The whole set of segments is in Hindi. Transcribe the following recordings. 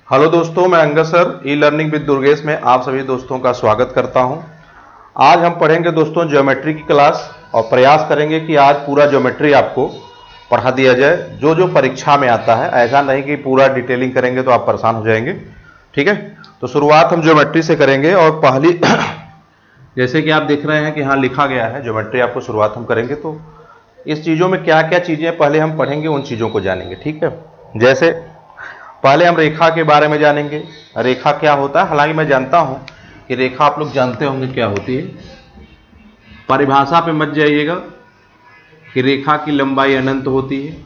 हेलो दोस्तों, मैं Angad sir e learning with Durgesh में आप सभी दोस्तों का स्वागत करता हूं। आज हम पढ़ेंगे दोस्तों ज्योमेट्री की क्लास और प्रयास करेंगे कि आज पूरा ज्योमेट्री आपको पढ़ा दिया जाए जो जो परीक्षा में आता है। ऐसा नहीं कि पूरा डिटेलिंग करेंगे तो आप परेशान हो जाएंगे। ठीक है, तो शुरुआत हम ज्योमेट्री से करेंगे और पहली जैसे कि आप देख रहे हैं कि यहाँ लिखा गया है ज्योमेट्री आपको शुरुआत हम करेंगे। तो इस चीज़ों में क्या क्या चीज़ें पहले हम पढ़ेंगे, उन चीज़ों को जानेंगे। ठीक है, जैसे पहले हम रेखा के बारे में जानेंगे। रेखा क्या होता है, हालांकि मैं जानता हूं कि रेखा आप लोग जानते होंगे क्या होती है। परिभाषा पे मत जाइएगा कि रेखा की लंबाई अनंत होती है,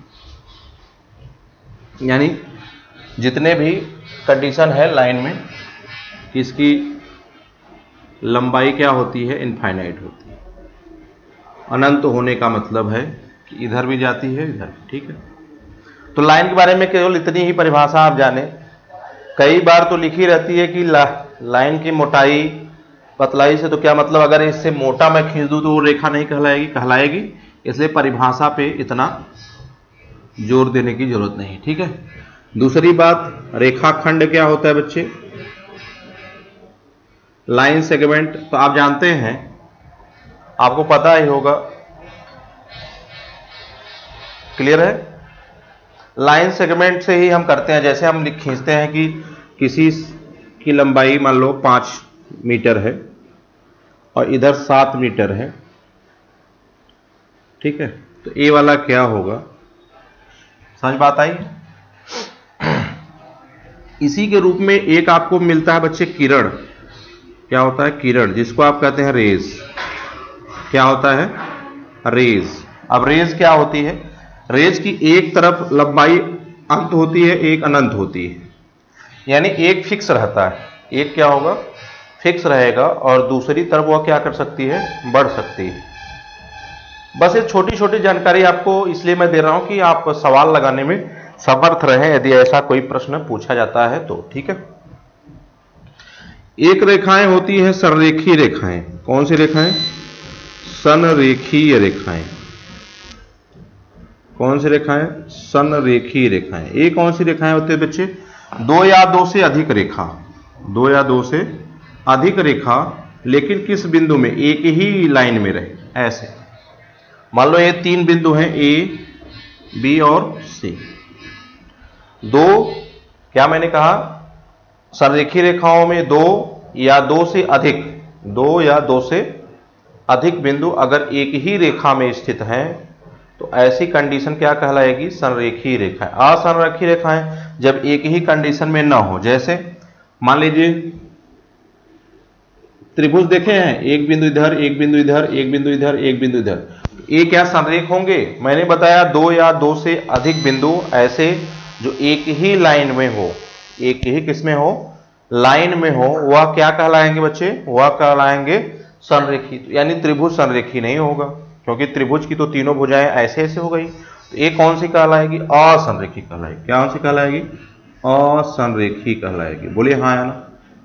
यानी जितने भी कंडीशन है लाइन में इसकी लंबाई क्या होती है, इनफाइनाइट होती है। अनंत होने का मतलब है कि इधर भी जाती है इधर। ठीक है, तो लाइन के बारे में केवल इतनी ही परिभाषा आप जाने। कई बार तो लिखी रहती है कि लाइन की मोटाई पतलाई से, तो क्या मतलब अगर इससे मोटा मैं खींच दूं तो वो रेखा नहीं कहलाएगी। इसलिए परिभाषा पे इतना जोर देने की जरूरत नहीं। ठीक है, दूसरी बात, रेखाखंड क्या होता है बच्चे, लाइन सेगमेंट तो आप जानते हैं, आपको पता ही होगा। क्लियर है, लाइन सेगमेंट से ही हम करते हैं। जैसे हम खींचते हैं कि किसी की लंबाई मान लो 5 मीटर है और इधर 7 मीटर है। ठीक है, तो ए वाला क्या होगा, समझ बात आई। इसी के रूप में एक आपको मिलता है बच्चे किरण। क्या होता है किरण, जिसको आप कहते हैं रेज। क्या होता है रेज। अब रेज क्या होती है, रेज की एक तरफ लंबाई अंत होती है, एक अनंत होती है। यानी एक फिक्स रहता है, एक क्या होगा फिक्स रहेगा और दूसरी तरफ वह क्या कर सकती है, बढ़ सकती है। बस ये छोटी छोटी जानकारी आपको इसलिए मैं दे रहा हूं कि आप सवाल लगाने में समर्थ रहें यदि ऐसा कोई प्रश्न पूछा जाता है तो। ठीक है, एक रेखाएं होती हैं संरेखीय रेखाएं। कौन सी रेखाएं, संरेखीय रेखाएं। कौन सी रेखाएं, संरेखीय रेखाएं। ये कौन सी रेखाएं होती है बच्चे, दो या दो से अधिक रेखा। दो या दो से अधिक रेखा, लेकिन किस बिंदु में, एक ही लाइन में रहे। ऐसे मान लो ये 3 बिंदु हैं, ए बी और सी। दो, क्या मैंने कहा, संरेखीय रेखाओं में दो या दो से अधिक, दो या दो से अधिक बिंदु अगर एक ही रेखा में स्थित हैं तो ऐसी कंडीशन क्या कहलाएगी, संरेखीय रेखा। असंरेखीय रेखाएं जब एक ही कंडीशन में ना हो, जैसे मान लीजिए त्रिभुज देखे हैं, एक बिंदु इधर, एक बिंदु इधर, एक बिंदु इधर, एक बिंदु इधर, ये क्या संरेख होंगे। मैंने बताया दो या दो से अधिक बिंदु ऐसे जो एक ही लाइन में हो, एक ही किसमें हो, लाइन में हो, वह क्या कहलाएंगे बच्चे, वह कहलाएंगे संरेखी। यानी त्रिभुज संरेखी नहीं होगा, क्योंकि त्रिभुज की तो तीनों भुजाएं ऐसे ऐसे हो गई। तो ये कौन सी कहलाएगी, असंरेखी कहलाएगी। क्या सी कहलाएगी, असंरेखी कहलाएगी। बोलिए हाँ या ना।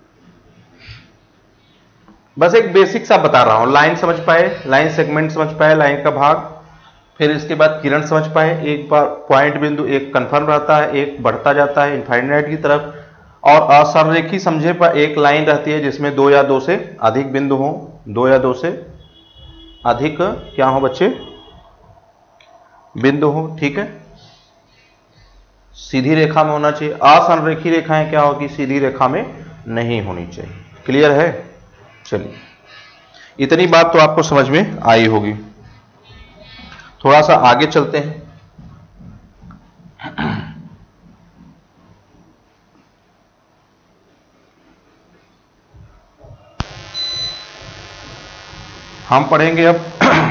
बस एक बेसिक सा बता रहा हूं, लाइन समझ पाए, लाइन सेगमेंट समझ पाए, लाइन का भाग, फिर इसके बाद किरण समझ पाए। एक बार पॉइंट बिंदु एक कंफर्म रहता है, एक बढ़ता जाता है इनफाइनाइट की तरफ। और असंरेखी समझे पर एक लाइन रहती है जिसमें दो या दो से अधिक बिंदु हो, दो या दो से अधिक क्या हो बच्चे, बिंदु हो। ठीक है, सीधी रेखा में होना चाहिए। असंरेखीय रेखाएं क्या होगी, सीधी रेखा में नहीं होनी चाहिए। क्लियर है, चलिए इतनी बात तो आपको समझ में आई होगी। थोड़ा सा आगे चलते हैं। हम पढ़ेंगे अब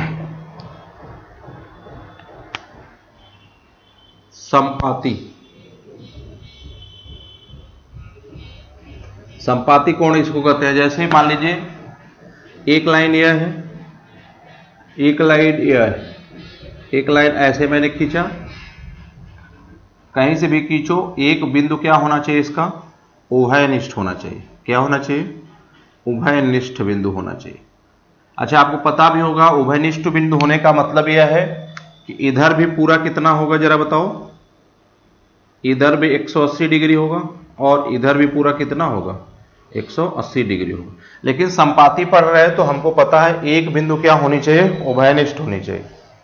समपाती। समपाती कोण इसको कहते हैं। जैसे मान लीजिए एक लाइन यह है, एक लाइन यह है, एक लाइन ऐसे मैंने खींचा, कहीं से भी खींचो, एक बिंदु क्या होना चाहिए, इसका उभयनिष्ठ होना चाहिए। क्या होना चाहिए, उभयनिष्ठ बिंदु होना चाहिए। अच्छा, आपको पता भी होगा उभयनिष्ठ बिंदु होने का मतलब यह है कि इधर भी पूरा कितना होगा, जरा बताओ, इधर भी 180 डिग्री होगा और इधर भी पूरा कितना होगा 180 डिग्री होगा। लेकिन संपाती पढ़ रहे हैं तो हमको पता है एक बिंदु क्या होनी चाहिए, उभयनिष्ठ होनी चाहिए।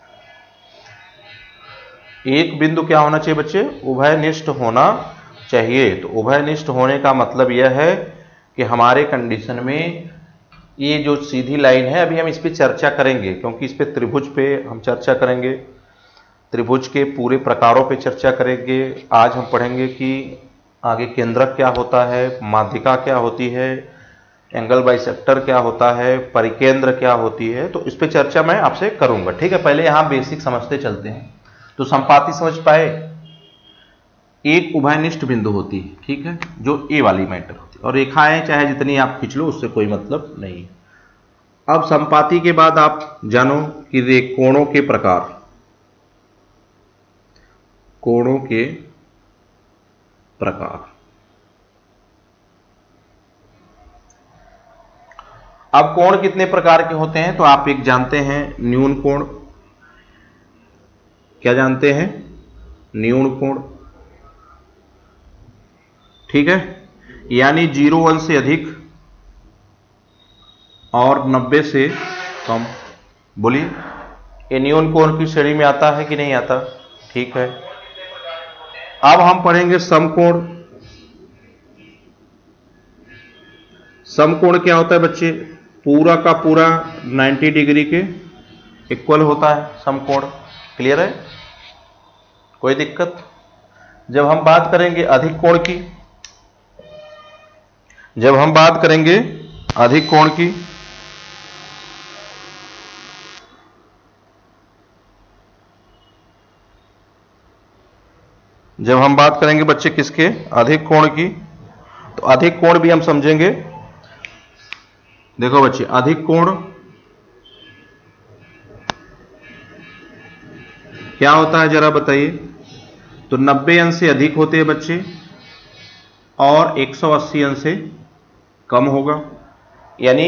एक बिंदु क्या होना चाहिए बच्चे, उभयनिष्ठ होना चाहिए। तो उभयनिष्ठ होने का मतलब यह है कि हमारे कंडीशन में ये जो सीधी लाइन है, अभी हम इस पर चर्चा करेंगे क्योंकि इस पे त्रिभुज पे हम चर्चा करेंगे, त्रिभुज के पूरे प्रकारों पे चर्चा करेंगे। आज हम पढ़ेंगे कि आगे केंद्रक क्या होता है, माध्यिका क्या होती है, एंगल बाइसेक्टर क्या होता है, परिकेंद्र क्या होती है, तो इस पे चर्चा मैं आपसे करूंगा। ठीक है, पहले यहां बेसिक समझते चलते हैं। तो संपाती समझ पाए, एक उभयनिष्ठ बिंदु होती है, ठीक है, जो ए वाली मैटर होती है, और रेखाएं चाहे जितनी आप खींच लो उससे कोई मतलब नहीं। अब संपाती के बाद आप जानो कि कोणों के प्रकार, कोणों के प्रकार। अब कोण कितने प्रकार के होते हैं, तो आप एक जानते हैं न्यून कोण। क्या जानते हैं, न्यून कोण, ठीक है, यानी 0 अंश से अधिक और 90 से कम। बोलिए, ये न्यून कोण की श्रेणी में आता है कि नहीं आता, ठीक है। अब हम पढ़ेंगे समकोण। समकोण क्या होता है बच्चे, पूरा का पूरा 90 डिग्री के इक्वल होता है समकोण। क्लियर है, कोई दिक्कत। जब हम बात करेंगे अधिक कोण की, जब हम बात करेंगे अधिक कोण की, जब हम बात करेंगे बच्चे किसके, अधिक कोण की, तो अधिक कोण भी हम समझेंगे। देखो बच्चे, अधिक कोण क्या होता है जरा बताइए। तो 90 अंश से अधिक होते हैं बच्चे और 180 अंश से कम होगा, यानी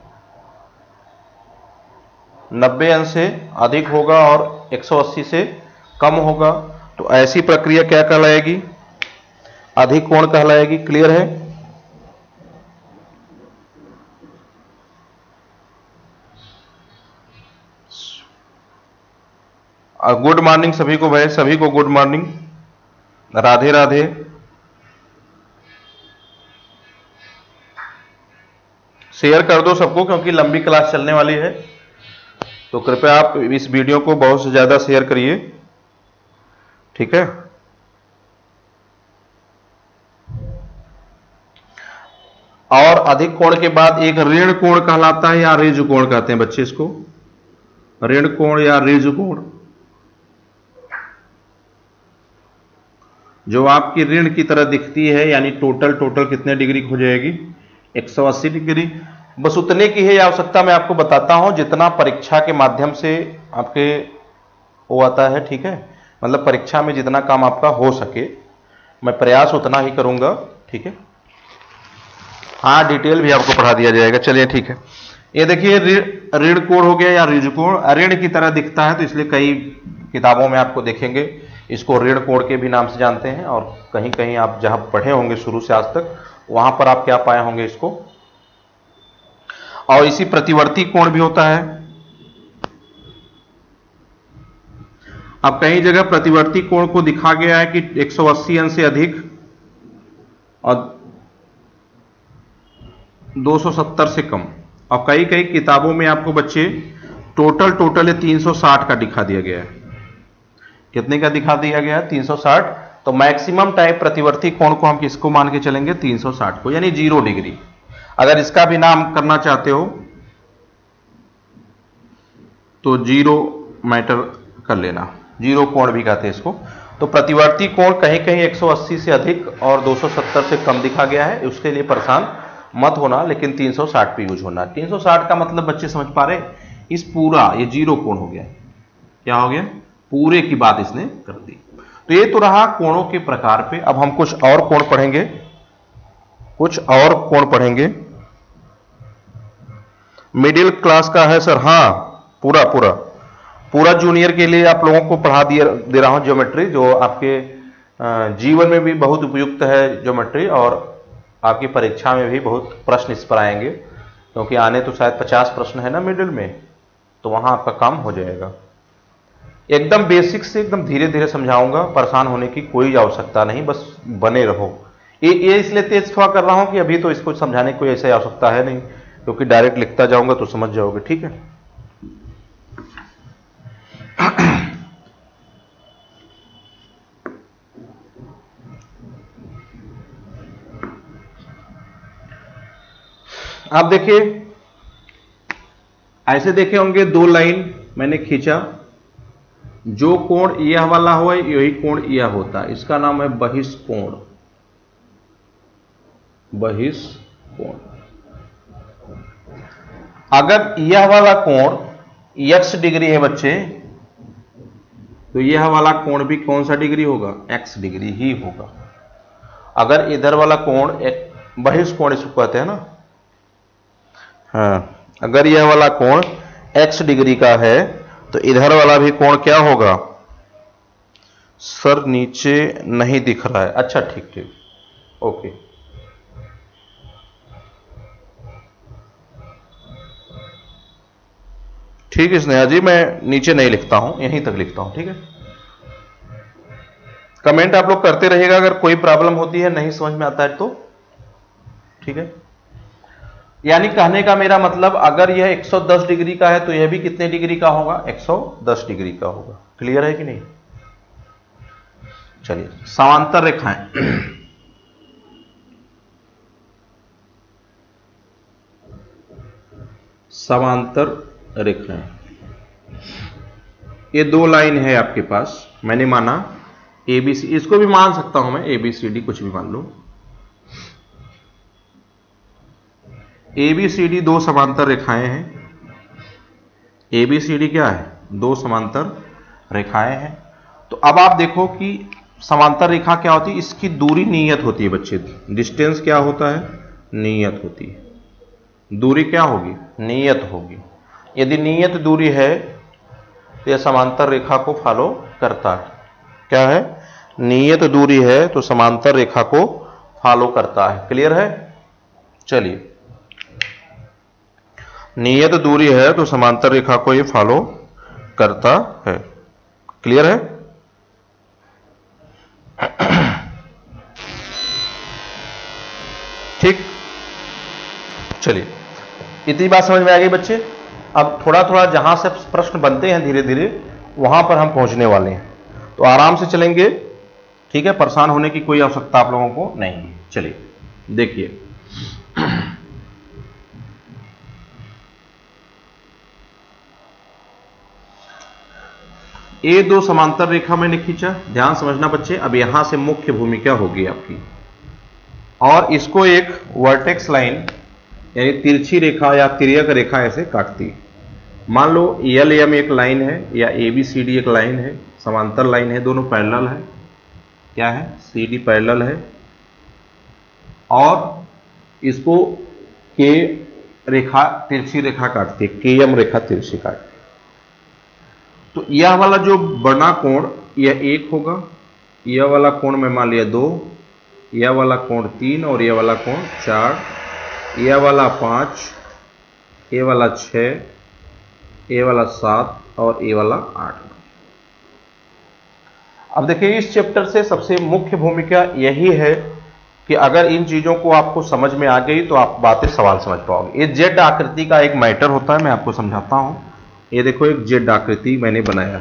90 अंश से अधिक होगा और 180 से कम होगा। तो ऐसी प्रक्रिया क्या कहलाएगी, अधिक कोण कहलाएगी। क्लियर है, गुड मॉर्निंग सभी को भाई, सभी को good morning, Radhe Radhe. Share कर दो सबको क्योंकि लंबी क्लास चलने वाली है, तो कृपया आप इस वीडियो को बहुत से ज्यादा शेयर करिए, ठीक है। और अधिक कोण के बाद एक ऋण कोण कहलाता है या ऋज कोण कहते हैं बच्चे इसको, ऋण कोण या ऋज कोण, जो आपकी ऋण की तरह दिखती है, यानी टोटल कितने डिग्री हो जाएगी, 180 डिग्री। बस उतने की है आवश्यकता मैं आपको बताता हूं जितना परीक्षा के माध्यम से आपके वो आता है, ठीक है। मतलब परीक्षा में जितना काम आपका हो सके मैं प्रयास उतना ही करूंगा, ठीक है। हाँ, डिटेल भी आपको पढ़ा दिया जाएगा। चलिए ठीक है, ये देखिए ऋण कोण हो गया या ऋज कोण, ऋण की तरह दिखता है तो इसलिए कई किताबों में आपको देखेंगे इसको ऋण कोण के भी नाम से जानते हैं, और कहीं कहीं आप जहां पढ़े होंगे शुरू से आज तक वहां पर आप क्या पाए होंगे इसको। और इसी प्रतिवर्ती कोण भी होता है। अब कई जगह प्रतिवर्ती कोण को दिखा गया है कि 180 अंश से अधिक और 270 से कम, और कई कई किताबों में आपको बच्चे टोटल 360 का दिखा दिया गया है। कितने का दिखा दिया गया है, 360। तो मैक्सिमम टाइप प्रतिवर्ती कोण को हम किसको मान के चलेंगे, 360 को, यानी 0 डिग्री। अगर इसका भी नाम करना चाहते हो तो 0 मैटर कर लेना, 0 कोण भी कहते हैं इसको। तो प्रतिवर्ती कोण कहीं कहीं 180 से अधिक और 270 से कम दिखा गया है, उसके लिए परेशान मत होना, लेकिन 360 पे यूज होना। 360 का मतलब बच्चे समझ पा रहे, इस पूरा ये 0 कोण हो गया, क्या हो गया, पूरे की बात इसने कर दी। तो ये तो रहा कोणों के प्रकार पे। अब हम कुछ और कोण पढ़ेंगे, कुछ और कोण पढ़ेंगे। मिडिल क्लास का है सर, हाँ, पूरा जूनियर के लिए आप लोगों को पढ़ा दे रहा हूं ज्योमेट्री, जो आपके जीवन में भी बहुत उपयुक्त है ज्योमेट्री, और आपकी परीक्षा में भी बहुत प्रश्न इस पर आएंगे, क्योंकि आने तो शायद 50 प्रश्न है ना मिडिल में, तो वहां आपका काम हो जाएगा। एकदम बेसिक से एकदम धीरे धीरे समझाऊंगा, परेशान होने की कोई आवश्यकता नहीं, बस बने रहो। ये इसलिए तेज थोड़ा कर रहा हूं कि अभी तो इसको समझाने की कोई ऐसी आवश्यकता है नहीं, क्योंकि डायरेक्ट लिखता जाऊंगा तो समझ जाओगे, ठीक है। आप देखिए, ऐसे देखे होंगे, दो लाइन मैंने खींचा, जो कोण यह वाला हुआ यही कोण यह होता है, इसका नाम है बहिष्कोण। बहिष्कोण। अगर यह वाला कोण x डिग्री है बच्चे, तो यह वाला कोण भी कौन सा डिग्री होगा? x डिग्री ही होगा। अगर इधर वाला कोण एक बहिष्कोण इसको कहते हैं ना, हाँ, अगर यह वाला कोण x डिग्री का है तो इधर वाला भी कोण क्या होगा? सर नीचे नहीं दिख रहा है, अच्छा ठीक ठीक, ओके। ठीक है स्नेहा जी, मैं नीचे नहीं लिखता हूं, यहीं तक लिखता हूं, ठीक है। कमेंट आप लोग करते रहिएगा, अगर कोई प्रॉब्लम होती है, नहीं समझ में आता है तो, ठीक है। यानी कहने का मेरा मतलब, अगर यह 110 डिग्री का है तो यह भी कितने डिग्री का होगा? 110 डिग्री का होगा। क्लियर है कि नहीं? चलिए, समांतर रेखाएं। समांतर रेखाएं, ये दो लाइन है आपके पास, मैंने माना ABC, इसको भी मान सकता हूं मैं, ABCD कुछ भी मान लो। ABCD दो समांतर रेखाएं हैं। ABCD क्या है? दो समांतर रेखाएं हैं। तो अब आप देखो कि समांतर रेखा क्या होती है, इसकी दूरी नियत होती है बच्चे। डिस्टेंस क्या होता है? नियत होती है। दूरी क्या होगी? नियत होगी। यदि नियत दूरी है तो यह समांतर रेखा को फॉलो करता है। क्या है? नियत दूरी है तो समांतर रेखा को फॉलो करता है। क्लियर है? चलिए, नियत दूरी है तो समांतर रेखा को ये फॉलो करता है। क्लियर है? ठीक, चलिए, इतनी बात समझ में आ गई बच्चे। अब थोड़ा थोड़ा जहां से प्रश्न बनते हैं धीरे धीरे वहां पर हम पहुंचने वाले हैं, तो आराम से चलेंगे, ठीक है। परेशान होने की कोई आवश्यकता आप लोगों को नहीं है। चलिए देखिए, ये दो समांतर रेखा मैंने खींचा, ध्यान समझना बच्चे। अब यहां से मुख्य भूमिका होगी आपकी, और इसको एक वर्टेक्स लाइन यानी तिरछी रेखा या तिर्यक रेखा ऐसे काटती है। मान लो LM एक लाइन है या ABCD एक लाइन है, समांतर लाइन है, दोनों पैरेलल है। क्या है? CD पैरेलल है, और इसको K रेखा तिरछी रेखा काटती है, KM रेखा तिरछी काटती है। तो यह वाला जो बड़ा कोण यह 1 होगा, यह वाला कोण मैं मान लिया 2, यह वाला कोण 3 और यह वाला कोण 4, यह वाला 5, ये वाला 6, ये वाला 7 और ये वाला 8। अब देखिए, इस चैप्टर से सबसे मुख्य भूमिका यही है कि अगर इन चीजों को आपको समझ में आ गई तो आप बातें सवाल समझ पाओगे। ये जेड आकृति का एक मैटर होता है, मैं आपको समझाता हूं। ये देखो, एक जेड आकृति मैंने बनाया,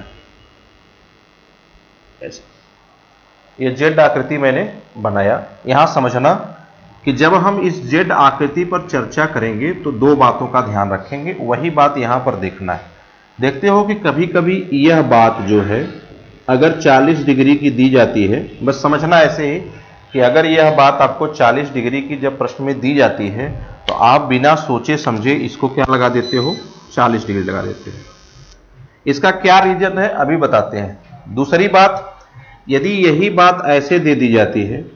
ये जेड आकृति मैंने बनाया। यहां समझना कि जब हम इस जेड आकृति पर चर्चा करेंगे तो दो बातों का ध्यान रखेंगे, वही बात यहां पर देखना है। देखते हो कि कभी कभी यह बात जो है अगर 40 डिग्री की दी जाती है, बस समझना ऐसे ही कि अगर यह बात आपको 40 डिग्री की जब प्रश्न में दी जाती है तो आप बिना सोचे समझे इसको क्या लगा देते हो? 40 डिग्री लगा देते हो। इसका क्या रीजन है अभी बताते हैं। दूसरी बात, यदि यही बात ऐसे दे दी जाती है,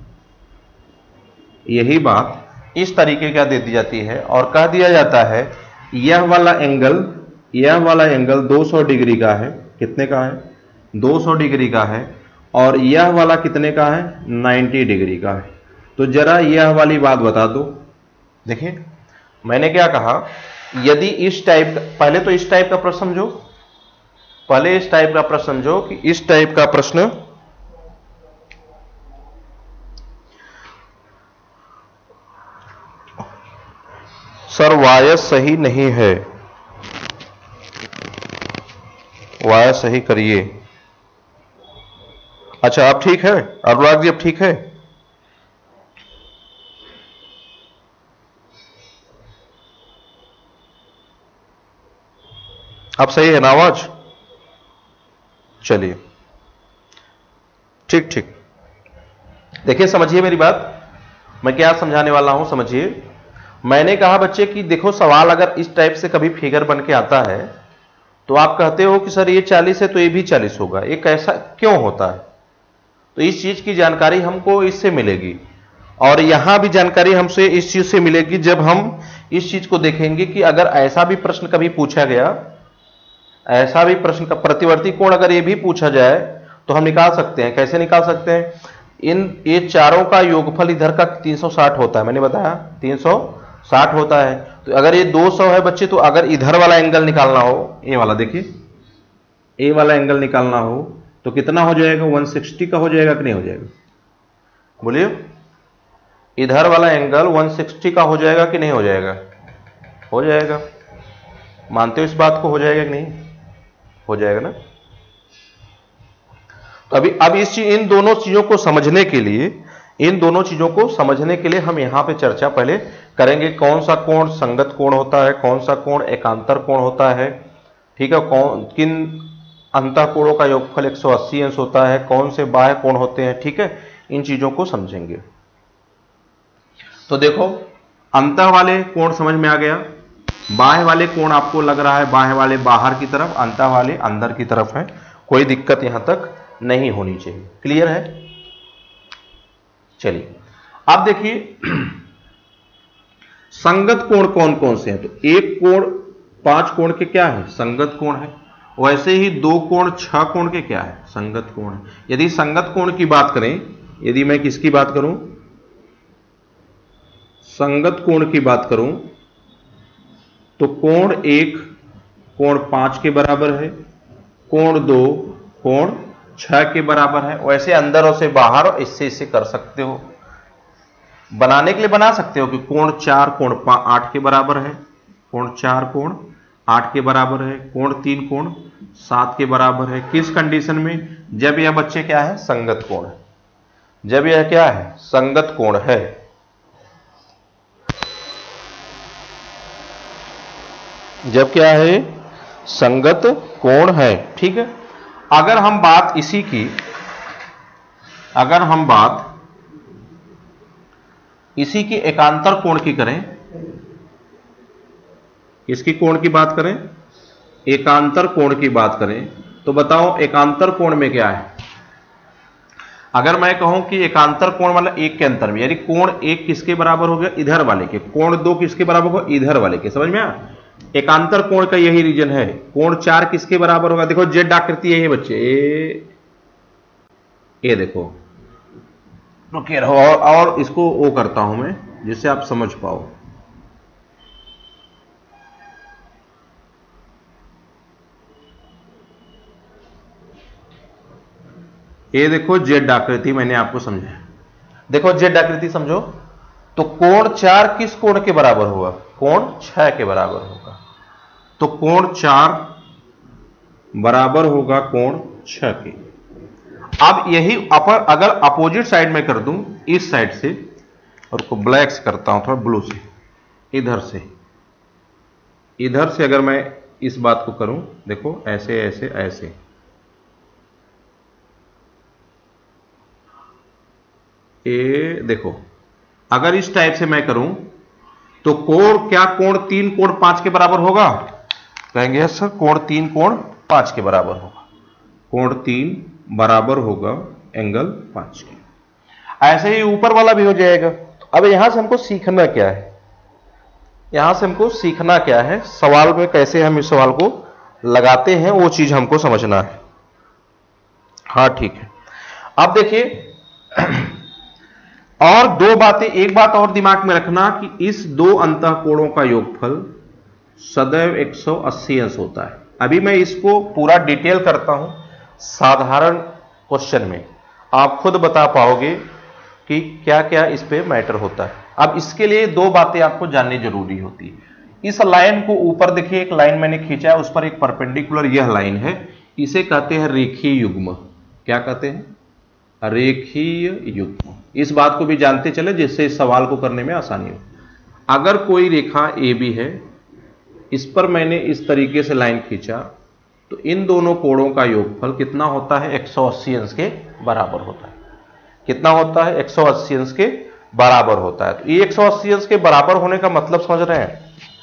यही बात इस तरीके का दे दी जाती है और कह दिया जाता है यह वाला एंगल 200 डिग्री का है। कितने का है? 200 डिग्री का है, और यह वाला कितने का है, 90 डिग्री का है। तो जरा यह वाली बात बता दो। देखिए मैंने क्या कहा, यदि इस टाइप का, पहले तो इस टाइप का प्रश्न समझो, पहले इस टाइप का प्रश्न समझो कि इस टाइप का प्रश्न सर वाय सही नहीं है, वाय सही करिए। अच्छा अब ठीक है अनुराग जी, अब ठीक है? अब सही है ना आवाज? चलिए ठीक ठीक। देखिए समझिए मेरी बात, मैं क्या समझाने वाला हूं, समझिए। मैंने कहा बच्चे कि देखो सवाल अगर इस टाइप से कभी फिगर बन के आता है तो आप कहते हो कि सर ये 40 है तो ये भी 40 होगा, ये कैसा क्यों होता है? तो इस चीज की जानकारी हमको इससे मिलेगी, और यहां भी जानकारी हमसे इस चीज से मिलेगी जब हम इस चीज को देखेंगे कि अगर ऐसा भी प्रश्न कभी पूछा गया, ऐसा भी प्रश्न का प्रतिवर्ती कोण अगर ये भी पूछा जाए तो हम निकाल सकते हैं। कैसे निकाल सकते हैं? ये चारों का योगफल इधर का 360 होता है, मैंने बताया 360 होता है। तो अगर ये 200 है बच्चे, तो अगर इधर वाला एंगल निकालना हो, ये वाला देखिए, ए वाला एंगल निकालना हो तो कितना हो जाएगा, 160 का हो जाएगा कि नहीं हो जाएगा? बोलिए, इधर वाला एंगल 160 का हो जाएगा कि नहीं हो जाएगा? हो जाएगा। मानते हो इस बात को? हो जाएगा कि नहीं हो जाएगा ना? तो अब इन दोनों चीजों को समझने के लिए, इन दोनों चीजों को समझने के लिए हम यहां पे चर्चा पहले करेंगे। कौन सा कोण संगत कोण होता है, कौन सा कोण एकांतर कोण होता है, ठीक है, किन अंतः कोणों का योगफल 180 अंश होता है, कौन से बाह्य कोण होते हैं, ठीक है, इन चीजों को समझेंगे। तो देखो अंतः वाले कोण समझ में आ गया, बाह्य वाले कोण आपको लग रहा है बाह्य वाले बाहर की तरफ, अंतः वाले अंदर की तरफ है, कोई दिक्कत यहां तक नहीं होनी चाहिए। क्लियर है? चलिए अब देखिए संगत कोण कौन कौन से हैं। तो एक कोण 5 कोण के क्या है, संगत कोण है। वैसे ही 2 कोण 6 कोण के क्या है, संगत कोण है। यदि संगत कोण की बात करें, यदि मैं किसकी बात करूं, संगत कोण की बात करूं, तो कोण 1 कोण 5 के बराबर है, कोण 2 कोण 6 के बराबर है। वैसे अंदर और से बाहर इससे इससे कर सकते हो, बनाने के लिए बना सकते हो कि कोण 4 कोण 8 के बराबर है, कोण 4 कोण 8 के बराबर है, कोण 3 कोण 7 के बराबर है। किस कंडीशन में? जब यह बच्चे क्या है, संगत कोण है। जब यह क्या है, संगत कोण है। जब क्या है, संगत कोण है, ठीक है। अगर हम बात इसी की, अगर हम बात इसी की एकांतर कोण की करें, इसकी कोण की बात करें, एकांतर कोण की बात करें, तो बताओ एकांतर कोण में क्या है। अगर मैं कहूं कि एकांतर कोण मतलब एक के अंतर में, यानी कोण 1 किसके बराबर हो गया, इधर वाले के, कोण 2 किसके बराबर होगा, इधर वाले के। समझ में आया? एकांतर कोण का यही रीजन है। कोण 4 किसके बराबर होगा, देखो जेड आकृति है ये बच्चे, ये देखो, रुके रहो और इसको वो करता हूं मैं जिससे आप समझ पाओ। ये देखो जेड आकृति मैंने आपको समझाया। देखो जेड आकृति समझो, तो कोण 4 किस कोण के बराबर होगा, कोण 6 के बराबर होगा। तो कोण 4 बराबर होगा कोण 6 के। अब यही अगर अपोजिट साइड में कर दूं, इस साइड से, और को ब्लैक से करता हूं, थोड़ा ब्लू से, इधर से अगर मैं इस बात को करूं, देखो ऐसे ऐसे ऐसे, ये देखो अगर इस टाइप से मैं करूं तो कोण क्या, कोण 3 कोण 5 के बराबर होगा, कहेंगे सर कोण 3 कोण 5 के बराबर होगा, कोण 3 बराबर होगा एंगल 5 के। ऐसे ही ऊपर वाला भी हो जाएगा। तो अब यहां से हमको सीखना क्या है, यहां से हमको सीखना क्या है, सवाल में कैसे हम इस सवाल को लगाते हैं वो चीज हमको समझना है। हाँ ठीक है। अब देखिए और दो बातें, एक बात और दिमाग में रखना कि इस दो अंतःकोणों का योगफल सदैव 180 अंश होता है। अभी मैं इसको पूरा डिटेल करता हूं साधारण क्वेश्चन में, आप खुद बता पाओगे कि क्या क्या इस पे मैटर होता है। अब इसके लिए दो बातें आपको जाननी जरूरी होती है। इस लाइन को ऊपर देखिए, एक लाइन मैंने खींचा है, उस पर एक परपेंडिकुलर यह लाइन है, इसे कहते हैं रेखीय युग्म। क्या कहते हैं? रेखीय युग्म। इस बात को भी जानते चले जिससे इस सवाल को करने में आसानी हो। अगर कोई रेखा ए बी है, इस पर मैंने इस तरीके से लाइन खींचा, तो इन दोनों कोणों का योगफल कितना होता है? 180 अंश के बराबर होता है। कितना होता है? 180 अंश के बराबर होता है। तो ये 180 अंश के बराबर होने का मतलब समझ रहे हैं?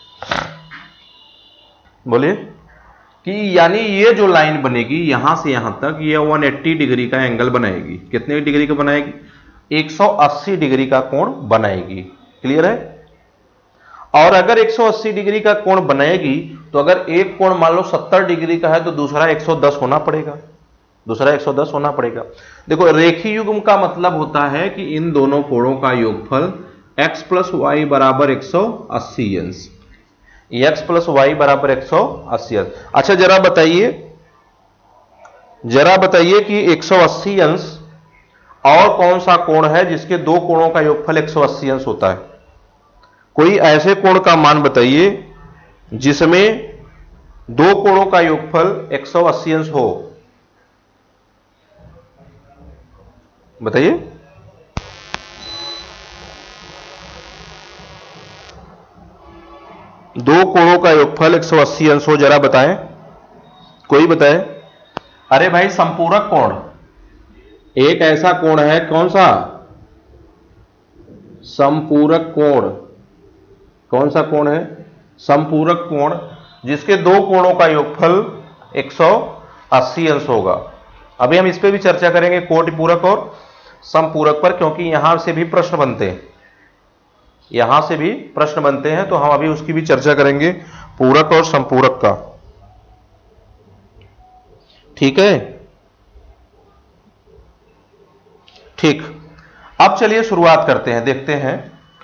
बोलिए कि यानी ये जो लाइन बनेगी यहां से यहां तक, ये 180 डिग्री का एंगल बनाएगी। कितने डिग्री का बनाएगी? 180 डिग्री का कोण बनाएगी। क्लियर है? और अगर 180 डिग्री का कोण बनाएगी तो अगर एक कोण मान लो 70 डिग्री का है तो दूसरा 110 होना पड़ेगा। दूसरा 110 होना पड़ेगा। देखो, रेखीय युग्म का मतलब होता है कि इन दोनों कोणों का योगफल x प्लस वाई बराबर 180 अंश। x प्लस वाई बराबर 180 अंश। अच्छा जरा बताइए कि 180 अंश और कौन सा कोण है जिसके दो कोणों का योगफल 180 अंश होता है? कोई ऐसे कोण का मान बताइए जिसमें दो कोणों का योगफल 180 अंश हो। बताइए। दो कोणों का योगफल 180 अंश हो, जरा बताएं, कोई बताए। अरे भाई, संपूरक कोण। एक ऐसा कोण है, कौन सा? संपूरक कोण। कौन सा कोण है? संपूरक कोण, जिसके दो कोणों का योगफल 180 अंश होगा। अभी हम इस पे भी चर्चा करेंगे, कोटिपूरक और संपूरक पर, क्योंकि यहां से भी प्रश्न बनते हैं। यहां से भी प्रश्न बनते हैं, तो हम अभी उसकी भी चर्चा करेंगे, पूरक और संपूरक का। ठीक है? ठीक। अब चलिए शुरुआत करते हैं, देखते हैं।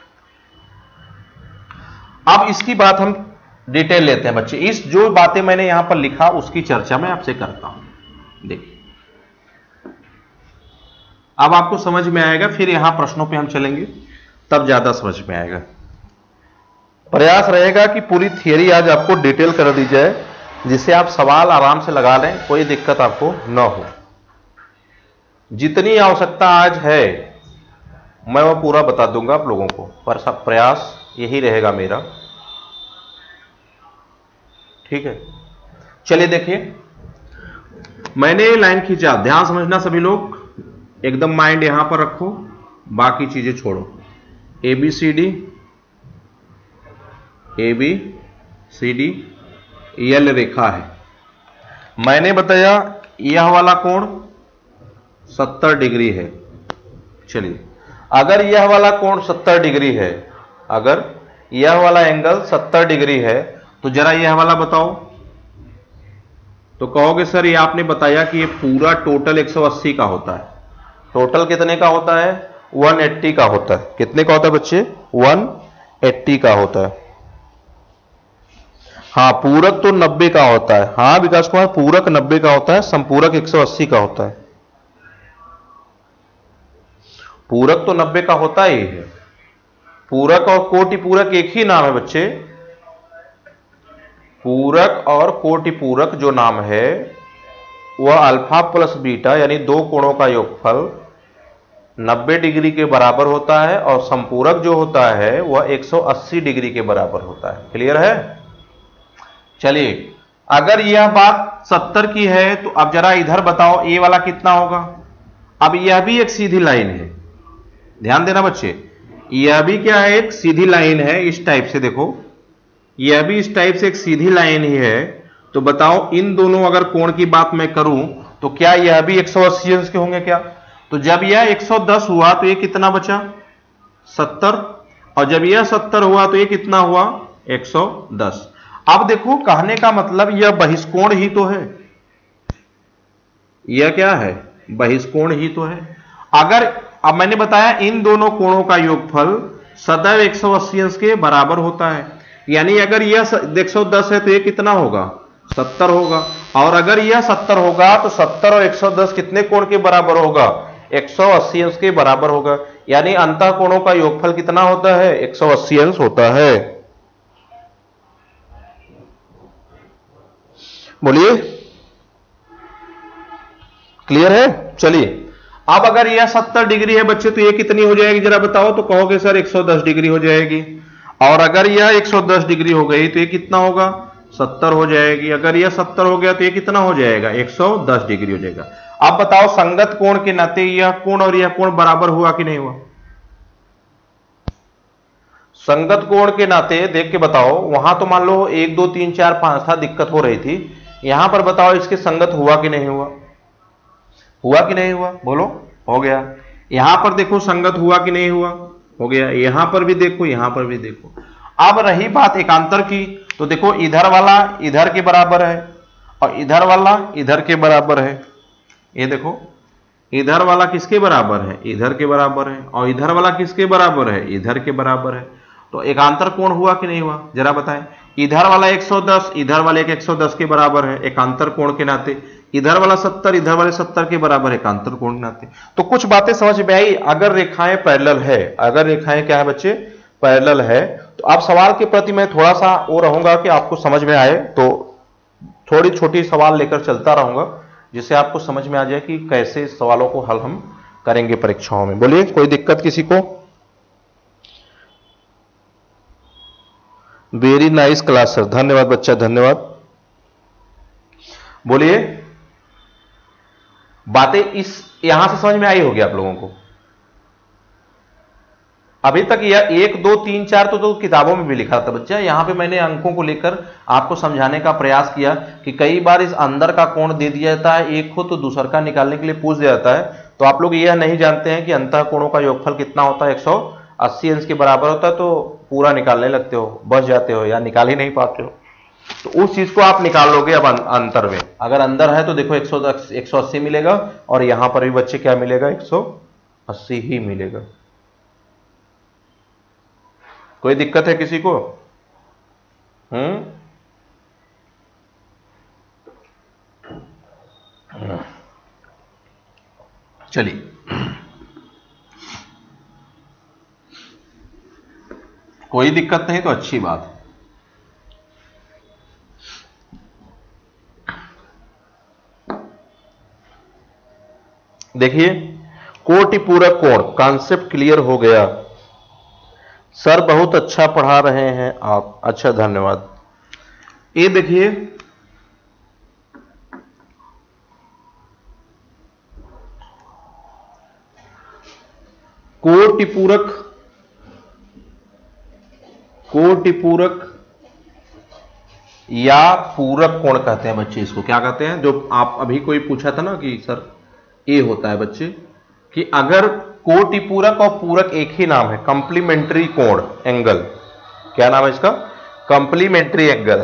अब इसकी बात हम डिटेल लेते हैं बच्चे। इस जो बातें मैंने यहां पर लिखा उसकी चर्चा मैं आपसे करता हूं। देखिए, अब आपको समझ में आएगा, फिर यहां प्रश्नों पे हम चलेंगे, तब ज्यादा समझ में आएगा। प्रयास रहेगा कि पूरी थियरी आज आपको डिटेल कर दी जाए, जिससे आप सवाल आराम से लगा लें, कोई दिक्कत आपको न हो। जितनी आवश्यकता आज है मैं वो पूरा बता दूंगा आप लोगों को, पर सब प्रयास यही रहेगा मेरा। ठीक है, चलिए देखिए, मैंने लाइन खींचा, ध्यान समझना सभी लोग, एकदम माइंड यहां पर रखो, बाकी चीजें छोड़ो। ABCD यल रेखा है। मैंने बताया यह वाला कोण 70 डिग्री है। चलिए, अगर यह वाला कोण 70 डिग्री है, अगर यह वाला एंगल 70 डिग्री है, तो जरा यह वाला बताओ। तो कहोगे सर ये आपने बताया कि ये पूरा टोटल 180 का होता है। टोटल कितने का होता है? 180 का होता है। कितने का होता है बच्चे? 180 का होता है। हाँ, पूरक तो 90 का होता है। हाँ विकास कुमार, पूरक 90 का होता है, संपूरक 180 का होता है। पूरक तो 90 का होता ही है। पूरक और कोटिपूरक एक ही नाम है बच्चे। पूरक और कोटिपूरक जो नाम है वह अल्फा प्लस बीटा यानी दो कोणों का योगफल 90 डिग्री के बराबर होता है, और संपूरक जो होता है वह 180 डिग्री के बराबर होता है। क्लियर है? चलिए, अगर यह बात 70 की है तो अब जरा इधर बताओ ये वाला कितना होगा। अब यह भी एक सीधी लाइन है, ध्यान देना बच्चे, यह भी क्या है? एक सीधी लाइन है। इस टाइप से देखो, यह भी इस टाइप से एक सीधी लाइन ही है। तो बताओ, इन दोनों अगर कोण की बात मैं करूं तो क्या यह भी 180 अंश के होंगे क्या? तो जब यह 110 हुआ तो ये कितना बचा? 70। और जब यह 70 हुआ तो ये कितना हुआ? 110। अब देखो, कहने का मतलब यह बहिष्कोण ही तो है। यह क्या है? बहिष्कोण ही तो है। अगर अब मैंने बताया इन दोनों कोणों का योगफल सदैव 180 अंश के बराबर होता है, यानी अगर यह 110 है तो ये कितना होगा 70 होगा, और अगर यह 70 होगा तो 70 और 110 कितने कोण के बराबर होगा 180 अंश के बराबर होगा, यानी अंतः कोणों का योगफल कितना होता है 180 अंश होता है। बोलिए क्लियर है। चलिए अब अगर यह 70 डिग्री है बच्चे तो ये कितनी हो जाएगी जरा बताओ, तो कहोगे सर 110 डिग्री हो जाएगी, और अगर यह 110 डिग्री हो गई तो ये कितना होगा 70 हो जाएगी, अगर यह 70 हो गया तो ये कितना हो जाएगा 110 डिग्री हो जाएगा। अब बताओ संगत कोण के नाते यह कोण और यह कोण बराबर हुआ कि नहीं हुआ। संगत कोण के नाते देख के बताओ, वहां तो मान लो 1 2 3 4 5 था, दिक्कत हो रही थी, यहां पर बताओ इसके संगत हुआ कि नहीं हुआ, हुआ कि नहीं हुआ, बोलो हो गया। यहां पर देखो संगत हुआ कि नहीं हुआ, हो गया। यहां पर भी देखो, यहां पर भी देखो। अब रही बात एकांतर की, तो देखो इधर वाला इधर के बराबर है और इधर वाला इधर के बराबर है। ये देखो इधर वाला किसके बराबर है इधर के बराबर है, और इधर वाला किसके बराबर है इधर के बराबर है। तो एकांतर कोण हुआ कि नहीं हुआ जरा बताएं। इधर वाला 110 इधर वाले के 110 के बराबर है एकांतर कोण के नाते, इधर वाला 70 इधर वाले 70 के बराबर है एकांतर कोण के नाते। तो कुछ बातें समझ में आई। अगर रेखाएं पैरेलल है, अगर रेखाएं क्या है बच्चे पैरेलल है, तो आप सवाल के प्रति मैं थोड़ा सा वो रहूंगा कि आपको समझ में आए, तो थोड़ी छोटी सवाल लेकर चलता रहूंगा जिससे आपको समझ में आ जाए कि कैसे सवालों को हल हम करेंगे परीक्षाओं में। बोलिए कोई दिक्कत किसी को। वेरी नाइस क्लास सर, धन्यवाद बच्चा धन्यवाद। बोलिए बातें इस यहां से समझ में आई होगी आप लोगों को। अभी तक यह 1 2 3 4 तो किताबों में भी लिखा था बच्चा, यहां पे मैंने अंकों को लेकर आपको समझाने का प्रयास किया कि कई बार इस अंदर का कोण दे दिया जाता है एक हो तो दूसर का निकालने के लिए पूछ दिया जाता है, तो आप लोग यह नहीं जानते हैं कि अंतः कोणों का योगफल कितना होता है 180 अंश के बराबर होता है, तो पूरा निकालने लगते हो, बच जाते हो या निकाल ही नहीं पाते हो। तो उस चीज को आप निकाल लोगे अब अंतर में। अगर अंदर है तो देखो 180 मिलेगा, और यहां पर भी बच्चे क्या मिलेगा 180 ही मिलेगा। कोई दिक्कत है किसी को। चलिए कोई दिक्कत नहीं तो अच्छी बात है। देखिए कोटिपूरक कोण कॉन्सेप्ट क्लियर हो गया सर, बहुत अच्छा पढ़ा रहे हैं आप, अच्छा धन्यवाद। ये देखिए कोटिपूरक या पूरक कोण कहते हैं बच्चे, इसको क्या कहते हैं। जो आप अभी कोई पूछा था ना कि सर ये होता है बच्चे, कि अगर कोटिपूरक और पूरक एक ही नाम है, कंप्लीमेंट्री कोण एंगल, क्या नाम है इसका कंप्लीमेंट्री एंगल।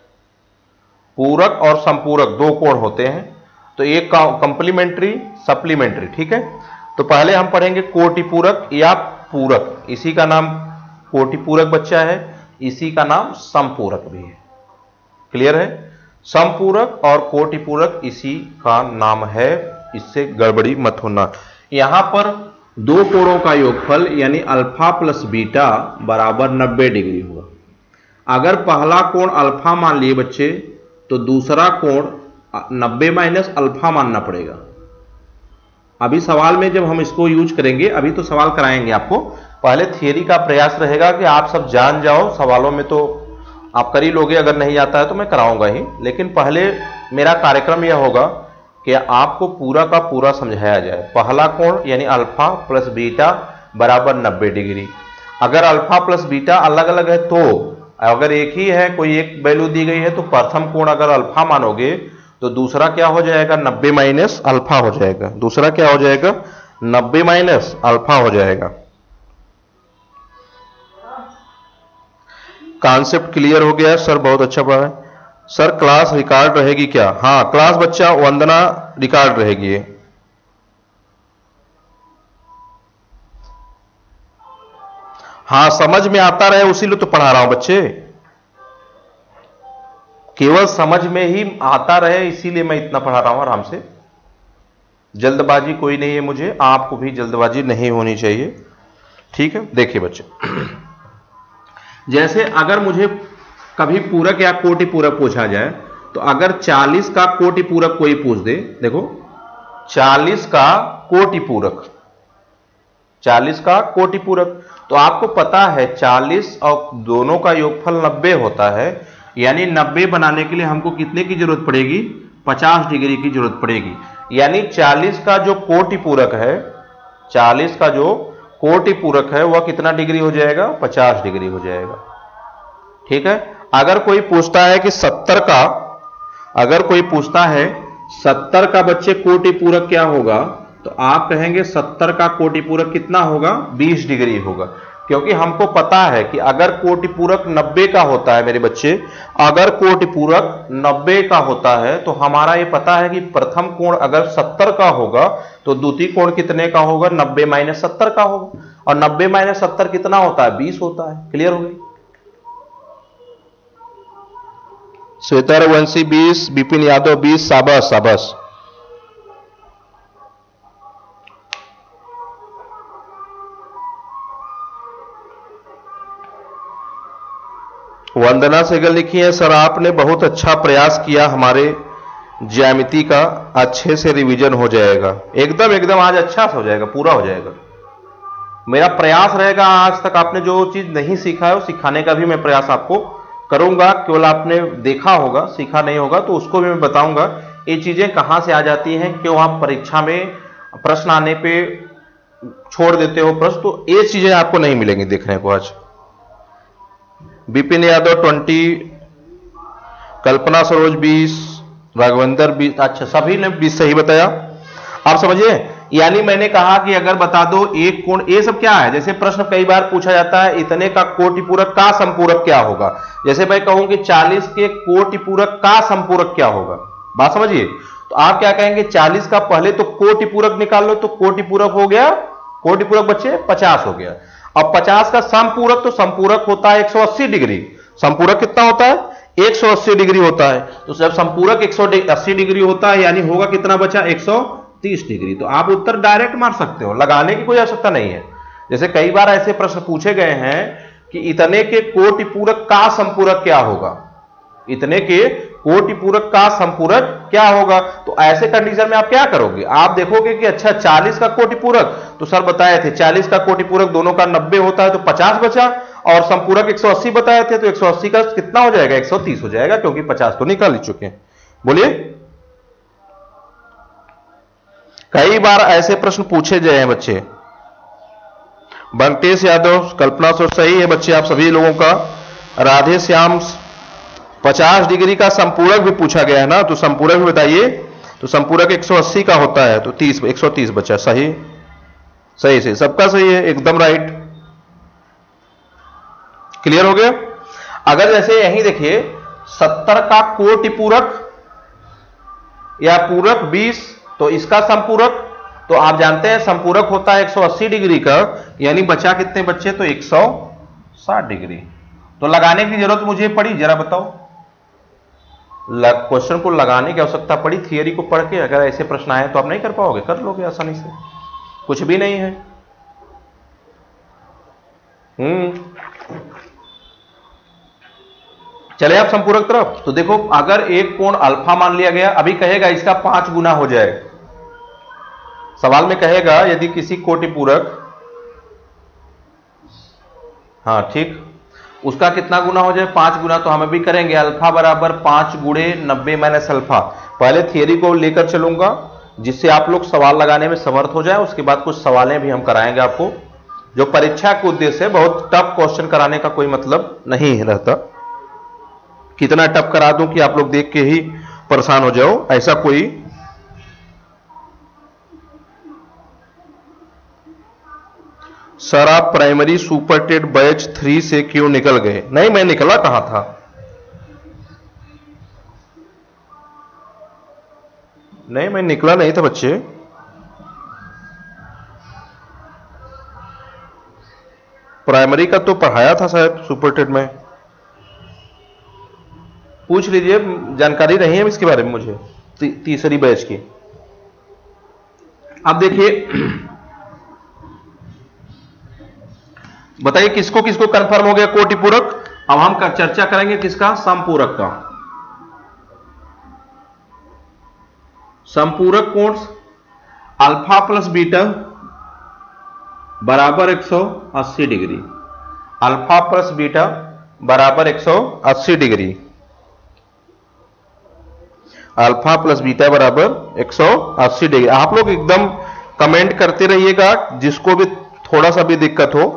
पूरक और संपूरक दो कोण होते हैं, तो एक कंप्लीमेंट्री सप्लीमेंट्री, ठीक है। तो पहले हम पढ़ेंगे कोटिपूरक या पूरक, इसी का नाम कोटिपूरक बच्चा है, इसी का नाम संपूरक भी है। क्लियर है, संपूरक और कोटिपूरक इसी का नाम है, इससे गड़बड़ी मत होना। यहां पर दो कोणों का योगफल यानी अल्फा प्लस बीटा बराबर 90 डिग्री होगा। अगर पहला कोण अल्फा मान लिए बच्चे, तो दूसरा कोण 90 माइनस अल्फा मानना पड़ेगा। अभी सवाल में जब हम इसको यूज करेंगे, अभी तो सवाल कराएंगे आपको, पहले थियरी का प्रयास रहेगा कि आप सब जान जाओ। सवालों में तो आप कर ही लोगे, अगर नहीं आता है तो मैं कराऊंगा ही, लेकिन पहले मेरा कार्यक्रम यह होगा कि आपको पूरा का पूरा समझाया जाए। पहला कोण यानी अल्फा प्लस बीटा बराबर 90 डिग्री। अगर अल्फा प्लस बीटा अलग अलग है तो, अगर एक ही है, कोई एक वैल्यू दी गई है, तो प्रथम कोण अगर अल्फा मानोगे तो दूसरा क्या हो जाएगा 90 माइनस अल्फा हो जाएगा। दूसरा क्या हो जाएगा 90 माइनस अल्फा हो जाएगा। कॉन्सेप्ट क्लियर हो गया सर, बहुत अच्छा पढ़ा है सर। क्लास रिकॉर्ड रहेगी क्या? हाँ क्लास बच्चा वंदना रिकॉर्ड रहेगी। हाँ, समझ में आता रहे उसीलिए तो पढ़ा रहा हूं बच्चे, केवल समझ में ही आता रहे इसीलिए मैं इतना पढ़ा रहा हूं आराम से। जल्दबाजी कोई नहीं है मुझे, आपको भी जल्दबाजी नहीं होनी चाहिए, ठीक है। देखिए बच्चे, जैसे अगर मुझे कभी पूरक या कोटि पूरक पूछा जाए, तो अगर 40 का कोटि पूरक कोई पूछ दे, देखो 40 का कोटि पूरक, 40 का कोटि पूरक, तो आपको पता है 40 और दोनों का योगफल 90 होता है, यानी 90 बनाने के लिए हमको कितने की जरूरत पड़ेगी, 50 डिग्री की जरूरत पड़ेगी। यानी 40 का जो कोटि पूरक है, 40 का जो कोटि पूरक है वह कितना डिग्री हो जाएगा, 50 डिग्री हो जाएगा, ठीक है। अगर कोई पूछता है कि 70 का, अगर कोई पूछता है 70 का बच्चे कोटि पूरक क्या होगा, तो आप कहेंगे 70 का कोटि पूरक कितना होगा, 20 डिग्री होगा, क्योंकि हमको पता है कि अगर कोटि पूरक 90 का होता है मेरे बच्चे, अगर कोटि पूरक 90 का होता है तो हमारा ये पता है कि प्रथम कोण अगर 70 का होगा तो द्वितीय कोण कितने का होगा, 90 माइनस 70 का होगा, और 90 माइनस 70 कितना होता है, 20 होता है। क्लियर हो गई? श्वेता रघुवंशी 20, विपिन यादव 20, शाबाश शाबाश। वंदना सहगल लिखी है, सर आपने बहुत अच्छा प्रयास किया, हमारे ज्यामिति का अच्छे से रिवीजन हो जाएगा। एकदम एकदम आज अच्छा से हो जाएगा, पूरा हो जाएगा। मेरा प्रयास रहेगा, आज तक आपने जो चीज नहीं सीखा है वो सिखाने का भी मैं प्रयास आपको करूंगा। केवल आपने देखा होगा, सीखा नहीं होगा, तो उसको भी मैं बताऊंगा ये चीजें कहां से आ जाती हैं, क्यों आप परीक्षा में प्रश्न आने पे छोड़ देते हो प्रश्न, तो ये चीजें आपको नहीं मिलेंगी देखने को आज। विपिन यादव 20, कल्पना सरोज 20, राघवेंद्र 20, अच्छा सभी ने 20 सही बताया। आप समझिए, यानी मैंने कहा कि अगर बता दो एक कोण, ये सब क्या है, जैसे प्रश्न कई बार पूछा जाता है इतने का कोटि पूरक का संपूरक क्या होगा, जैसे मैं कहूं कि 40 के कोटि पूरक का संपूरक क्या होगा, बात समझिए। तो आप क्या कहेंगे, 40 का पहले तो कोटि पूरक निकाल लो, तो कोटि पूरक हो गया, कोटि पूरक बच्चे 50 हो गया। अब 50 का संपूरक, तो संपूरक होता है 180 डिग्री, संपूरक कितना होता है, 180 डिग्री होता है। तो जब संपूरक 180 डिग्री होता है यानी होगा कितना बचा, 130 डिग्री। तो आप उत्तर डायरेक्ट मार सकते हो, लगाने की कोई आवश्यकता नहीं है। जैसे कई बार ऐसे प्रश्न पूछे गए हैं कि इतने के कोटि पूरक का संपूरक क्या होगा, इतने के कोटि पूरक का संपूरक क्या होगा, तो ऐसे कंडीशन में आप क्या करोगे, आप देखोगे कि अच्छा 40 का कोटि पूरक, तो सर बताए थे 40 का कोटि पूरक दोनों का 90 होता है, तो 50 बचा, और संपूरक 180 बताए थे, तो 180 का कितना हो जाएगा, 130 हो जाएगा, क्योंकि 50 तो निकाल ही चुके हैं। बोलिए, कई बार ऐसे प्रश्न पूछे गए हैं बच्चे। बंटेश यादव, कल्पना सो सही है बच्चे आप सभी लोगों का। राधे श्याम 50 डिग्री का संपूरक भी पूछा गया है ना, तो संपूरक भी बताइए। तो संपूरक 180 का होता है, तो 130 बचा, सही सही से सबका सही है, एकदम राइट। क्लियर हो गया? अगर जैसे यही देखिए 70 का कोटि पूरक या पूरक 20, तो इसका संपूरक, तो आप जानते हैं संपूरक होता है 180 डिग्री का, यानी बचा कितने बच्चे, तो 160 डिग्री। तो लगाने की जरूरत मुझे पड़ी, जरा बताओ, क्वेश्चन को लगाने की आवश्यकता पड़ी थियरी को पढ़ के? अगर ऐसे प्रश्न आए तो आप नहीं कर पाओगे, कर लोगे आसानी से, कुछ भी नहीं है। चले आप संपूरक तरफ, तो देखो अगर एक कोण अल्फा मान लिया गया, अभी कहेगा इसका 5 गुना हो जाए, सवाल में कहेगा यदि किसी कोटि पूरक, हाँ ठीक, उसका कितना गुना हो जाए, 5 गुना, तो हम अभी करेंगे अल्फा बराबर 5 गुणे 90 माइनस अल्फा। पहले थियरी को लेकर चलूंगा जिससे आप लोग सवाल लगाने में समर्थ हो जाए, उसके बाद कुछ सवालें भी हम कराएंगे आपको, जो परीक्षा के उद्देश्य से बहुत टफ क्वेश्चन कराने का कोई मतलब नहीं रहता। कितना टफ करा दूं कि आप लोग देख के ही परेशान हो जाओ, ऐसा कोई सर आप प्राइमरी सुपरटेड बैच 3 से क्यों निकल गए? नहीं, मैं निकला कहां था, नहीं मैं निकला नहीं था बच्चे। प्राइमरी का तो पढ़ाया था शायद सुपर टेट में, पूछ लीजिए, जानकारी नहीं है इसके बारे में मुझे, तीसरी बैच की। अब देखिए, बताइए किसको किसको कंफर्म हो गया कोटि पूरक। अब हम चर्चा करेंगे किसका, समपूरक का। समपूरक कोण अल्फा प्लस बीटा बराबर 180 डिग्री, अल्फा प्लस बीटा बराबर 180 डिग्री, अल्फा प्लस बीटा बराबर 180 डिग्री। आप लोग एकदम कमेंट करते रहिएगा, जिसको भी थोड़ा सा भी दिक्कत हो,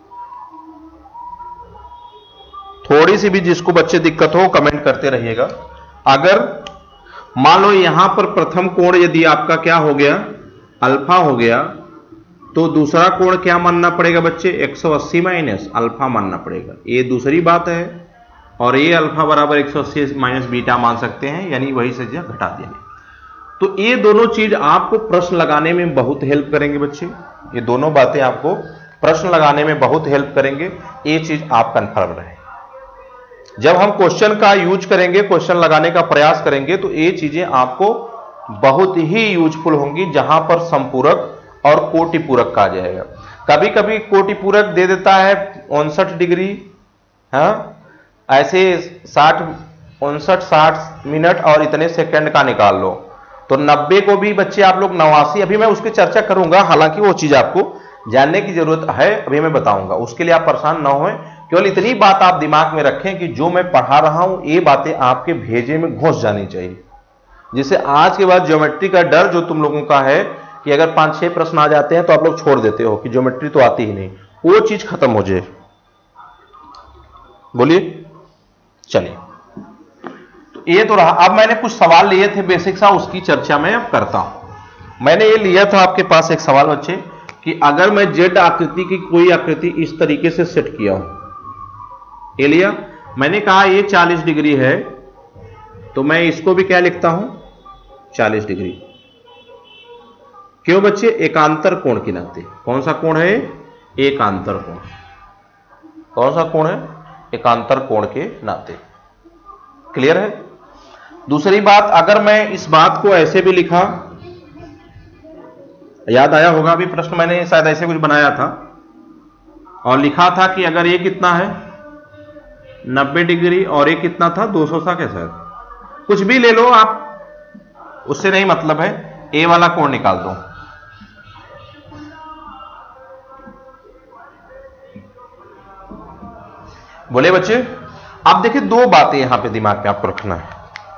थोड़ी सी भी जिसको बच्चे दिक्कत हो कमेंट करते रहिएगा। अगर मान लो यहां पर प्रथम कोण यदि आपका क्या हो गया, अल्फा हो गया, तो दूसरा कोण क्या मानना पड़ेगा बच्चे, 180 माइनस अल्फा मानना पड़ेगा। ये दूसरी बात है, और ये अल्फा बराबर 180 माइनस बीटा मान सकते हैं, यानी वही से घटा देंगे। तो ये दोनों चीज आपको प्रश्न लगाने में बहुत हेल्प करेंगे बच्चे, ये दोनों बातें आपको प्रश्न लगाने में बहुत हेल्प करेंगे। ये चीज आप कंफर्म रहे, जब हम क्वेश्चन का यूज करेंगे, क्वेश्चन लगाने का प्रयास करेंगे, तो ये चीजें आपको बहुत ही यूजफुल होंगी, जहां पर समपूरक और कोटि पूरक का आ जाएगा। कभी कभी कोटि पूरक दे देता है 59 डिग्री, हाँ ऐसे 59-60 मिनट और इतने सेकंड का निकाल लो, तो 90 को भी बच्चे आप लोग 89, अभी मैं उसकी चर्चा करूंगा, हालांकि वो चीज आपको जानने की जरूरत है, अभी मैं बताऊंगा, उसके लिए आप परेशान ना हों। केवल इतनी बात आप दिमाग में रखें कि जो मैं पढ़ा रहा हूं ये बातें आपके भेजे में घुस जानी चाहिए, जिससे आज के बाद ज्योमेट्री का डर जो तुम लोगों का है कि अगर 5-6 प्रश्न आ जाते हैं तो आप लोग छोड़ देते हो कि ज्योमेट्री तो आती ही नहीं, वो चीज खत्म हो जाए। बोलिए, चलिए, तो ये तो रहा। अब मैंने कुछ सवाल लिए थे बेसिक सा, उसकी चर्चा मैं अब करता हूं। मैंने ये लिया था आपके पास एक सवाल बच्चे कि अगर मैं जेड आकृति की कोई आकृति इस तरीके से सेट किया हूं, ये लिया, मैंने कहा ये 40 डिग्री है, तो मैं इसको भी क्या लिखता हूं, 40 डिग्री। क्यों बच्चे, एकांतर कोण के नाते। कौन सा कोण है, एकांतर कोण। कौन सा कोण है, एकांतर कोण के नाते। क्लियर है। दूसरी बात, अगर मैं इस बात को ऐसे भी लिखा, याद आया होगा अभी प्रश्न मैंने शायद ऐसे कुछ बनाया था और लिखा था कि अगर ये कितना है 90 डिग्री और ये कितना था 200 था, क्या शायद कुछ भी ले लो आप, उससे नहीं मतलब है, ए वाला कोण निकाल दो। बोले बच्चे, अब देखिए दो बातें यहां पे दिमाग में आपको रखना है।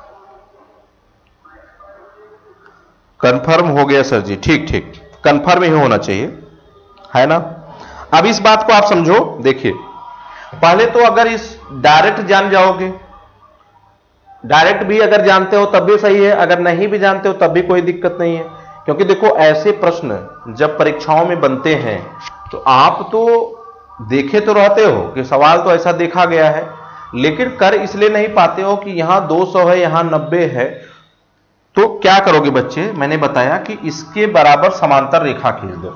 कंफर्म हो गया सर जी, ठीक ठीक, कंफर्म ही होना चाहिए, है ना। अब इस बात को आप समझो, देखिए पहले तो अगर इस डायरेक्ट जान जाओगे, डायरेक्ट भी अगर जानते हो तब भी सही है, अगर नहीं भी जानते हो तब भी कोई दिक्कत नहीं है, क्योंकि देखो ऐसे प्रश्न जब परीक्षाओं में बनते हैं तो आप तो देखे तो रहते हो कि सवाल तो ऐसा देखा गया है, लेकिन कर इसलिए नहीं पाते हो कि यहां 200 है यहां 90 है। तो क्या करोगे बच्चे, मैंने बताया कि इसके बराबर समांतर रेखा खींच दो।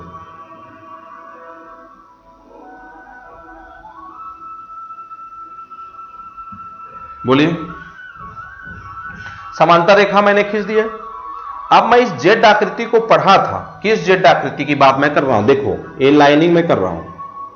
बोलिए, समांतर रेखा मैंने खींच दिया। अब मैं इस जेड आकृति को पढ़ा था, किस जेड आकृति की बात मैं कर रहा हूं, देखो ये लाइनिंग में कर रहा हूं,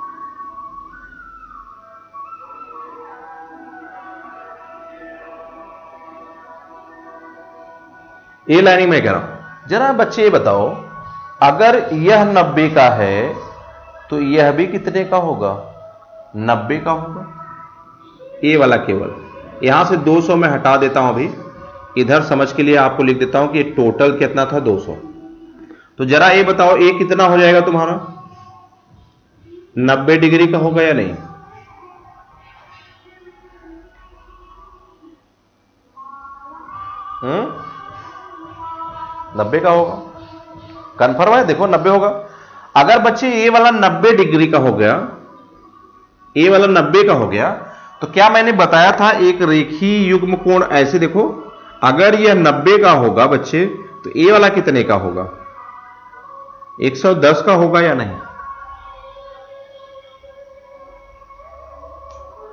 ये लाइनिंग में कह रहा हूं। जरा बच्चे ये बताओ, अगर यह 90 का है तो यह भी कितने का होगा, 90 का होगा। ये वाला केवल यहां से 200 में हटा देता हूं, अभी इधर समझ के लिए आपको लिख देता हूं कि टोटल कितना था 200। तो जरा ये बताओ ये कितना हो जाएगा तुम्हारा, 90 डिग्री का होगा या नहीं। हम्म, 90 का होगा, कंफर्म है। देखो 90 होगा। अगर बच्चे ये वाला 90 डिग्री का हो गया, ये वाला 90 का हो गया, तो क्या मैंने बताया था एक रेखीय युग्म कोण, ऐसे देखो अगर यह 90 का होगा बच्चे तो ये वाला कितने का होगा, 110 का होगा या नहीं।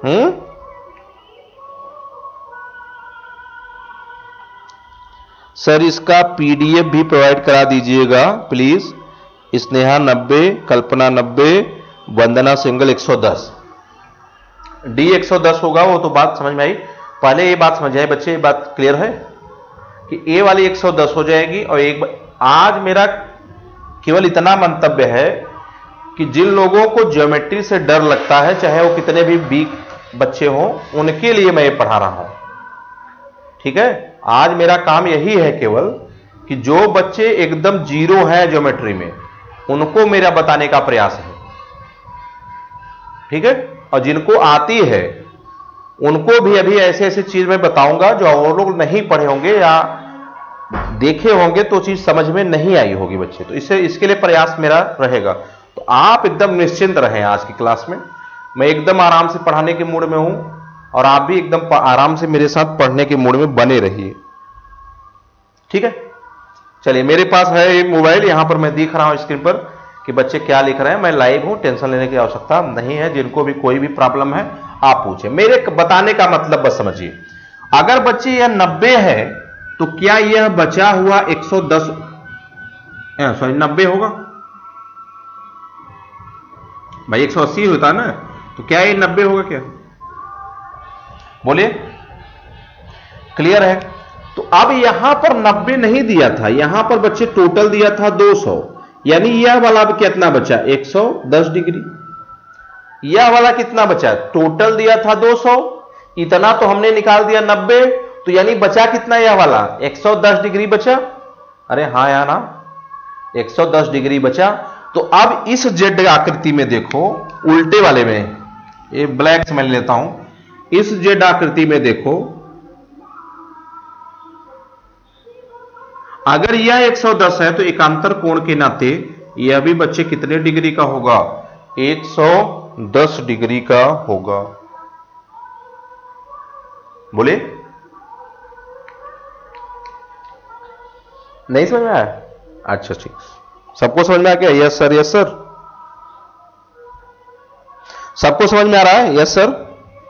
सर इसका पीडीएफ भी प्रोवाइड करा दीजिएगा please. Sneha 90, Kalpana 90, Vandana single 110। D 110 होगा, वो तो बात समझ में आई। पहले ये बात समझ आए बच्चे, ये बात क्लियर है कि ए वाली 110 हो जाएगी। और एक आज मेरा केवल इतना मंतव्य है कि जिन लोगों को ज्योमेट्री से डर लगता है, चाहे वो कितने भी वीक बच्चे हों, उनके लिए मैं ये पढ़ा रहा हूं। ठीक है, आज मेरा काम यही है केवल कि जो बच्चे एकदम जीरो हैं ज्योमेट्री में, उनको मेरा बताने का प्रयास है। ठीक है, और जिनको आती है उनको भी अभी ऐसे ऐसे चीज मैं बताऊंगा जो और लोग नहीं पढ़े होंगे या देखे होंगे तो चीज समझ में नहीं आई होगी बच्चे, तो इसके लिए प्रयास मेरा रहेगा। तो आप एकदम निश्चिंत रहें आज की क्लास में। मैं एकदम आराम से पढ़ाने के मूड में हूं और आप भी एकदम आराम से मेरे साथ पढ़ने के मूड में बने रहिए। ठीक है, चलिए मेरे पास है एक मोबाइल, यहां पर मैं दिख रहा हूं स्क्रीन पर कि बच्चे क्या लिख रहे हैं। मैं लाइव हूं, टेंशन लेने की आवश्यकता नहीं है। जिनको भी कोई भी प्रॉब्लम है आप पूछे, मेरे बताने का मतलब बस समझिए। अगर बच्चे यह 90 है तो क्या यह बचा हुआ 110 सॉरी 90 होगा भाई, 180 होता ना, तो क्या ये 90 होगा क्या? बोलिए, क्लियर है? तो अब यहां पर 90 नहीं दिया था, यहां पर बच्चे टोटल दिया था 200, यानी यह वाला अब कितना बचा? 110 डिग्री। यह वाला कितना बचा? टोटल दिया था 200, इतना तो हमने निकाल दिया 90, तो यानी बचा कितना? यह वाला 110 डिग्री बचा। अरे हां या ना, 110 डिग्री बचा। तो अब इस जेड आकृति में देखो, उल्टे वाले में, ये ब्लैक समझ लेता हूं, इस जेड आकृति में देखो, अगर यह 110 है तो एकांतर कोण के नाते यह भी बच्चे कितने डिग्री का होगा? 110 डिग्री का होगा। बोले, नहीं समझ में आया? अच्छा ठीक, सबको समझ में आ गया? यस सर, यस सर, सबको समझ में आ रहा है? Yes sir.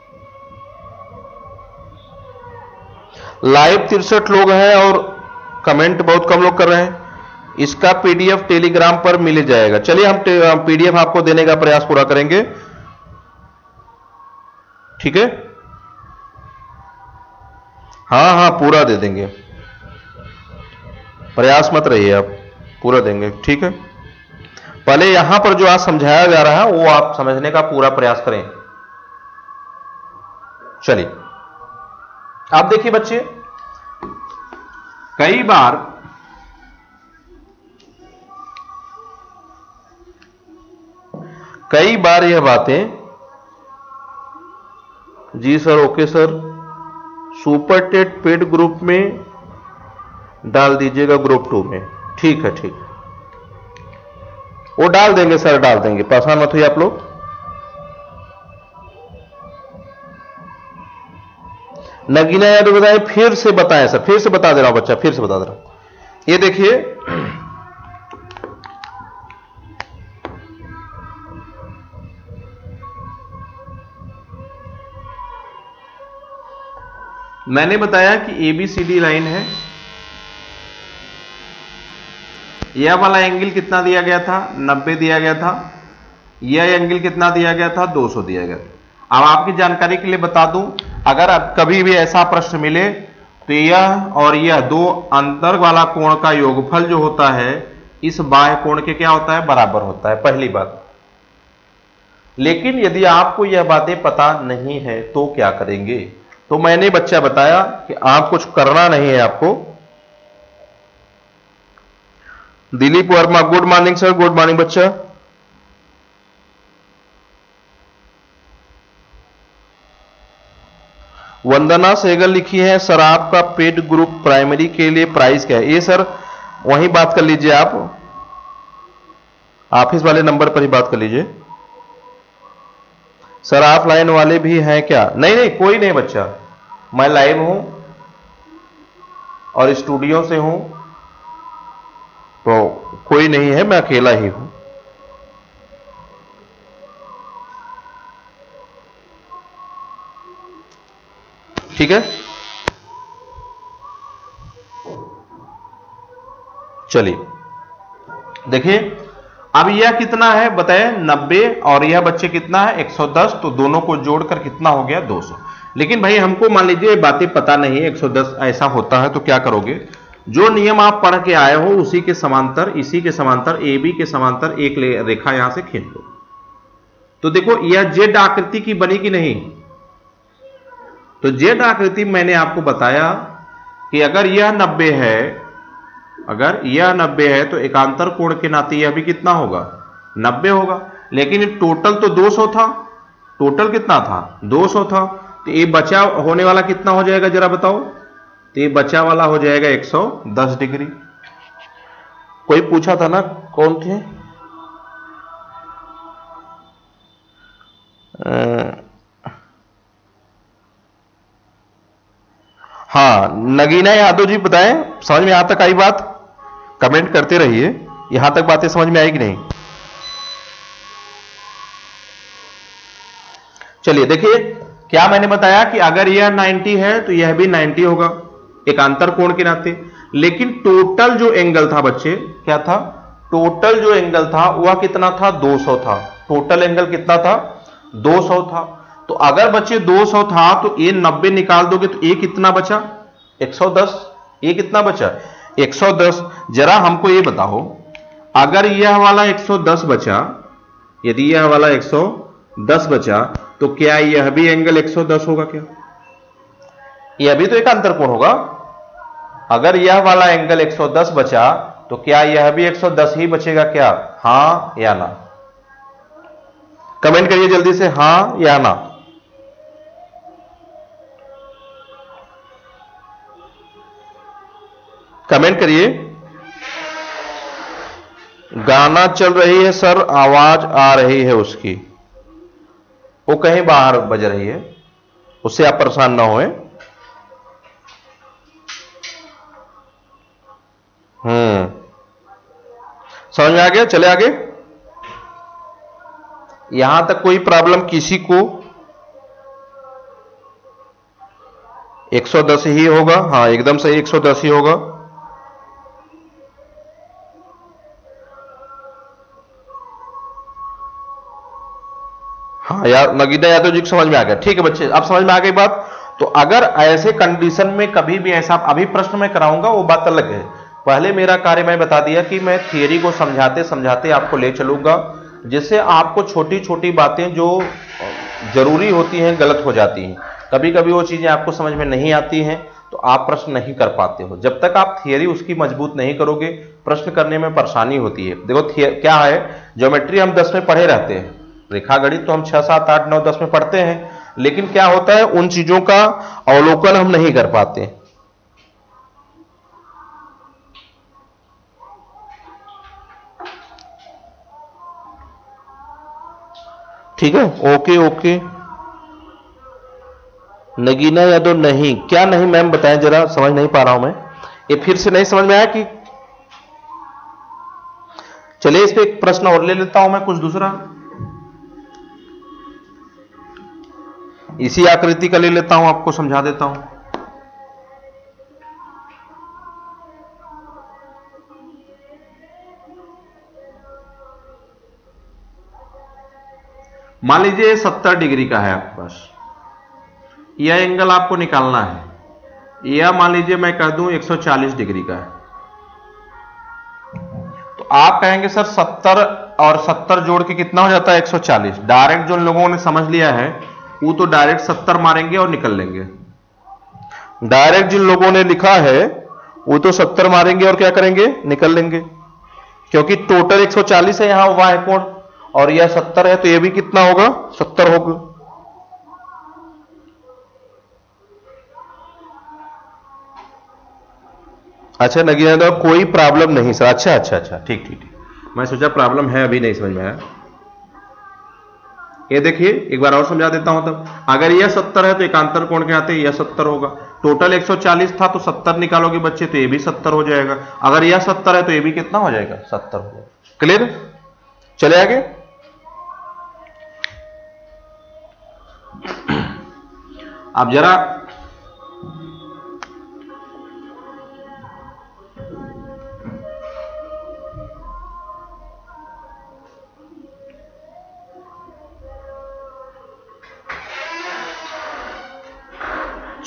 लाइव 63 लोग हैं और कमेंट बहुत कम लोग कर रहे हैं। इसका पीडीएफ टेलीग्राम पर मिल जाएगा। चलिए हम पीडीएफ आपको देने का प्रयास पूरा करेंगे। ठीक है, हाँ हाँ पूरा दे देंगे, प्रयास मत रहिए आप, पूरा देंगे। ठीक है, पहले यहां पर जो आज समझाया जा रहा है वो आप समझने का पूरा प्रयास करें। चलिए आप देखिए बच्चे, कई बार यह बातें, जी sir, okay sir, super TET paid group में डाल दीजिएगा, ग्रुप 2 में। ठीक है, ठीक है, वो डाल देंगे सर, डाल देंगे, परेशान मत होइए आप लोग। नगीना यादव बताएं, फिर से बताएं सर, फिर से बता दे रहा हूं बच्चा, फिर से बता दे रहा हूं। ये देखिए, मैंने बताया कि एबीसीडी लाइन है। यह वाला एंगल कितना दिया गया था? 90 दिया गया था। यह एंगल कितना दिया गया था? 200 दिया गया था। अब आपकी जानकारी के लिए बता दूं, अगर अब कभी भी ऐसा प्रश्न मिले तो यह और यह दो अंतर वाला कोण का योगफल जो होता है इस बाह्य कोण के क्या होता है? बराबर होता है, पहली बात। लेकिन यदि आपको यह बातें पता नहीं है तो क्या करेंगे? तो मैंने बच्चा बताया कि आप कुछ करना नहीं है आपको। Dilip Verma, good morning sir, good morning बच्चा। वंदना सहगल लिखी है, सर आपका पेड ग्रुप प्राइमरी के लिए प्राइस क्या है? ये सर वहीं बात कर लीजिए, आप ऑफिस वाले नंबर पर ही बात कर लीजिए। सर ऑफलाइन वाले भी हैं क्या? नहीं नहीं, कोई नहीं बच्चा, मैं लाइव हूं और स्टूडियो से हूं, तो कोई नहीं है, मैं अकेला ही हूं। ठीक है, चलिए देखिए अब यह कितना है बताएं 90 और यह बच्चे कितना है 110, तो दोनों को जोड़कर कितना हो गया 200। लेकिन भाई हमको मान लीजिए बातें पता नहीं है 110 ऐसा होता है तो क्या करोगे, जो नियम आप पढ़ के आए हो उसी के समांतर, इसी के समांतर ए बी के समांतर एक रेखा यहां से खींच लो। तो देखो यह जेड आकृति की बनी कि नहीं, तो जेड आकृति मैंने आपको बताया कि अगर यह 90 है, अगर यह 90 है तो एकांतर कोण के नाते यह भी कितना होगा 90 होगा। लेकिन टोटल तो 200 था, टोटल कितना था 200 था, तो ये बचा होने वाला कितना हो जाएगा जरा बताओ, तो ये बचा वाला हो जाएगा 110 डिग्री। कोई पूछा था ना कौन थे, हाँ नगीना यादव जी बताएं, समझ में यहां तक आई बात, कमेंट करते रहिए, यहां तक बातें समझ में आई कि नहीं। चलिए देखिए क्या मैंने बताया कि अगर यह 90 है तो यह भी 90 होगा एकांतर कोण के नाते। लेकिन टोटल जो एंगल था बच्चे क्या था, टोटल जो एंगल था वह कितना था 200 था, टोटल एंगल कितना था 200 था। तो अगर बच्चे 200 था तो ये 90 निकाल दोगे तो ये कितना बचा 110, ये कितना बचा 110। जरा हमको ये बताओ अगर यह वाला 110 बचा, यदि यह वाला 110 बचा तो क्या यह भी एंगल 110 होगा, क्या यह भी तो एक अंतर कोण होगा। अगर यह वाला एंगल 110 बचा तो क्या यह भी 110 ही बचेगा क्या, हां या ना, कमेंट करिए जल्दी से हां या ना। कमेंट करिए। गाना चल रही है सर, आवाज आ रही है उसकी, वो कहीं बाहर बज रही है, उससे आप परेशान ना होए। समझ में आ गया, चले आगे। यहां तक कोई प्रॉब्लम किसी को 110 ही होगा, हाँ एकदम सही 110 ही होगा। हाँ यार नगीना यादव जी को समझ में आ गया, ठीक है बच्चे अब समझ में आ गई बात। तो अगर ऐसे कंडीशन में कभी भी ऐसा, अभी प्रश्न मैं कराऊंगा वो बात अलग है, पहले मेरा कार्य मैं बता दिया कि मैं थियरी को समझाते समझाते आपको ले चलूंगा, जिससे आपको छोटी छोटी बातें जो जरूरी होती हैं गलत हो जाती हैं। कभी कभी वो चीजें आपको समझ में नहीं आती हैं तो आप प्रश्न नहीं कर पाते हो, जब तक आप थियरी उसकी मजबूत नहीं करोगे प्रश्न करने में परेशानी होती है। देखो क्या है, ज्योमेट्री हम 10 में पढ़े रहते हैं, रेखा गणित तो हम 6, 7, 8, 9, 10 में पढ़ते हैं, लेकिन क्या होता है उन चीजों का अवलोकन हम नहीं कर पाते। ठीक है, ओके ओके। नगीना यादव नहीं, क्या नहीं मैम बताएं जरा, समझ नहीं पा रहा हूं मैं, ये फिर से नहीं समझ में आया कि, चलिए इस पे एक प्रश्न और ले लेता हूं मैं कुछ दूसरा, इसी आकृति का ले लेता हूं, आपको समझा देता हूं। मान लीजिए 70 डिग्री का है आपके पास, यह एंगल आपको निकालना है, यह मान लीजिए मैं कह दूं 140 डिग्री का है। तो आप कहेंगे सर 70 और 70 जोड़ के कितना हो जाता है 140। डायरेक्ट जो लोगों ने समझ लिया है वो तो डायरेक्ट 70 मारेंगे और निकल लेंगे, डायरेक्ट जिन लोगों ने लिखा है वो तो 70 मारेंगे और क्या करेंगे निकल लेंगे, क्योंकि टोटल 140 है यहां वाह कोण और यह 70 है तो यह भी कितना होगा 70 होगा। अच्छा नगीना कोई प्रॉब्लम नहीं सर, अच्छा अच्छा अच्छा ठीक ठीक ठीक, मैं सोचा प्रॉब्लम है अभी नहीं समझ में आया। ये देखिए एक बार और समझा देता हूं, तब अगर यह 70 है तो एकांतर कोण के आते यह 70 होगा, टोटल 140 था तो 70 निकालोगे बच्चे तो ये भी 70 हो जाएगा, अगर यह 70 है तो ये भी कितना हो जाएगा 70 हो जाएगा। क्लियर, चले आगे। अब जरा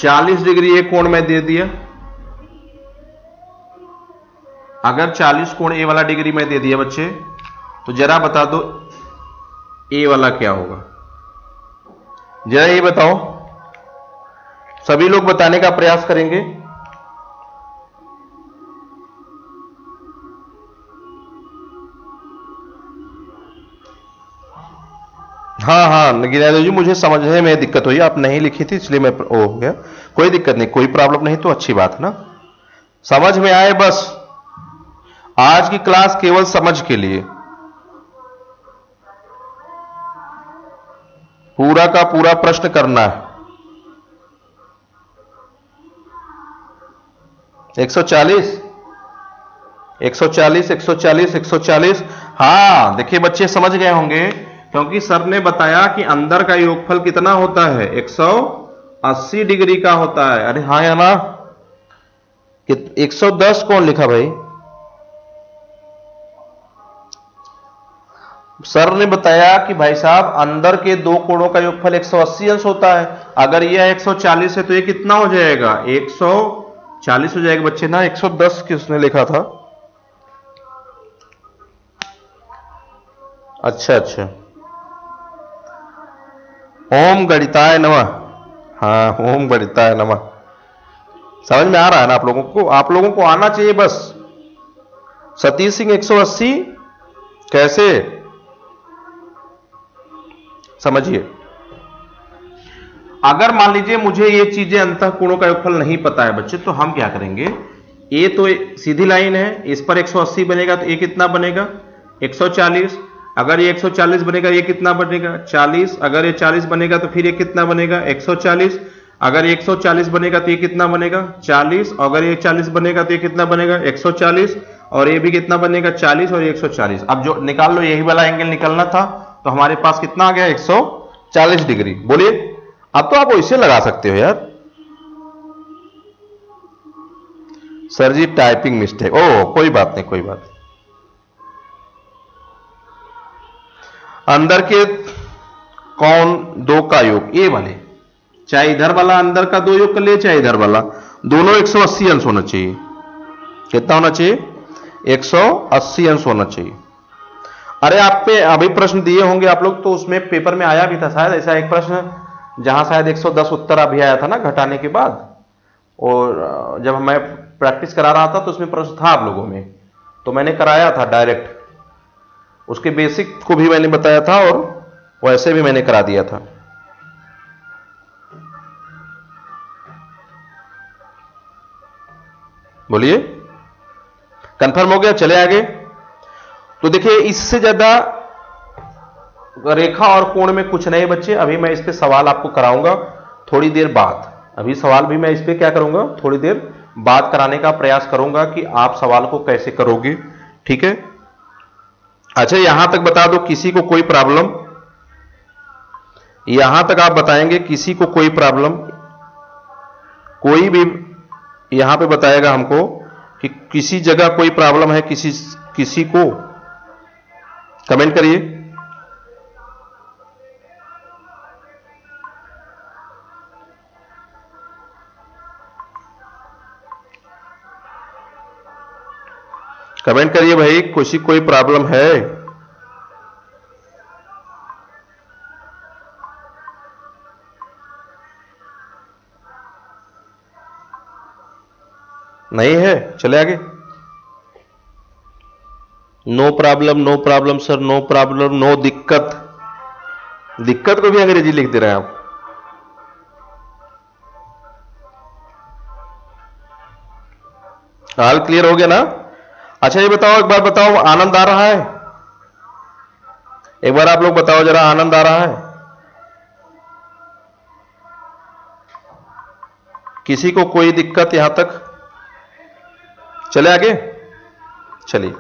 40 डिग्री एक कोण में दे दिया, अगर 40 कोण ए वाला डिग्री में दे दिया बच्चे, तो जरा बता दो ए वाला क्या होगा, जरा ये बताओ। सभी लोग बताने का प्रयास करेंगे। हाँ हाँ गिरिराज जी, मुझे समझने में दिक्कत हुई, आप नहीं लिखी थी इसलिए मैं हो गया। कोई दिक्कत नहीं, कोई प्रॉब्लम नहीं, तो अच्छी बात है ना, समझ में आए बस। आज की क्लास केवल समझ के लिए, पूरा का पूरा प्रश्न करना है। 140 140 140 140। हाँ देखिए बच्चे समझ गए होंगे, क्योंकि सर ने बताया कि अंदर का योगफल कितना होता है, 180 डिग्री का होता है। अरे हाँ या ना, 110 कौन लिखा भाई? सर ने बताया कि भाई साहब अंदर के दो कोणों का योगफल 180 अंश होता है। अगर यह 140 है तो ये कितना हो जाएगा, 140 हो जाएगा बच्चे ना। 110 किसने लिखा था? अच्छा अच्छा, ओम गणिताय नमः। हाँ ओम गणिताय नमः, समझ में आ रहा है ना आप लोगों को? आप लोगों को आना चाहिए बस। सतीश सिंह 180 कैसे, समझिए। अगर मान लीजिए मुझे ये चीजें अंतःकोणों का योगफल नहीं पता है बच्चे, तो हम क्या करेंगे, ये तो सीधी लाइन है, इस पर 180 बनेगा तो ये कितना बनेगा, 140। अगर ये 140 बनेगा ये कितना बनेगा, 40। अगर ये 40 बनेगा तो फिर ये कितना बनेगा, 140। अगर ये 140 बनेगा तो ये कितना बनेगा, 40। अगर ये 40 बनेगा तो ये कितना बनेगा, 140। और ये भी कितना बनेगा, 40 और 140। अब जो निकाल लो, यही वाला एंगल निकलना था, तो हमारे पास कितना आ गया, 140 डिग्री। बोलिए, अब तो आप इसे लगा सकते हो यार। सर जी टाइपिंग मिस्टेक, ओ कोई बात नहीं, कोई बात नहीं। अंदर के कौन दो का योग, ए वाले, चाहे इधर वाला अंदर का दो योग कर ले, चाहे इधर वाला, दोनों 180 अंश होना चाहिए। कितना होना चाहिए, 180 अंश होना चाहिए। अरे आप पे अभी प्रश्न दिए होंगे आप लोग, तो उसमें पेपर में आया भी था शायद ऐसा एक प्रश्न, जहां शायद 110 उत्तर अभी आया था ना घटाने के बाद। और जब मैं प्रैक्टिस करा रहा था तो उसमें प्रश्न था आप लोगों में, तो मैंने कराया था डायरेक्ट, उसके बेसिक को भी मैंने बताया था और वैसे भी मैंने करा दिया था। बोलिए, कंफर्म हो गया? चले आगे। तो देखिए, इससे ज्यादा रेखा और कोण में कुछ नहीं बच्चे। अभी मैं इस पे सवाल आपको कराऊंगा थोड़ी देर बाद। अभी सवाल भी मैं इस पे क्या करूंगा, थोड़ी देर बाद कराने का प्रयास करूंगा कि आप सवाल को कैसे करोगे, ठीक है? अच्छा, यहां तक बता दो किसी को कोई प्रॉब्लम, यहां तक आप बताएंगे किसी को कोई प्रॉब्लम, कोई भी यहां पे बताएगा हमको कि किसी जगह कोई प्रॉब्लम है, किसी को कमेंट करिए। कमेंट करिए भाई, कोई प्रॉब्लम है? नहीं है? चले आगे। No problem, no problem sir, no problem, no दिक्कत। दिक्कत को भी अंग्रेजी लिख दे रहे हैं आप। हाल क्लियर हो गया ना? अच्छा ये बताओ, एक बार बताओ, आनंद आ रहा है? एक बार आप लोग बताओ जरा, आनंद आ रहा है? किसी को कोई दिक्कत यहां तक? चले आगे, चलिए।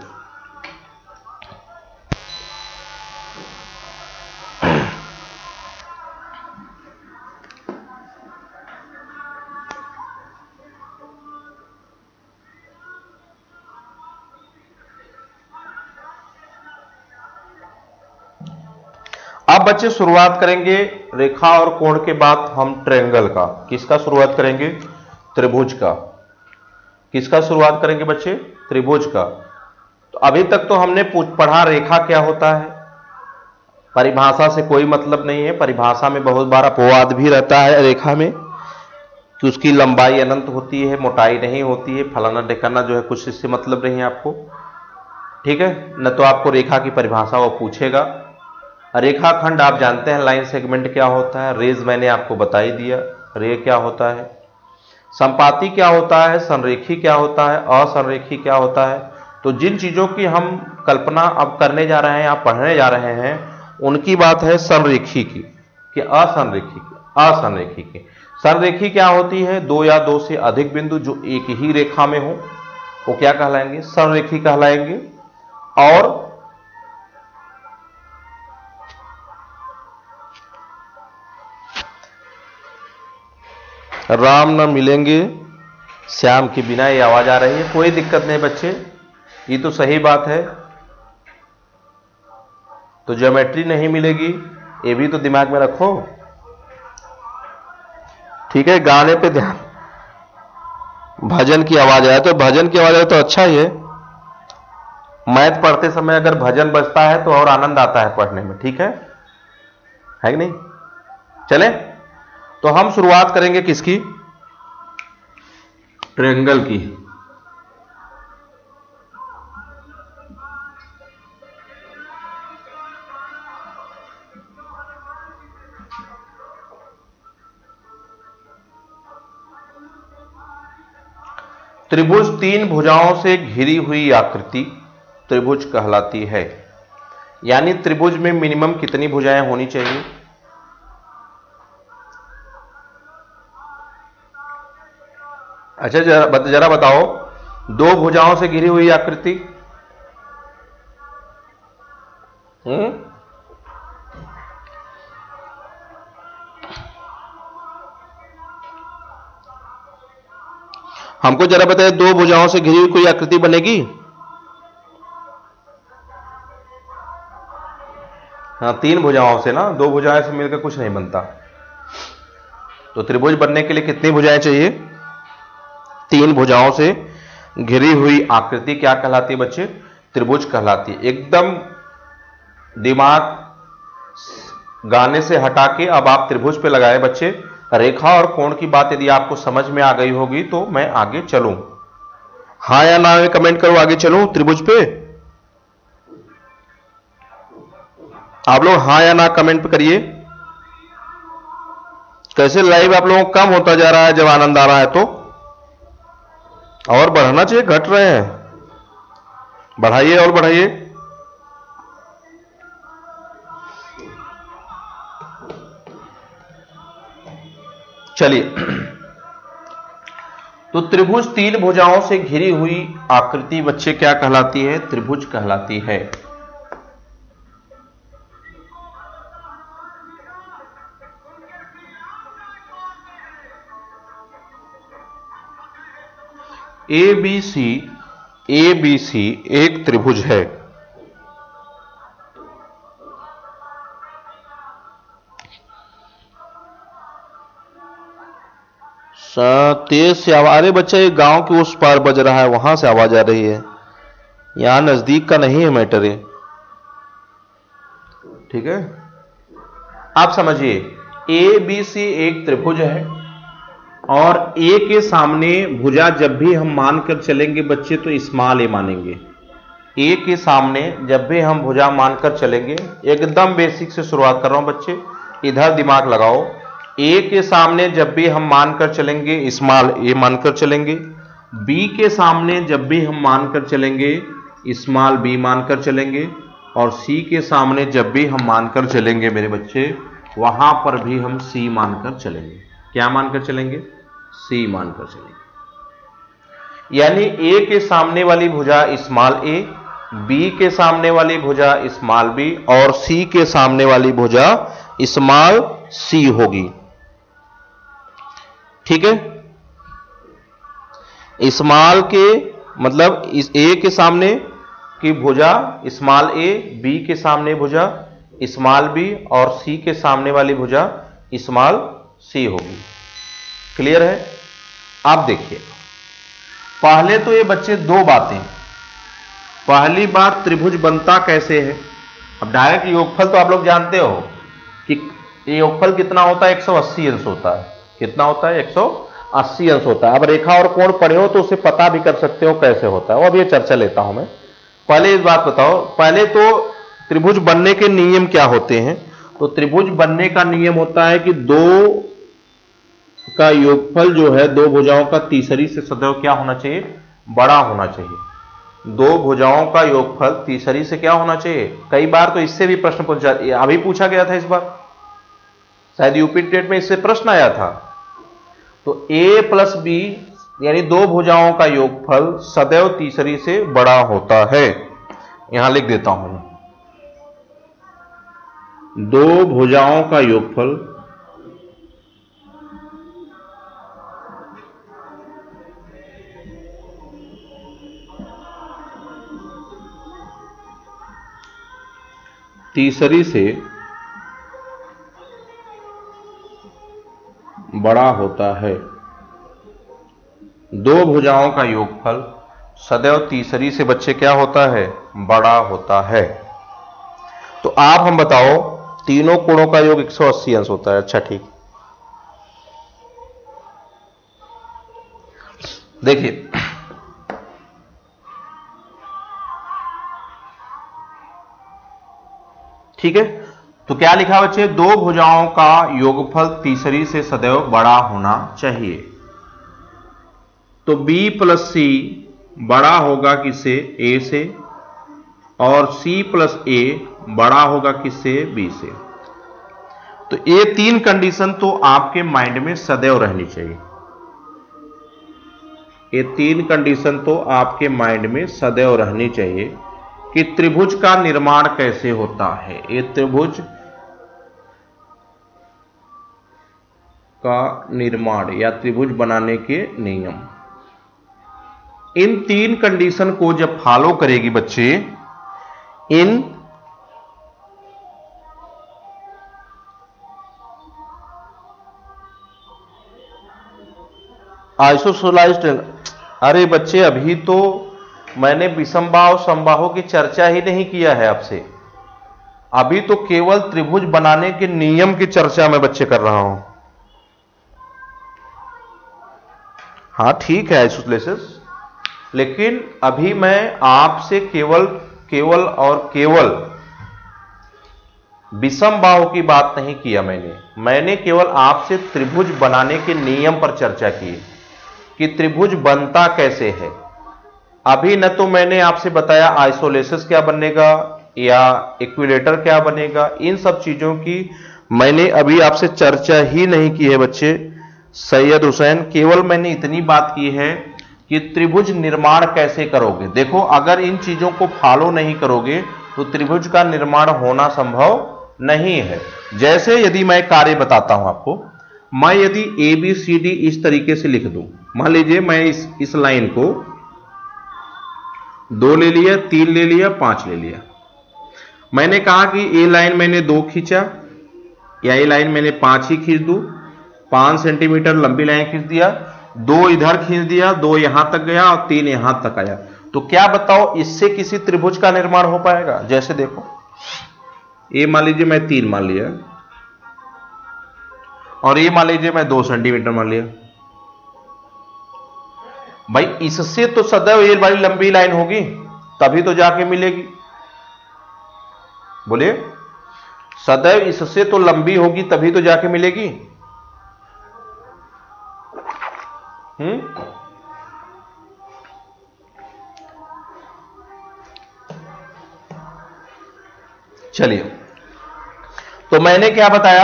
अब बच्चे शुरुआत करेंगे रेखा और कोण के बाद हम ट्रायंगल का, किसका शुरुआत करेंगे? त्रिभुज का। किसका शुरुआत करेंगे बच्चे? त्रिभुज का। तो अभी तक तो हमने पढ़ा रेखा क्या होता है, परिभाषा से कोई मतलब नहीं है। परिभाषा में बहुत बार अपवाद भी रहता है रेखा में कि उसकी लंबाई अनंत होती है, मोटाई नहीं होती है, फलाना ढिकाना जो है कुछ इससे मतलब नहीं है आपको, ठीक है। न तो आपको रेखा की परिभाषा वो पूछेगा। रेखाखंड आप जानते हैं, लाइन सेगमेंट क्या होता है, रेज मैंने आपको बता ही दिया, रे क्या होता है, संपाती क्या होता है, संरेखी क्या होता है, असंरेखी क्या होता है। तो जिन चीजों की हम कल्पना अब करने जा रहे हैं या पढ़ने जा रहे हैं, उनकी बात है संरेखी की कि असंरेखी की। असंरेखी की संरेखी क्या होती है? दो या दो से अधिक बिंदु जो एक ही रेखा में हो, वो क्या कहलाएंगे? संरेखी कहलाएंगे। और राम न मिलेंगे श्याम के बिना, ये आवाज आ रही है, कोई दिक्कत नहीं बच्चे, ये तो सही बात है। तो ज्योमेट्री नहीं मिलेगी, ये भी तो दिमाग में रखो, ठीक है। गाने पे ध्यान, भजन की आवाज आए तो भजन की आवाज आए तो अच्छा ही है। मैथ पढ़ते समय अगर भजन बजता है तो और आनंद आता है पढ़ने में, ठीक है कि नहीं? चले तो हम शुरुआत करेंगे किसकी? ट्रायंगल की। त्रिभुज तीन भुजाओं से घिरी हुई आकृति त्रिभुज कहलाती है। यानी त्रिभुज में मिनिमम कितनी भुजाएं होनी चाहिए? अच्छा जरा बताओ, दो भुजाओं से घिरी हुई आकृति, हमको जरा बताइए, दो भुजाओं से घिरी हुई कोई आकृति बनेगी? हाँ, तीन भुजाओं से ना, दो भुजाएं से मिलकर कुछ नहीं बनता। तो त्रिभुज बनने के लिए कितनी भुजाएं चाहिए? तीन भुजाओं से घिरी हुई आकृति क्या कहलाती है बच्चे? त्रिभुज कहलाती है। एकदम दिमाग गाने से हटा के अब आप त्रिभुज पे लगाए बच्चे। रेखा और कोण की बात यदि आपको समझ में आ गई होगी तो मैं आगे चलूं। हाँ या ना में कमेंट करो, आगे चलूं त्रिभुज पे। आप लोग हाँ या ना कमेंट पे करिए। कैसे लाइव आप लोगों को कम होता जा रहा है जब आनंद आ रहा है तो, और बढ़ाना चाहिए, घट रहे हैं, बढ़ाइए और बढ़ाइए। चलिए, तो त्रिभुज तीन भुजाओं से घिरी हुई आकृति बच्चे क्या कहलाती है? त्रिभुज कहलाती है। ABC एक त्रिभुज है। तेज से आवाज, अरे बच्चे गांव के उस पार बज रहा है, वहां से आवाज आ रही है, यहां नजदीक का नहीं है मैटर ये, ठीक है। आप समझिए, ABC एक त्रिभुज है और ए के सामने भुजा जब भी हम मानकर चलेंगे बच्चे तो स्मॉल ए मानेंगे। ए के सामने जब भी हम भुजा मानकर चलेंगे, एकदम बेसिक से शुरुआत कर रहा हूं बच्चे, इधर दिमाग लगाओ। ए के सामने जब भी हम मानकर चलेंगे स्मॉल ए मानकर चलेंगे। बी के सामने जब भी हम मानकर चलेंगे स्मॉल बी मानकर चलेंगे। और सी के सामने जब भी हम मानकर चलेंगे मेरे बच्चे, वहां पर भी हम सी मानकर चलेंगे। क्या मानकर चलेंगे? सी मानकर चलेंगे। यानी ए के सामने वाली भुजा स्मॉल ए, बी के सामने वाली भुजा स्मॉल बी और सी के सामने वाली भुजा स्मॉल सी होगी, ठीक है। स्मॉल के मतलब ए के सामने की भुजा स्मॉल ए, बी के सामने भुजा स्मॉल बी और सी के सामने वाली भुजा स्मॉल सी होगी। क्लियर है? आप देखिए, पहले तो ये बच्चे दो बातें। पहली बात, त्रिभुज बनता कैसे है। अब डायरेक्ट योगफल तो आप लोग जानते हो कि योगफल कितना होता है, 180 अंश होता है। कितना होता है? 180 अंश होता है। अब रेखा और कोण पढ़े हो तो उसे पता भी कर सकते हो कैसे होता है, वो अब ये चर्चा लेता हूं मैं। पहले इस बात बताओ, पहले तो त्रिभुज बनने के नियम क्या होते हैं। तो त्रिभुज बनने का नियम होता है कि दो का योगफल जो है, दो भुजाओं का तीसरी से सदैव क्या होना चाहिए? बड़ा होना चाहिए। दो भुजाओं का योगफल तीसरी से क्या होना चाहिए? कई बार तो इससे भी प्रश्न पूछा, अभी पूछा गया था इस बार, शायद यूपी टेट में इससे प्रश्न आया था। तो a प्लस बी यानी दो भुजाओं का योगफल सदैव तीसरी से बड़ा होता है। यहां लिख देता हूं, दो भुजाओं का योगफल तीसरी से बड़ा होता है। दो भुजाओं का योगफल सदैव तीसरी से बच्चे क्या होता है? बड़ा होता है। तो आप हम बताओ, तीनों कोणों का योग 180 अंश होता है। अच्छा ठीक, देखिए ठीक है। तो क्या लिखा बच्चे? दो भुजाओं का योगफल तीसरी से सदैव बड़ा होना चाहिए। तो b प्लस सी बड़ा होगा किससे? a से, और c प्लस a बड़ा होगा किससे? b से। तो ये तीन कंडीशन तो आपके माइंड में सदैव रहनी चाहिए। ये तीन कंडीशन तो आपके माइंड में सदैव रहनी चाहिए कि त्रिभुज का निर्माण कैसे होता है। ये त्रिभुज का निर्माण या त्रिभुज बनाने के नियम, इन तीन कंडीशन को जब फॉलो करेगी बच्चे, इन आइसोसेलाइज्ड, अरे बच्चे अभी तो मैंने विषमबाहु समबाहु की चर्चा ही नहीं किया है आपसे। अभी तो केवल त्रिभुज बनाने के नियम की चर्चा मैं बच्चे कर रहा हूं। हाँ ठीक है आइसोसेलेसिस, लेकिन अभी मैं आपसे केवल और केवल विषमबाहु की बात नहीं किया। मैंने केवल आपसे त्रिभुज बनाने के नियम पर चर्चा की कि त्रिभुज बनता कैसे है। अभी न तो मैंने आपसे बताया आइसोलेसिस क्या बनेगा या इक्विलेटर क्या बनेगा, इन सब चीजों की मैंने अभी आपसे चर्चा ही नहीं की है बच्चे। सैयद हुसैन, केवल मैंने इतनी बात की है कि त्रिभुज निर्माण कैसे करोगे। देखो, अगर इन चीजों को फॉलो नहीं करोगे तो त्रिभुज का निर्माण होना संभव नहीं है। जैसे यदि मैं कार्य बताता हूं आपको, मैं यदि ए बी सी डी इस तरीके से लिख दूं, मान लीजिए मैं इस लाइन को 2 ले लिया, 3 ले लिया, 5 ले लिया। मैंने कहा कि ये लाइन मैंने 2 खींचा या ये लाइन मैंने 5 ही खींच दूं, 5 सेंटीमीटर लंबी लाइन खींच दिया, 2 इधर खींच दिया, 2 यहां तक गया और 3 यहां तक आया। तो क्या बताओ, इससे किसी त्रिभुज का निर्माण हो पाएगा? जैसे देखो, ये मान लीजिए मैं 3 मान लिया और ये मान लीजिए मैं 2 सेंटीमीटर मान लिया। भाई इससे तो सदैव ये वाली लंबी लाइन होगी, तभी तो जाके मिलेगी। बोलिए, सदैव इससे तो लंबी होगी तभी तो जाके मिलेगी। चलिए, तो मैंने क्या बताया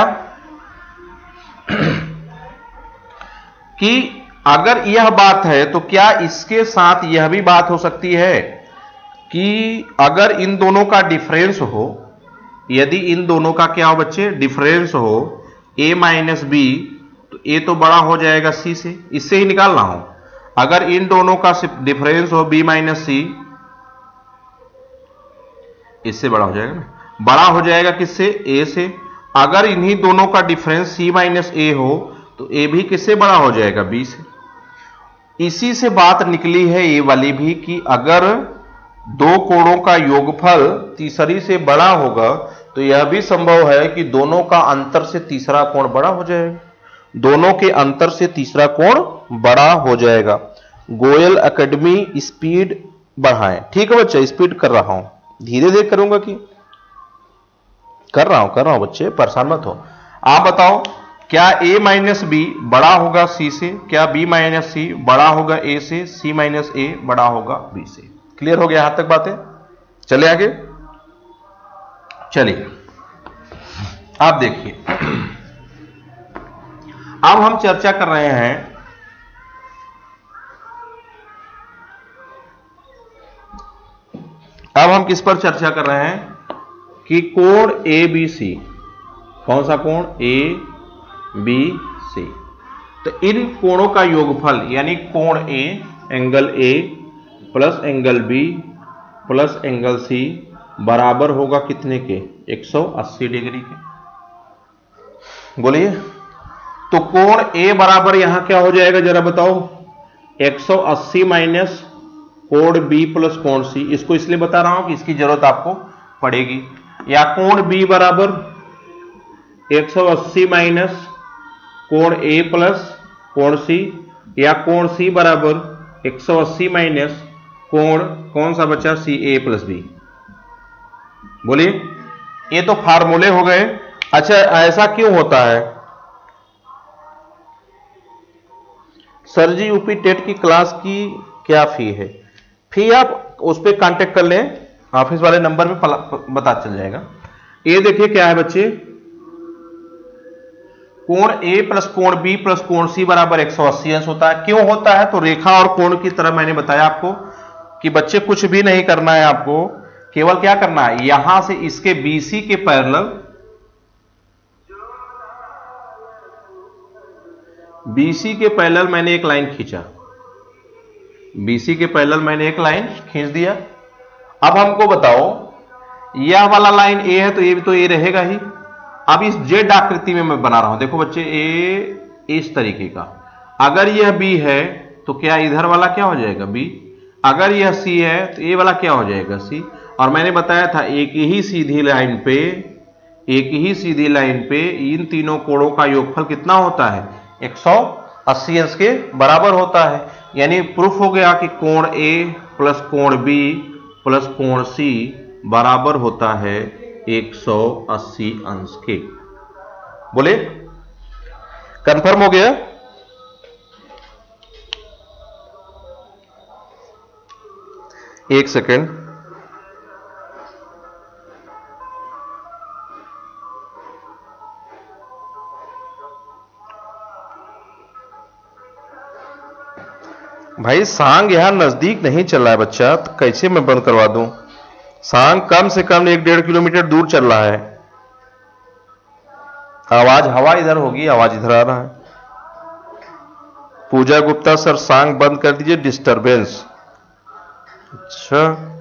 कि अगर यह बात है तो क्या इसके साथ यह भी बात हो सकती है कि अगर इन दोनों का डिफरेंस हो, यदि इन दोनों का क्या हो बच्चे? डिफरेंस हो a माइनस बी, तो a तो बड़ा हो जाएगा c से, इससे ही निकालना हो। अगर इन दोनों का डिफरेंस हो b माइनस सी, इससे बड़ा हो जाएगा ना। बड़ा हो जाएगा किससे? ए से। अगर इन्हीं दोनों का डिफरेंस सी माइनस ए हो तो ए भी किससे बड़ा हो जाएगा? बी से। इसी से बात निकली है ये वाली भी कि अगर दो कोणों का योगफल तीसरी से बड़ा होगा तो यह भी संभव है कि दोनों का अंतर से तीसरा कोण बड़ा हो जाएगा। दोनों के अंतर से तीसरा कोण बड़ा हो जाएगा। गोयल एकेडमी स्पीड बढ़ाएं। ठीक है बच्चे, स्पीड कर रहा हूं, धीरे धीरे करूंगा कि कर रहा हूं बच्चे, परेशान मत हो। आप बताओ, क्या a माइनस बी बड़ा होगा c से? क्या b माइनस सी बड़ा होगा a से? c माइनस ए बड़ा होगा b से? क्लियर हो गया यहां तक बातें? चले आगे। चलिए आप देखिए, अब हम चर्चा कर रहे हैं अब हम किस पर चर्चा कर रहे हैं कि कोण ए बी सी। कौन सा कोण? A B C. तो इन कोणों का योगफल यानी कोण A, angle A plus angle B plus angle C बराबर होगा कितने के? 180 डिग्री के। बोलिए, तो कोण ए बराबर यहां क्या हो जाएगा जरा बताओ? 180 माइनस कोण बी प्लस कोण सी। इसको इसलिए बता रहा हूं कि इसकी जरूरत आपको पड़ेगी। या कोण बी बराबर 180 माइनस कोण ए प्लस कोण सी, या कोण सी बराबर 180 माइनस कोण कौन सा बचा? C A plus B. बोलिए, ये तो फार्मूले हो गए। अच्छा, ऐसा क्यों होता है सर जी? यूपी टेट की क्लास की क्या फी है? फी आप उस पर कांटेक्ट कर लें, ऑफिस वाले नंबर पे पता चल जाएगा। ये देखिए क्या है बच्चे, कोण ए प्लस कोण बी प्लस कोण सी बराबर 180 अंश होता है। क्यों होता है? तो रेखा और कोण की तरह मैंने बताया आपको कि बच्चे कुछ भी नहीं करना है आपको, केवल क्या करना है, यहां से इसके बीसी के पैरेलल, बीसी के पैरेलल मैंने एक लाइन खींचा, बीसी के पैरेलल मैंने एक लाइन खींच दिया। अब हमको बताओ, यह वाला लाइन ए है तो ये रहेगा ही। अब इस जेड आकृति में मैं बना रहा हूं, देखो बच्चे, ए इस तरीके का। अगर यह बी है तो क्या इधर वाला क्या हो जाएगा? बी। अगर यह सी है तो ये वाला क्या हो जाएगा? सी। और मैंने बताया था एक ही सीधी लाइन पे इन तीनों कोणों का योगफल कितना होता है? 180 अंश के बराबर होता है। यानी प्रूफ हो गया कि कोण ए प्लस कोण बी प्लस कोण सी बराबर होता है 180 अंश के। बोले, कंफर्म हो गया? एक सेकेंड, भाई सांग यहां नजदीक नहीं चल रहा है बच्चा, तो कैसे मैं बंद करवा दूं? सांग कम से कम 1-1.5 किलोमीटर दूर चल रहा है। आवाज हवा इधर होगी, आवाज इधर आ रहा है। पूजा गुप्ता सर, सांग बंद कर दीजिए, डिस्टरबेंस। अच्छा,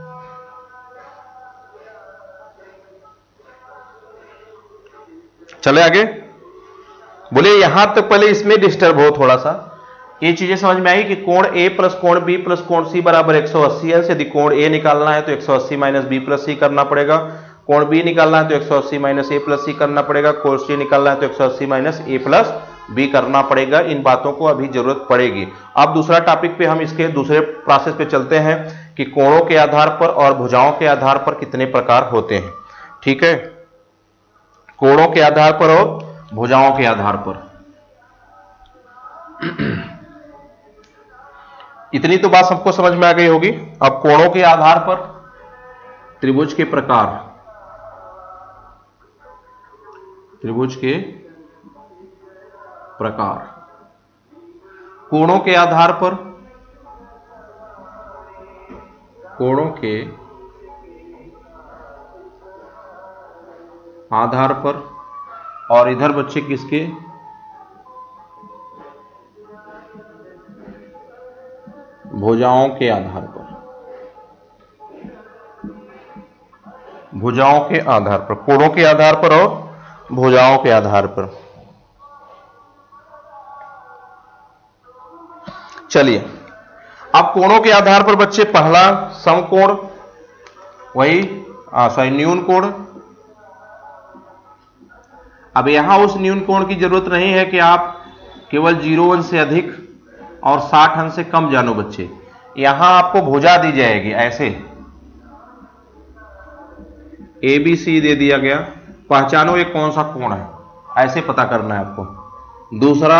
चले आगे। बोले यहां तक पहले इसमें डिस्टर्ब हो थोड़ा सा, ये चीजें समझ में आई कि कोण ए प्लस कोण बी प्लस कोण सी बराबर 180 है। यदि कोण ए निकालना है तो 180 माइनस बी प्लस सी करना पड़ेगा, कोण बी निकालना है तो 180 माइनस ए प्लस सी करना पड़ेगा, कोण सी निकालना है तो 180 माइनस ए प्लस बी करना पड़ेगा। इन बातों को अभी जरूरत पड़ेगी। अब दूसरा टॉपिक पे हम इसके दूसरे प्रोसेस पे चलते हैं कि कोणों के आधार पर और भुजाओं के आधार पर कितने प्रकार होते हैं। ठीक है, कोणों के आधार पर और भुजाओं के आधार पर। इतनी तो बात सबको समझ में आ गई होगी। अब कोणों के आधार पर त्रिभुज के प्रकार, त्रिभुज के प्रकार, कोणों के आधार पर, कोणों के आधार पर, और इधर बच्चे किसके? भुजाओं के आधार पर। भुजाओं के आधार पर, कोणों के आधार पर और भुजाओं के आधार पर। चलिए अब कोणों के आधार पर बच्चे पहला समकोण, वही न्यून कोण। अब यहां उस न्यून कोण की जरूरत नहीं है कि आप केवल 0 अंश से अधिक और 60 अंश से कम जानो बच्चे। यहां आपको भुजा दी जाएगी ऐसे, ABC दे दिया गया, पहचानो ये कौन सा कोण है, ऐसे पता करना है आपको। दूसरा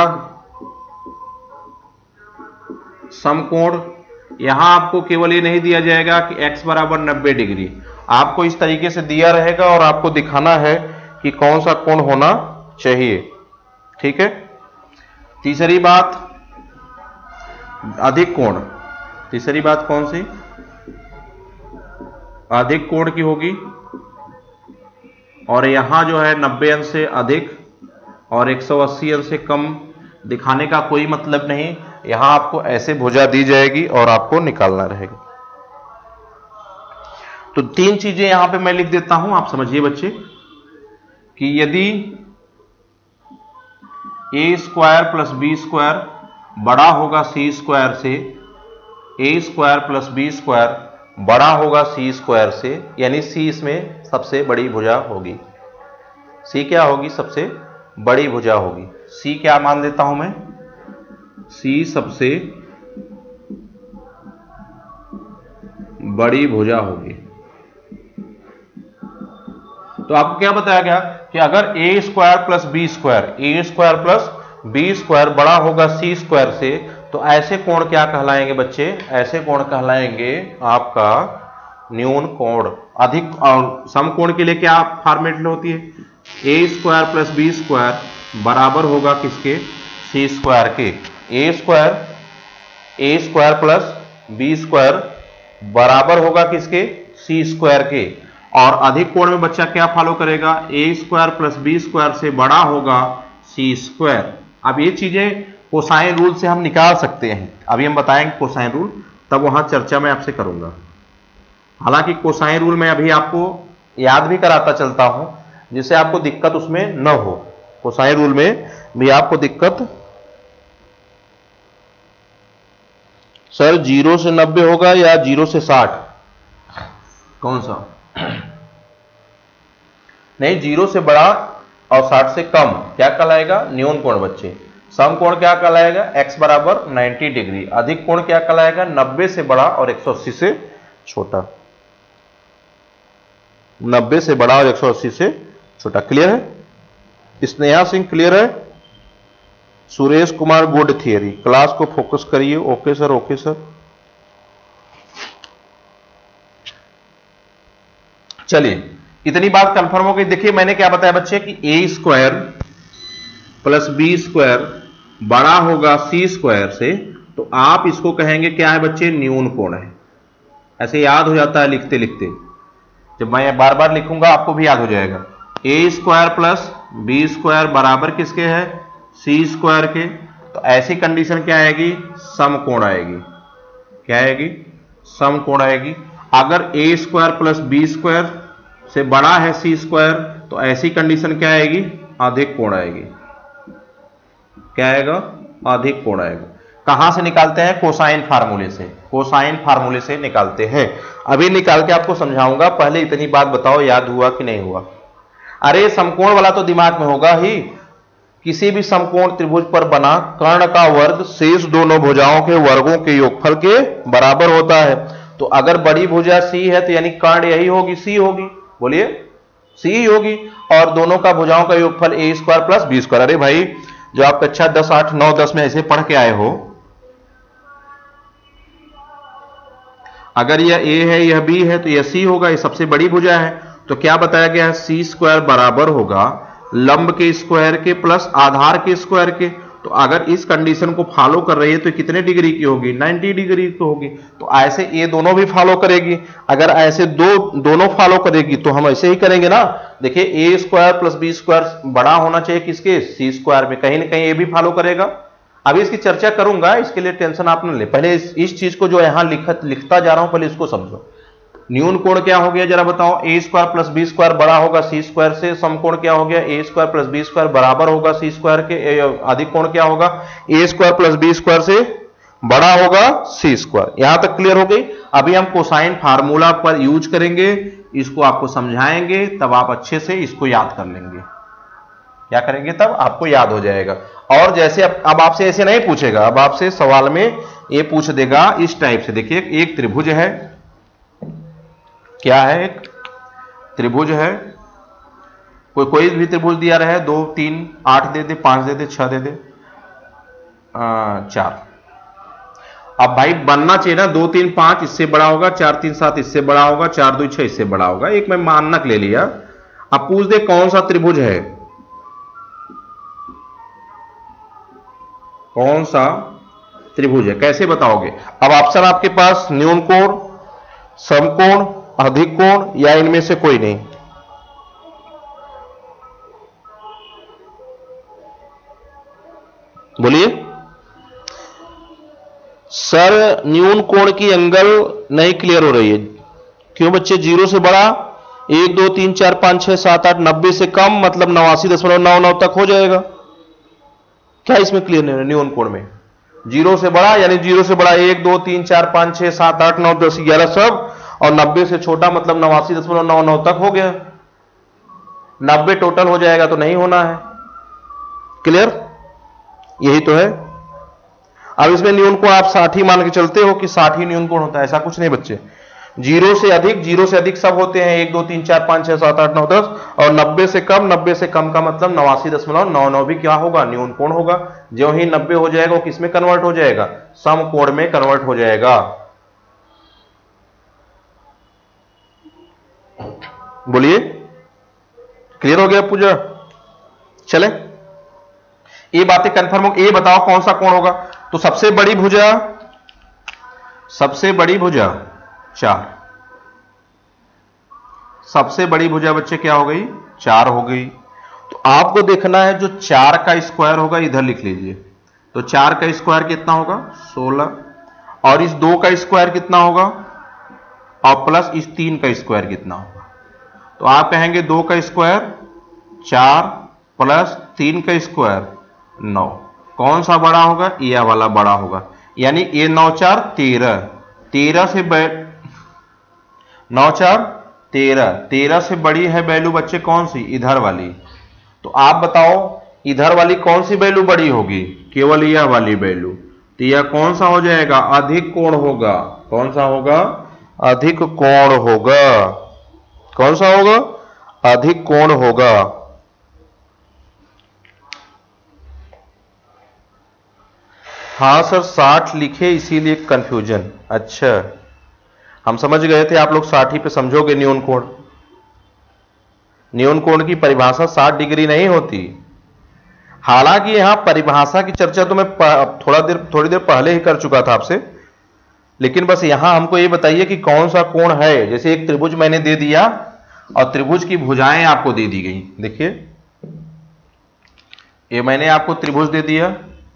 समकोण, यहां आपको केवल ये नहीं दिया जाएगा कि x बराबर 90 डिग्री, आपको इस तरीके से दिया रहेगा और आपको दिखाना है कि कौन सा कोण होना चाहिए। ठीक है। तीसरी बात अधिक कोण, तीसरी बात कौन सी, अधिक कोण की होगी, और यहां जो है 90 अंश से अधिक और 180 अंश से कम दिखाने का कोई मतलब नहीं, यहां आपको ऐसे भुजा दी जाएगी और आपको निकालना रहेगा। तो तीन चीजें यहां पे मैं लिख देता हूं, आप समझिए बच्चे कि यदि a square plus B square बड़ा होगा c स्क्वायर से, a square plus B square बड़ा होगा c स्क्वायर से, यानी c इसमें सबसे बड़ी भुजा होगी। c क्या होगी, सबसे बड़ी भुजा होगी। c क्या मान देता हूं मैं, c सबसे बड़ी भुजा होगी। तो आपको क्या बताया गया कि अगर a square plus B square, a square plus B square बड़ा होगा c स्क्वायर से, तो ऐसे कोण क्या कहलाएंगे बच्चे, ऐसे कोण कहलाएंगे आपका न्यून कोण। अधिक और समकोण के लिए क्या फॉर्मेट होती है, a square plus B square बराबर होगा किसके, c स्क्वायर के। a square plus B square बराबर होगा किसके, c स्क्वायर के। और अधिक कोण में बच्चा क्या फॉलो करेगा, a square plus B square से बड़ा होगा c स्क्वायर। अब ये चीजें कोसाइन रूल से हम निकाल सकते हैं, अभी हम बताएंगे कोसाइन रूल, तब वहां चर्चा मैं आपसे करूंगा। हालांकि कोसाइन रूल में अभी आपको याद भी कराता चलता हूं, जिससे आपको दिक्कत उसमें न हो। कोसाइन रूल में भी आपको दिक्कत, सर 0 से 90 होगा या 0 से 60, कौन सा, नहीं 0 से बड़ा और 60 से कम क्या कहलाएगा, न्यून कोण बच्चे। समकोण क्या कहलाएगा, x बराबर 90 डिग्री। अधिक कोण क्या कहलाएगा, 90 से बड़ा और 180 से छोटा, 90 से बड़ा और 180 से छोटा। क्लियर है, स्नेहा सिंह क्लियर है, Suresh Kumar good theory. Class को फोकस करिए। Okay sir, okay sir. चलिए इतनी बात कंफर्म हो गई। देखिए मैंने क्या बताया बच्चे कि a square plus B square बड़ा होगा c स्क्वायर से, तो आप इसको कहेंगे क्या है बच्चे, न्यून कोण है। ऐसे याद हो जाता है लिखते लिखते, जब मैं बार बार लिखूंगा आपको भी याद हो जाएगा। a square plus B square बराबर किसके है, c स्क्वायर के। तो ऐसी कंडीशन क्या आएगी, समकोण आएगी। क्या आएगी, समकोण आएगी। अगर a square plus B square से बड़ा है c स्क्वायर, तो ऐसी कंडीशन क्या आएगी, अधिक कोण आएगी। क्या आएगा, अधिक कोण आएगा। कहां से निकालते हैं, कोसाइन फार्मूले से, कोसाइन फार्मूले से निकालते हैं। अभी निकाल के आपको समझाऊंगा, पहले इतनी बात बताओ याद हुआ कि नहीं हुआ। अरे समकोण वाला तो दिमाग में होगा ही। किसी भी समकोण त्रिभुज पर बना कर्ण का वर्ग शेष दोनों भुजाओं के वर्गों के योगफल के बराबर होता है। तो अगर बड़ी भुजा c है तो यानी कर्ण यही होगी, c होगी, बोलिए c ही होगी। और दोनों का भुजाओं का योगफल a square plus B square. अरे भाई जो आप कक्षा 10, 8, 9, 10 में ऐसे पढ़ के आए हो, अगर यह a है यह b है तो यह c होगा, ये सबसे बड़ी भुजा है। तो क्या बताया गया है, c स्क्वायर बराबर होगा लंब के स्क्वायर के प्लस आधार के स्क्वायर के। तो अगर इस कंडीशन को फॉलो कर रही है तो कितने डिग्री की होगी, 90 डिग्री की होगी। तो ऐसे ये दोनों भी फॉलो करेगी। अगर ऐसे दोनों फॉलो करेगी तो हम ऐसे ही करेंगे ना। देखिए a square plus B square बड़ा होना चाहिए किसके, c स्क्वायर में, कहीं ना कहीं ये भी फॉलो करेगा। अभी इसकी चर्चा करूंगा, इसके लिए टेंशन आप न ले। पहले इस चीज को जो यहां लिखता जा रहा हूं पहले इसको समझो। न्यून कोण क्या हो गया जरा बताओ, A square plus B square बड़ा होगा सी स्क्वायर से। समकोण क्या हो गया, A square plus B square बराबर होगा सी स्क्वायर के। अधिक कोण क्या होगा, A square plus B square से बड़ा होगा सी स्क्वायर। यहां तक क्लियर हो गई। अभी हम कोसाइन फार्मूला पर यूज करेंगे, इसको आपको समझाएंगे, तब आप अच्छे से इसको याद कर लेंगे। क्या करेंगे, तब आपको याद हो जाएगा। और जैसे अब आपसे ऐसे नहीं पूछेगा, अब आपसे सवाल में ये पूछ देगा इस टाइप से। देखिए एक त्रिभुज है, क्या है, एक त्रिभुज है, कोई भी त्रिभुज दिया रहे, 2 3 8 दे दे, 5 दे दे, 6 दे दे, 4। अब भाई बनना चाहिए ना, 2 3 5 इससे बड़ा होगा, 4 3 7 इससे बड़ा होगा, 4 2 6 इससे बड़ा होगा। एक मैं मानक ले लिया। अब पूछ दे कौन सा त्रिभुज है, कौन सा त्रिभुज है, कैसे बताओगे। अब ऑप्शन आपके पास न्यून कोण, समकोण, अधिक कोण या इनमें से कोई नहीं। बोलिए सर, न्यून कोण की एंगल नहीं क्लियर हो रही है। क्यों बच्चे, 0 से बड़ा 1 2 3 4 5 6 7 8, 90 से कम मतलब 89.99 तक हो जाएगा। क्या इसमें क्लियर नहीं है न्यून कोण में, 0 से बड़ा यानी 0 से बड़ा 1 2 3 4 5 6 7 8 9 10 11 सब, और 90 से छोटा मतलब 89.99 तक हो गया। 90 टोटल हो जाएगा तो नहीं होना है। क्लियर, यही तो है। अब इसमें न्यून कोण आप 60 ही मान के चलते हो कि 60 ही न्यून कोण होता है, ऐसा कुछ नहीं बच्चे। 0 से अधिक सब होते हैं, 1 2 3 4 5 6 7 8 9 10, और 90 से कम, 90 से कम का मतलब 89.99 भी क्या होगा, न्यून कोण होगा। जो ही 90 हो जाएगा वो किस में कन्वर्ट हो जाएगा, समकोण में कन्वर्ट हो जाएगा। बोलिए क्लियर हो गया पूजा, चले ये बातें कंफर्म हो। ये बताओ कौन सा कोण होगा, तो सबसे बड़ी भुजा 4, सबसे बड़ी भुजा बच्चे क्या हो गई, 4 हो गई। तो आपको देखना है जो 4 का स्क्वायर होगा, इधर लिख लीजिए। तो 4 का स्क्वायर कितना होगा, 16, और इस 2 का स्क्वायर कितना होगा, और प्लस इस 3 का स्क्वायर कितना होगा। तो आप कहेंगे 2 का स्क्वायर 4 प्लस 3 का स्क्वायर 9। कौन सा बड़ा होगा, यह वाला बड़ा होगा। यानी ये 9 4 13, 13 से 9 4 13, 13 से बड़ी है वैल्यू बच्चे कौन सी, इधर वाली। तो आप बताओ इधर वाली कौन सी वैल्यू बड़ी होगी, केवल यह वाली वैल्यू। तो यह कौन सा हो जाएगा, अधिक कोण होगा। कौन सा होगा, अधिक कोण होगा। कौन सा होगा, अधिक कोण होगा। हाँ सर 60 लिखे इसीलिए कंफ्यूजन। अच्छा हम समझ गए थे आप लोग 60 पे समझोगे न्यून कोण। न्यून कोण की परिभाषा 60 डिग्री नहीं होती। हालांकि यहां परिभाषा की चर्चा तो मैं थोड़ी देर पहले ही कर चुका था आपसे, लेकिन बस यहां हमको ये बताइए कि कौन सा कोण है। जैसे एक त्रिभुज मैंने दे दिया और त्रिभुज की भुजाएं आपको दे दी गई। देखिए ये मैंने आपको त्रिभुज दे दिया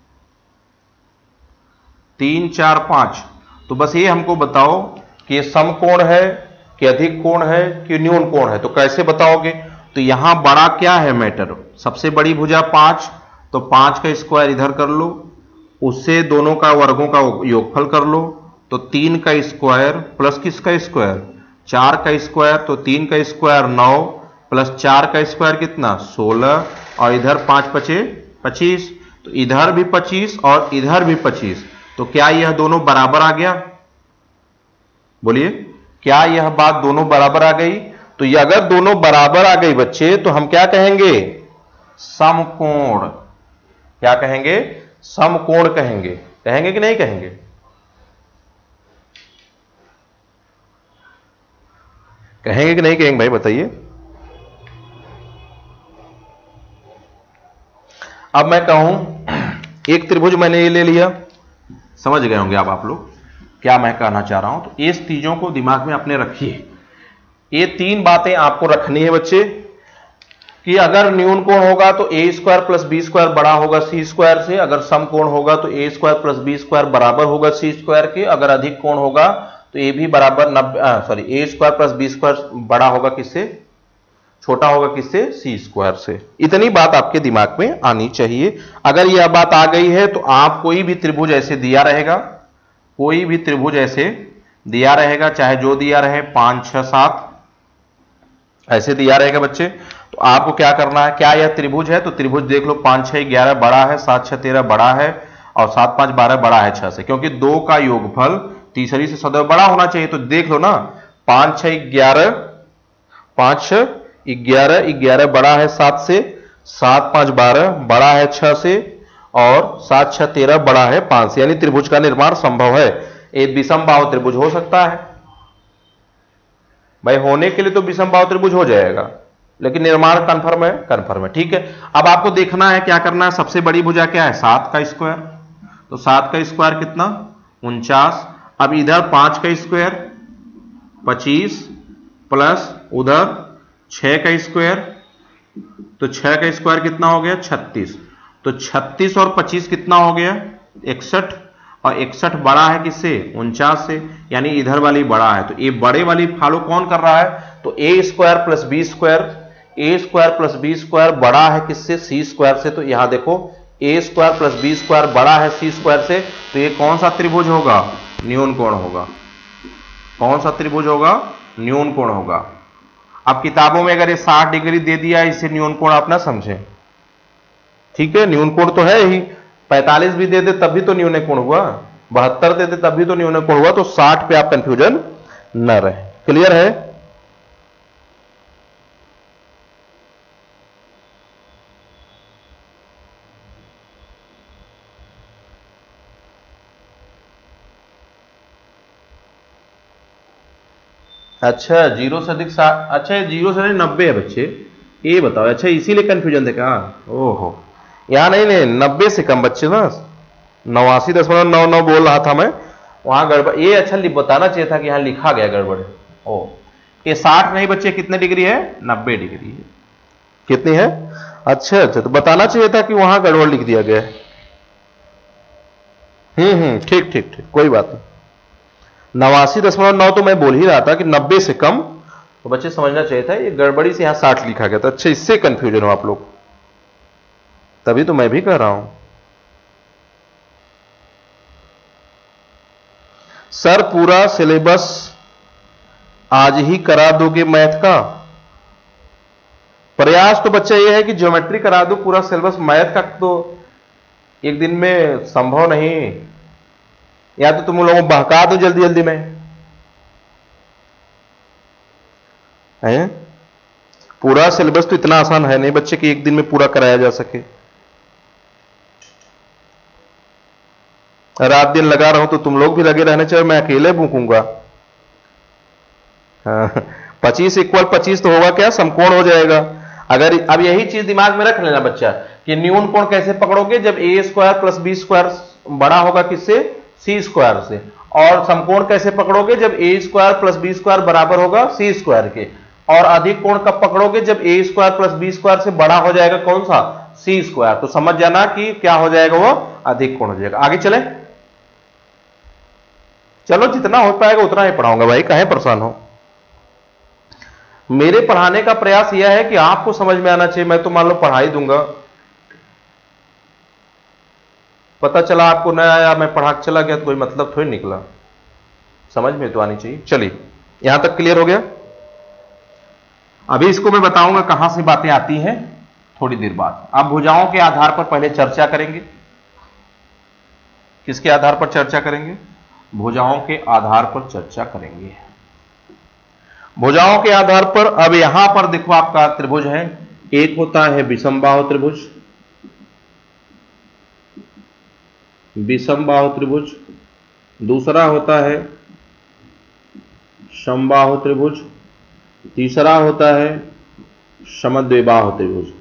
3 4 5। तो बस ये हमको बताओ कि ये समकोण है कि अधिक कोण है कि न्यून कोण है। तो कैसे बताओगे, तो यहां बड़ा क्या है मैटर, सबसे बड़ी भुजा 5, तो 5 का स्क्वायर इधर कर लो, उससे दोनों का वर्गों का योगफल कर लो। तो 3 का स्क्वायर प्लस किसका स्क्वायर, 4 का स्क्वायर, तो 3 का स्क्वायर 9 प्लस 4 का स्क्वायर कितना 16, और इधर 5 5 25, तो इधर भी 25 और इधर भी 25। तो क्या यह दोनों बराबर आ गया, बोलिए क्या यह बात दोनों बराबर आ गई। तो ये अगर दोनों बराबर आ गई बच्चे तो हम क्या कहेंगे, समकोण। क्या कहेंगे, समकोण कहेंगे। कहेंगे कि नहीं कहेंगे, कहेंगे कि नहीं कहेंगे भाई बताइए। अब मैं कहूं एक त्रिभुज मैंने ये ले लिया, समझ गए होंगे आप लोग क्या मैं कहना चाह रहा हूं। तो इस चीजों को दिमाग में अपने रखिए। ये 3 बातें आपको रखनी है बच्चे कि अगर न्यून कोण होगा तो A square plus B square बड़ा होगा सी स्क्वायर से। अगर समकोण होगा तो A square plus B square बराबर होगा सी स्क्वायर के। अगर अधिक कोण होगा तो ए भी बराबर 90 sorry A square plus B square बड़ा होगा किससे, छोटा होगा किससे, सी स्क्वायर से। इतनी बात आपके दिमाग में आनी चाहिए। अगर यह बात आ गई है तो आप कोई भी त्रिभुज ऐसे दिया रहेगा, कोई भी त्रिभुज ऐसे दिया रहेगा, चाहे जो दिया रहे 5 6 7 ऐसे दिया रहेगा बच्चे, तो आपको क्या करना है, क्या यह त्रिभुज है, तो त्रिभुज देख लो 5 6 11 बड़ा है, 7 6 13 बड़ा है और 7 5 12 बड़ा है 6 से, क्योंकि 2 का योगफल तीसरी से सदैव बड़ा होना चाहिए। तो देख लो ना 5 6 11, 5 6 11 11 बड़ा है 7 से, 7 5 12 बड़ा है 6 से और 7 6 13 बड़ा है 5 से, यानी त्रिभुज का निर्माण संभव है। एक विषमबाहु त्रिभुज हो सकता है भाई, होने के लिए तो विषमबाहु त्रिभुज हो जाएगा, लेकिन निर्माण कंफर्म है, कंफर्म है। ठीक है, अब आपको देखना है क्या करना है, सबसे बड़ी भुजा क्या है, 7 का स्क्वायर, तो 7 का स्क्वायर कितना 49। अब इधर 5 का स्क्वायर 25 प्लस उधर 6 का स्क्वायर, तो 6 का स्क्वायर कितना हो गया 36, तो 36 और 25 कितना हो गया 61, और 61 बड़ा है किससे 49 से, यानी इधर वाली बड़ा है। तो ये बड़े वाली फॉलो कौन कर रहा है, तो A square plus B square, A square plus B square बड़ा है किससे, सी स्क्वायर से। तो यहां देखो A square plus B square बड़ा है सी स्क्वायर से, तो ये कौन सा त्रिभुज होगा, न्यून कोण होगा। कौन सा त्रिभुज होगा, न्यून कोण होगा। अब किताबों में अगर ये 60 डिग्री दे दिया, इसे न्यून कोण आप ना समझें, ठीक है, न्यून कोण तो है ही, 45 भी दे दे तब भी तो न्यून कोण हुआ, 72 दे दे तब भी तो न्यून कोण हुआ, तो 60 पे आप कंफ्यूजन न रहे। क्लियर है। अच्छा 0 से अधिक 60, अच्छा 0 से अधिक 90 है बच्चे, ये बताओ, अच्छा इसीलिए कंफ्यूजन देखा, ओहो यहां नहीं नहीं 90 से कम बच्चे ना, 89.99 बोल रहा था मैं, वहां गड़बड़, ये अच्छा बताना चाहिए था कि यहां लिखा गया गड़बड़। ओ ये 60 नहीं बच्चे, कितने डिग्री है 90 डिग्री है। कितनी है, अच्छा अच्छा, तो बताना चाहिए था कि वहां गड़बड़ लिख दिया गया है। ठीक ठीक ठीक, कोई बात नहीं। 89.9 तो मैं बोल ही रहा था कि 90 से कम, तो बच्चे समझना चाहिए था, ये गड़बड़ी से यहां 60 लिखा गया था। अच्छा इससे कंफ्यूजन हो आप लोग, तभी तो मैं भी कह रहा हूं। सर पूरा सिलेबस आज ही करा दोगे मैथ का, प्रयास तो बच्चा ये है कि ज्योमेट्री करा दो, पूरा सिलेबस मैथ का तो एक दिन में संभव नहीं, या तो तुम लोगों को बहका दो जल्दी जल्दी में है। पूरा सिलेबस तो इतना आसान है नहीं बच्चे कि एक दिन में पूरा कराया जा सके, रात दिन लगा रहा हूं तो तुम लोग भी लगे रहने चाहिए, मैं अकेले भूखूंगा। 25 इक्वल 25 तो होगा क्या, समकोण हो जाएगा। अगर अब यही चीज दिमाग में रख लेना बच्चा कि न्यून कोण कैसे पकड़ोगे, जब A square plus B square बड़ा होगा किससे, सी स्क्वायर से, और समकोण कैसे पकड़ोगे, जब A square plus B square बराबर होगा सी स्क्वायर के, और अधिक कोण कब पकड़ोगे, जब A square plus B square से बड़ा हो जाएगा कौन सा, सी स्क्वायर। तो समझ जाना कि क्या हो जाएगा, वो अधिक कोण हो जाएगा। आगे चले, चलो जितना हो पाएगा उतना ही पढ़ाऊंगा भाई, काहे परेशान हो। मेरे पढ़ाने का प्रयास यह है कि आपको समझ में आना चाहिए, मैं तो मान लो पढ़ा ही दूंगा, पता चला आपको न आया, मैं पढ़ा चला गया तो कोई मतलब थोड़ी निकला, समझ में तो आनी चाहिए। चलिए यहां तक क्लियर हो गया। अभी इसको मैं बताऊंगा कहां से बातें आती हैं थोड़ी देर बाद। अब भुजाओं के आधार पर पहले चर्चा करेंगे, किसके आधार पर चर्चा करेंगे, भुजाओं के आधार पर चर्चा करेंगे। भुजाओं के आधार पर अब यहां पर देखो आपका त्रिभुज है, एक होता है विषमबाहु त्रिभुज, विषमबाहु त्रिभुज, दूसरा होता है समबाहु त्रिभुज, तीसरा होता है समद्विबाहु त्रिभुज।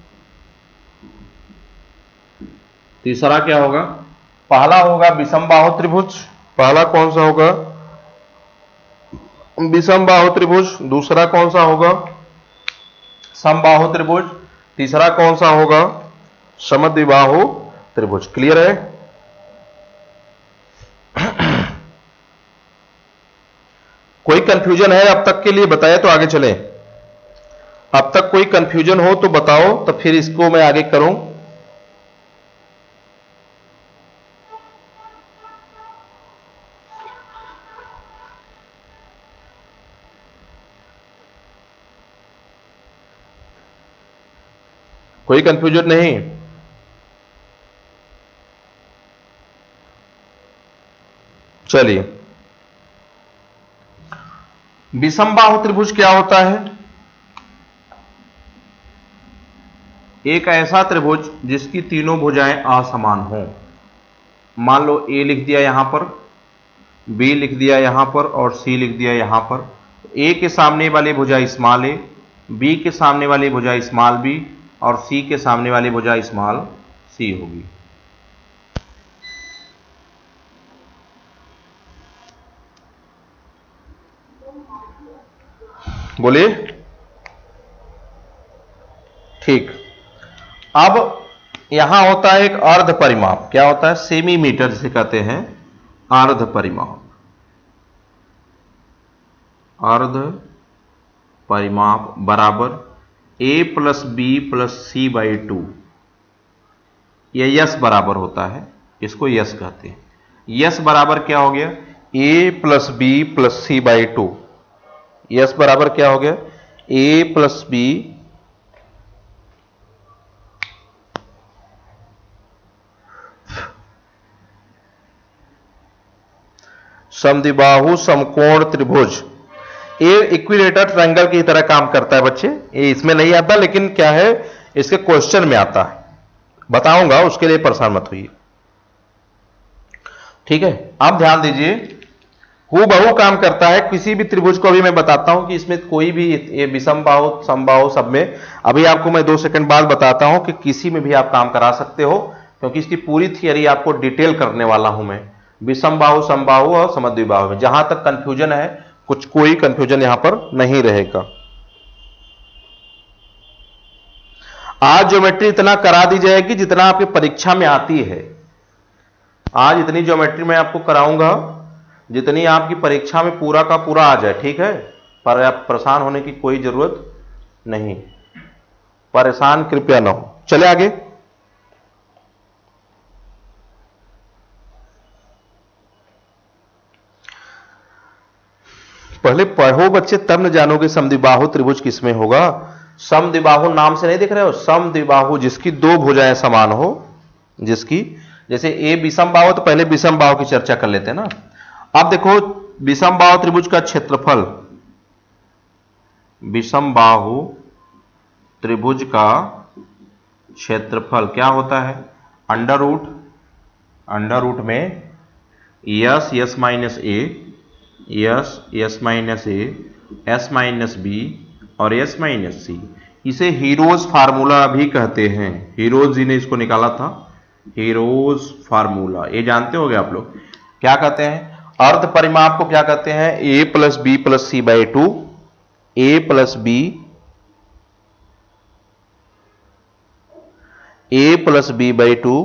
तीसरा क्या होगा, पहला होगा विषमबाहु त्रिभुज, पहला कौन सा होगा विषमबाहु त्रिभुज, दूसरा कौन सा होगा समबाहु त्रिभुज, तीसरा कौन सा होगा समद्विबाहु त्रिभुज। क्लियर है। कोई कंफ्यूजन है अब तक के लिए बताए तो आगे चलें। अब तक कोई कंफ्यूजन हो तो बताओ, तो फिर इसको मैं आगे करूं। कोई कंफ्यूजन नहीं? चलिए, विषमबाहु त्रिभुज क्या होता है? एक ऐसा त्रिभुज जिसकी तीनों भुजाएं असमान हों। मान लो ए लिख दिया यहां पर, बी लिख दिया यहां पर और सी लिख दिया यहां पर। ए के सामने वाली भुजा स्मॉल ए, बी के सामने वाली भुजा स्मॉल बी और सी के सामने वाली भुजा स्मॉल सी होगी। बोलिए। ठीक। अब यहां होता है एक अर्ध परिमाप। क्या होता है? सेमीमीटर जिसे कहते हैं, अर्ध परिमाप। अर्ध परिमाप बराबर a plus B plus C by 2। यह यस बराबर होता है, इसको यस कहते हैं। यस बराबर क्या हो गया? a plus B plus C by 2। S बराबर क्या हो गया? a प्लस बी समद्विबाहु समकोण त्रिभुज। ये इक्विलेटरल ट्रायंगल की तरह काम करता है बच्चे। ये इसमें नहीं आता, लेकिन क्या है, इसके क्वेश्चन में आता है। बताऊंगा, उसके लिए परेशान मत होइए। ठीक है, अब ध्यान दीजिए, हूबहू काम करता है किसी भी त्रिभुज को। अभी मैं बताता हूं कि इसमें कोई भी ये विषमबाहु समबाहु सब में, अभी आपको मैं 2 सेकंड बाद बताता हूं कि किसी में भी आप काम करा सकते हो, क्योंकि इसकी पूरी थियरी आपको डिटेल करने वाला हूं मैं, विषमबाहु समबाहु और समद्विबाहु में। जहां तक कंफ्यूजन है, कोई कंफ्यूजन यहां पर नहीं रहेगा। आज ज्योमेट्री इतना करा दी जाएगी जितना आपकी परीक्षा में आती है। आज इतनी ज्योमेट्री मैं आपको कराऊंगा जितनी आपकी परीक्षा में पूरा का पूरा आ जाए। ठीक है, पर आप परेशान होने की कोई जरूरत नहीं, परेशान कृपया ना हो। चले आगे। पहले पढ़ो बच्चे, तब न जानोगे समद्विबाहु त्रिभुज किसमें होगा। समद्विबाहु नाम से नहीं दिख रहे हो? समद्विबाहु जिसकी 2 भुजाएं समान हो, जिसकी, जैसे ए विषमबाहु, तो पहले विषमबाहु की चर्चा कर लेते हैं ना। अब देखो, विषमबाहु त्रिभुज का क्षेत्रफल, विषमबाहु त्रिभुज का क्षेत्रफल क्या होता है? अंडर रूट में S S minus A, S S minus A, S minus B और एस माइनस सी। इसे हीरोज फार्मूला भी कहते हैं। हीरोज जी ने इसको निकाला था, हीरोज फार्मूला। ये जानते होंगे आप लोग। क्या कहते हैं? अर्ध परिमाप को क्या कहते हैं? a plus B plus C by 2। A plus B, A plus B by 2।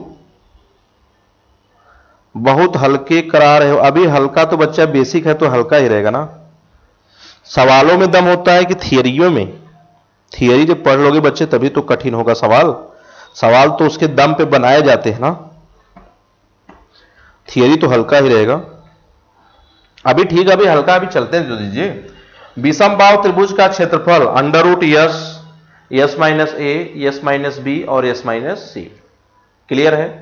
बहुत हल्के करा रहे हो। अभी हल्का तो बच्चा बेसिक है तो हल्का ही रहेगा ना। सवालों में दम होता है कि थियरियों में? थियरी जब पढ़ लोगे बच्चे तभी तो कठिन होगा सवाल। सवाल तो उसके दम पे बनाए जाते हैं ना। थियरी तो हल्का ही रहेगा। अभी ठीक है, अभी हल्का, अभी चलते हैं। जो दीजिए, विषमबाहु त्रिभुज का क्षेत्रफल under root S, S minus A, S minus B और यस माइनस सी। क्लियर है?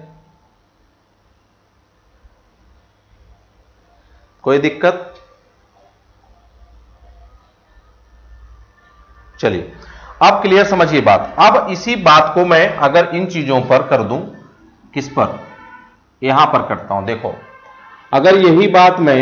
कोई दिक्कत? चलिए, अब क्लियर समझिए बात। अब इसी बात को मैं अगर इन चीजों पर कर दूं, किस पर? यहां पर करता हूं। देखो, अगर यही बात मैं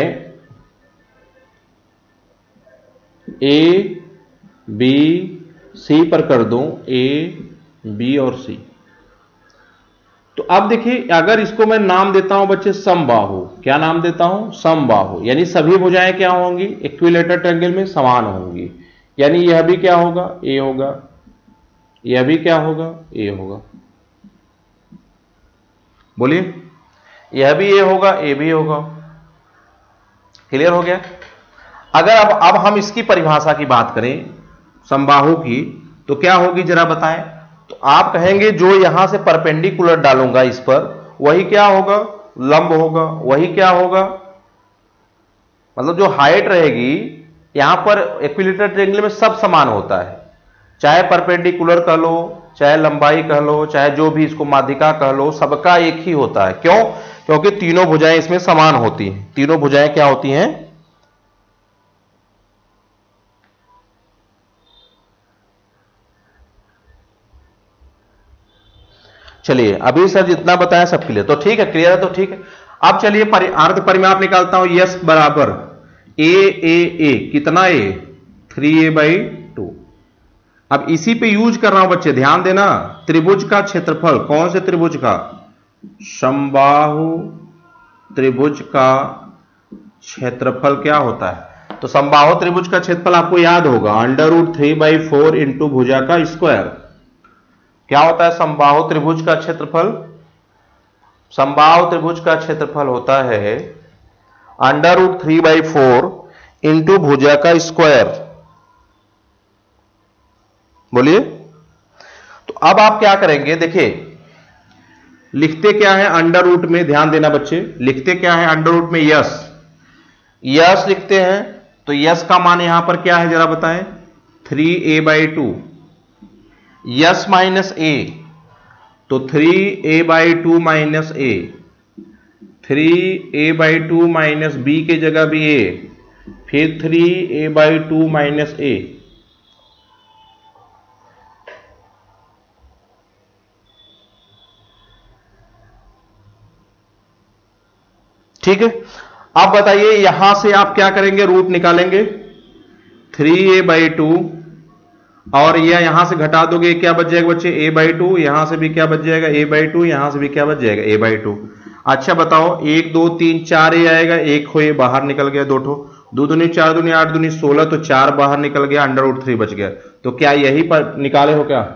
ए बी सी पर कर दूं, ए बी और सी, तो अब देखिए, अगर इसको मैं नाम देता हूं बच्चे समबाहु। क्या नाम देता हूं? समबाहु। यानी सभी भुजाएं क्या होंगी? इक्विलेटरल ट्रायंगल में समान होंगी। यानी यह भी क्या होगा? ए होगा। यह भी क्या होगा? ए होगा। बोलिए, यह भी ए होगा, ए भी होगा। क्लियर हो गया? अगर अब हम इसकी परिभाषा की बात करें समबाहु की, तो क्या होगी जरा बताएं। तो आप कहेंगे जो यहां से परपेंडिकुलर डालूंगा इस पर, वही क्या होगा, लंब होगा। वही क्या होगा, मतलब जो हाइट रहेगी यहां पर इक्विलेटरल ट्रायंगल में सब समान होता है, चाहे परपेंडिकुलर कह लो, चाहे लंबाई कह लो, चाहे जो भी इसको माध्यिका कह लो, सबका एक ही होता है। क्यों? क्योंकि तीनों भुजाएं इसमें समान होती हैं। तीनों भुजाएं क्या होती हैं, चलिए अभी सर जितना बताया सब क्लियर, तो ठीक है, क्लियर है तो ठीक है। अब चलिए अर्ध परिमाप निकालता हूं। यस बराबर ए कितना ए, 3a/2। अब इसी पे यूज कर रहा हूं बच्चे, ध्यान देना। त्रिभुज का क्षेत्रफल, कौन से त्रिभुज का, समबाहु त्रिभुज का क्षेत्रफल क्या होता है। तो समबाहु त्रिभुज का क्षेत्रफल आपको याद होगा, √3/4 इंटू भुजा का स्क्वायर। क्या होता है समबाहु त्रिभुज का क्षेत्रफल? समबाहु त्रिभुज का क्षेत्रफल होता है √3/4 इंटू भुजा का स्क्वायर। बोलिए। तो अब आप क्या करेंगे, देखिए लिखते क्या है अंडर रूट में, ध्यान देना बच्चे, लिखते क्या है अंडर रूट में, यस लिखते हैं। तो यस का मान यहां पर क्या है जरा बताएं, 3a/2। यस माइनस ए, तो 3a/2 माइनस ए, 3a/2 माइनस बी के जगह भी ए, फिर 3a/2 माइनस ए। ठीक है। अब बताइए यहां से आप क्या करेंगे, रूट निकालेंगे, 3a/2 और यह यहां से घटा दोगे, क्या बच जाएगा बच्चे, a/2। यहां से भी क्या बच जाएगा, a/2। यहां से भी क्या बच जाएगा, a/2। अच्छा बताओ, 1 2 3 4 ए आएगा, एक हो ये बाहर निकल गया, 2 ठो, 2 दूनी 4 दूनी 8 दूनी 16, तो 4 बाहर निकल गया, √3 बच गया। तो क्या यही पर निकाले हो क्या,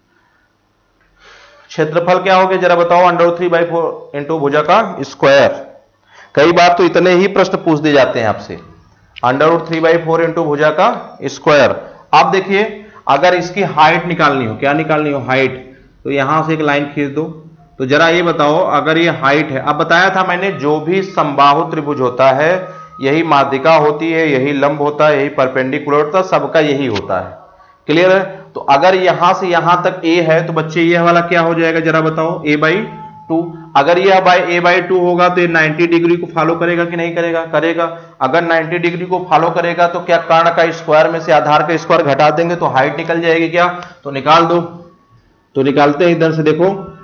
क्षेत्रफल क्या हो गया जरा बताओ, √3/4 इंटू भुजा का स्क्वायर। कई बार तो इतने ही प्रश्न पूछ दिए जाते हैं आपसे, √3/4 इंटू भुजा का स्क्वायर। अब देखिए अगर इसकी हाइट निकालनी हो, क्या निकालनी हो, हाइट, तो यहां से एक लाइन खींच दो। तो जरा ये बताओ अगर ये हाइट है, अब बताया था मैंने जो भी समबाहु त्रिभुज होता है यही माध्यिका होती है, यही लंब होता है, यही परपेंडिकुलर होता है, सबका यही होता है। क्लियर है। तो अगर यहां से यहां तक a है तो बच्चे ये वाला क्या हो जाएगा जरा बताओ, a/2। अगर यह a/2 होगा तो ये 90 डिग्री को फॉलो करेगा कि नहीं करेगा, करेगा। अगर 90 डिग्री को फॉलो करेगा तो क्या कर्ण का स्क्वायर में से आधार का स्क्वायर घटा देंगे तो हाइट निकल जाएगी क्या, तो निकाल दो। तो निकालते हैं, इधर से देखो,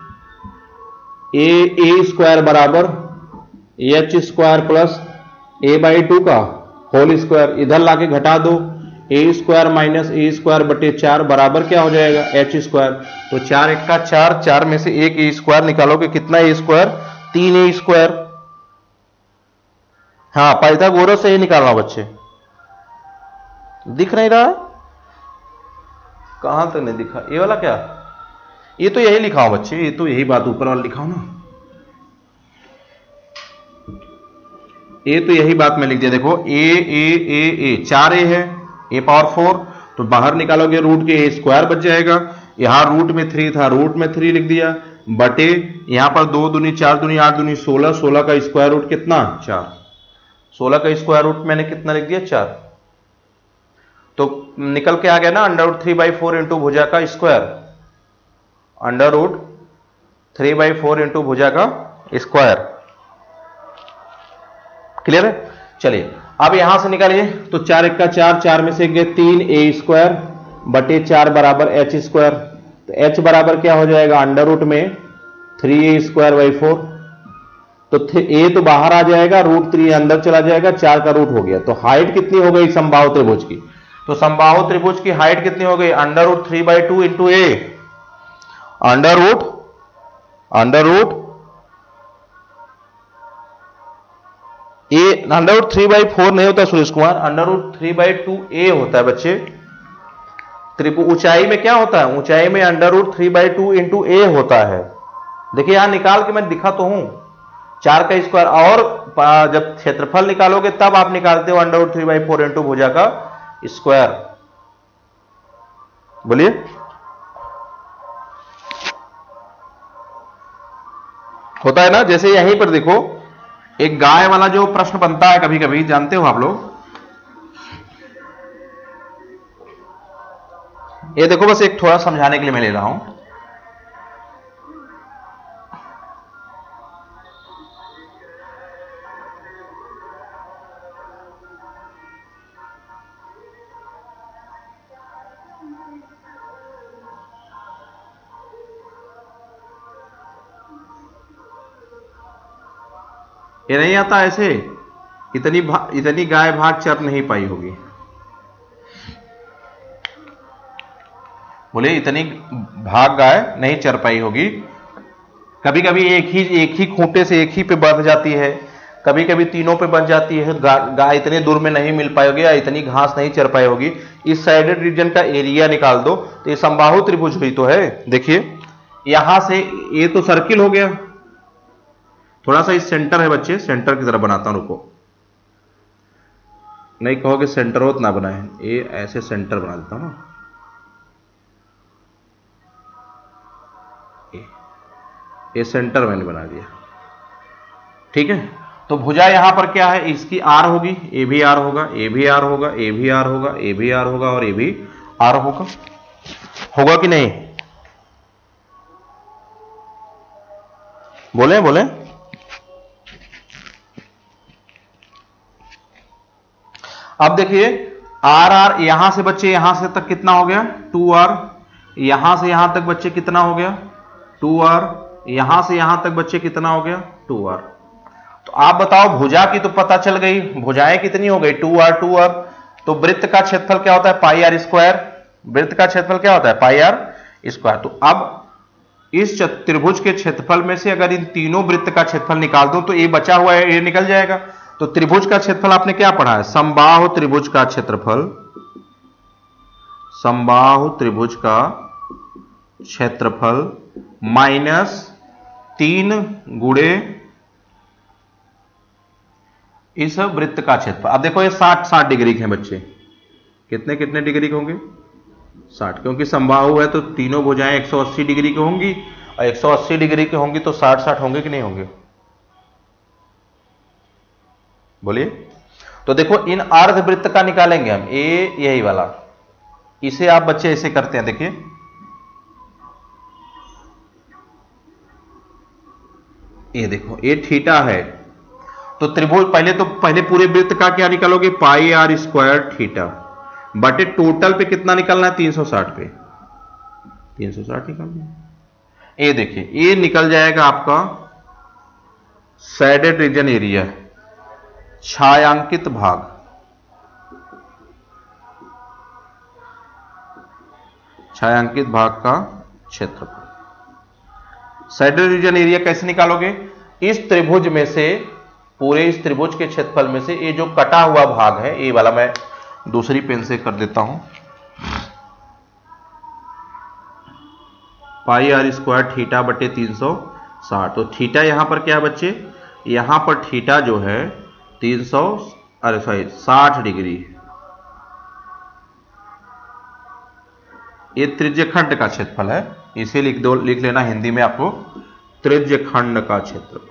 a स्क्वायर बराबर h स्क्वायर प्लस a/2 का होल स्क्वायर, इधर लाके घटा दो, a square minus a square बटे 4 बराबर क्या हो जाएगा, h स्क्वायर। तो 4 1 का 4, 4 में से एक a स्क्वायर निकालोगे, कितना a स्क्वायर, 3a स्क्वायर। हाँ पाइथागोरस से ही निकालना बच्चे, दिख नहीं रहा, कहां तक नहीं दिखा, ये वाला क्या, ये तो यही लिखा हो बच्चे, ये तो यही बात ऊपर वाला लिखा हो ना, ये तो यही बात मैं लिख दिया। देखो a 4a है, a⁴, तो बाहर निकालोगे रूट के a स्क्वायर बच जाएगा, यहां रूट में 3 था, रूट में 3 लिख दिया, बटे यहां पर 2 दूनी 4 दूनी 8 दूनी 16, 16 का स्क्वायर रूट कितना, 4, 16 का स्क्वायर रूट मैंने कितना लिख दिया, 4। तो निकल के आ गया ना √3/4 इंटू भुजा का स्क्वायर, √3/4 इंटू भुजा का स्क्वायर। क्लियर है। चलिए अब यहां से निकालिए, तो 4 1 का 4, 4 में से 3a स्क्वायर बटे 4 बराबर h स्क्वायर। तो h बराबर क्या हो जाएगा, अंडर रूट में 3a²/4। तो a तो बाहर आ जाएगा, √3 अंदर चला जाएगा, 4 का रूट हो गया। तो हाइट कितनी हो गई समबाहु त्रिभुज की, तो समबाहु त्रिभुज की हाइट कितनी हो गई, √3/2 इंटू a, √3/4 नहीं होता सुरेश कुमार, √3/2a होता है बच्चे। त्रिभुज ऊंचाई में क्या होता है, ऊंचाई में √3/2 इंटू a होता है। देखिए यहां निकाल के मैं दिखा तो हूं, 4 का स्क्वायर और जब क्षेत्रफल निकालोगे तब आप निकालते हो √3/4 इंटू भुजा का स्क्वायर। बोलिए। होता है ना। जैसे यहीं पर देखो एक गाय वाला जो प्रश्न बनता है कभी कभी, जानते हो आप लोग। ये देखो बस एक थोड़ा समझाने के लिए मैं ले रहा हूं। ये नहीं आता ऐसे, इतनी गाय भाग चर नहीं पाई होगी। बोले इतनी भाग गाय नहीं चर पाई होगी। कभी कभी एक ही खूंटे से एक ही पे बंध जाती है, कभी कभी तीनों पे बंध जाती है। गाय इतने दूर में नहीं मिल पाई होगी या इतनी घास नहीं चर पाई होगी। इस साइडेड रीजन का एरिया निकाल दो तो ये समबाहु त्रिभुज हुई तो है। देखिए यहां से ये तो सर्किल हो गया, थोड़ा सा इस सेंटर है बच्चे, सेंटर की तरफ बनाता हूं। रुको, नहीं कहोगे सेंटर हो तो ना बनाए, ये ऐसे सेंटर बना देता हूं ना। ये सेंटर मैंने बना दिया, ठीक है। तो भुजा यहां पर क्या है, इसकी आर होगी, ए भी आर होगा, ए भी आर होगा, ए भी आर होगा, ए भी आर होगा और ए भी आर होगा। होगा कि नहीं? बोले बोले। अब देखिए आर आर यहां से बच्चे यहां से तक कितना हो गया 2r, यहां से यहां तक बच्चे कितना हो गया 2r, यहां से यहां तक बच्चे कितना हो गया 2r। तो आप बताओ भुजा की तो पता चल गई, भुजाएं कितनी हो गई 2r 2r। तो वृत्त का क्षेत्रफल क्या होता है पाई आर स्क्वायर, वृत्त का क्षेत्रफल क्या होता है पाई आर स्क्वायर। तो अब इस त्रिभुज के क्षेत्रफल में से अगर इन तीनों वृत्त का क्षेत्रफल निकाल दो तो ये बचा हुआ है ये निकल जाएगा। तो त्रिभुज का क्षेत्रफल आपने क्या पढ़ा है, समबाहु त्रिभुज का क्षेत्रफल, समबाहु त्रिभुज का क्षेत्रफल -3 गुणे इस वृत्त का क्षेत्रफल। अब देखो ये 60 डिग्री के हैं बच्चे, कितने कितने डिग्री के होंगे 60, क्योंकि समबाहु है तो तीनों भुजाएं 180 डिग्री की होंगी और 180 डिग्री की होंगी तो 60-60 होंगे कि नहीं होंगे? बोलिए। तो देखो इन अर्धवृत्त का निकालेंगे हम, ए यही वाला, इसे आप बच्चे ऐसे करते हैं। देखिए ये देखो ये थीटा है, तो त्रिभुज पहले पूरे वृत्त का क्या निकालोगे पाई आर स्क्वायर थीटा बटे टोटल पे कितना निकलना है 360 पे 360 निकालना है। ये देखिए ये निकल जाएगा आपका शेडेड रीजन एरिया, छायांकित भाग, छायांकित भाग का क्षेत्रफल। शेडेड रीजन एरिया कैसे निकालोगे, इस त्रिभुज में से, पूरे इस त्रिभुज के क्षेत्रफल में से ये जो कटा हुआ भाग है, ये वाला मैं दूसरी पेन से कर देता हूं, पाई आर स्क्वायर थीटा बटे 360। तो थीटा यहां पर क्या बच्चे, यहां पर थीटा जो है 60 डिग्री, ये त्रिज्यखंड का क्षेत्रफल है, इसे लिख लेना हिंदी में आपको त्रिज्यखंड का क्षेत्रफल।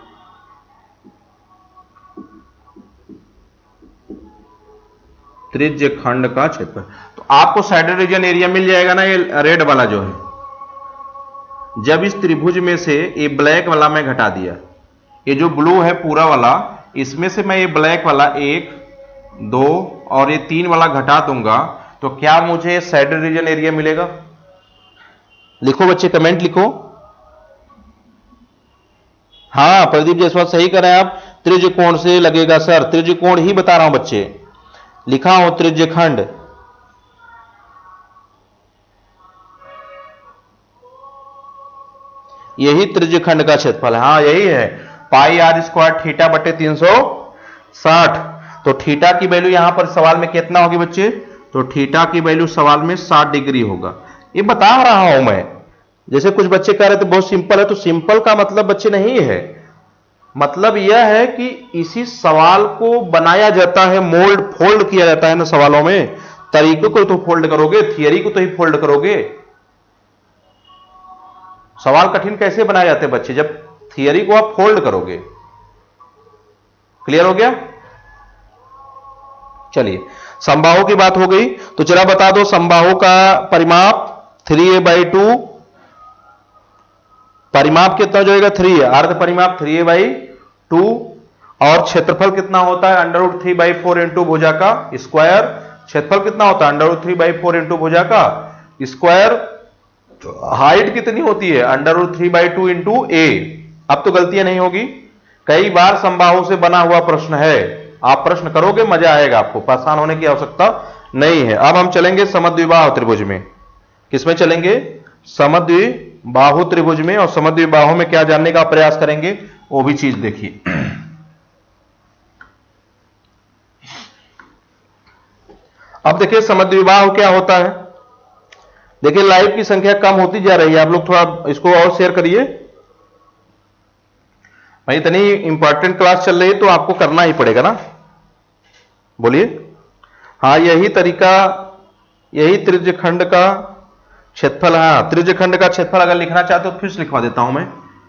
त्रिज्यखंड का क्षेत्रफल। तो आपको शेडेड रीजन एरिया मिल जाएगा ना, ये रेड वाला जो है। जब इस त्रिभुज में से ये ब्लैक वाला मैं घटा दिया, ये जो ब्लू है पूरा वाला, इसमें से मैं ये ब्लैक वाला 1 2 और ये 3 वाला घटा दूंगा, तो क्या मुझे शेडेड रीजन एरिया मिलेगा? लिखो बच्चे, कमेंट लिखो। हाँ प्रदीप जायसवाल सही कर रहे हैं आप, त्रिज्यकोण से लगेगा सर, त्रिज्यकोण ही बता रहा हूं बच्चे, लिखा हो त्रिज्यखंड। यही त्रिज्यखंड का क्षेत्रफल है, हाँ यही है पाई आर स्क्वायर थीटा बटे 360। तो थीटा की वैल्यू यहां पर सवाल में कितना होगी बच्चे, तो थीटा की वैल्यू सवाल में 60 डिग्री होगा। ये बता रहा हूं मैं, जैसे कुछ बच्चे कह रहे थे बहुत सिंपल है, तो सिंपल का मतलब बच्चे नहीं है, मतलब यह है कि इसी सवाल को बनाया जाता है, मोल्ड फोल्ड किया जाता है ना सवालों में। तरीकों को तो फोल्ड करोगे, थियरी को तो ही फोल्ड करोगे। सवाल कठिन कैसे बनाए जाते हैं बच्चे? जब थियरी को आप फोल्ड करोगे। क्लियर हो गया? चलिए, समबाहु की बात हो गई, तो जरा बता दो समबाहु का परिमाप 3a/2। परिमाप कितना जो होगा 3 है, अर्ध परिमाप 3a/2, और क्षेत्रफल कितना होता है √3/4 इंटू भुजा का स्क्वायर। क्षेत्रफल कितना होता है √3/4 इंटू भुजा का स्क्वायर। हाइट कितनी होती है √3/2 इंटू ए। अब तो गलतियां नहीं होगी, कई बार समबाहु से बना हुआ प्रश्न है, आप प्रश्न करोगे मजा आएगा आपको, परेशान होने की आवश्यकता नहीं है। अब हम चलेंगे समद्विबाहु त्रिभुज में। किसमें चलेंगे? समद्विबाहु त्रिभुज में। और समद्विबाहु में क्या जानने का प्रयास करेंगे वो भी चीज देखिए। अब देखिए समद्विबाहु क्या होता है। देखिए लाइव की संख्या कम होती जा रही है, आप लोग थोड़ा इसको और शेयर करिए भाई। इतनी इंपॉर्टेंट क्लास चल रही है तो आपको करना ही पड़ेगा ना। बोलिए। हाँ, यही तरीका, यही त्रिज्यखंड का क्षेत्रफल। हाँ, त्रिज्यखंड का क्षेत्रफल अगर लिखना चाहते हो तो फिर से लिखवा देता हूं मैं।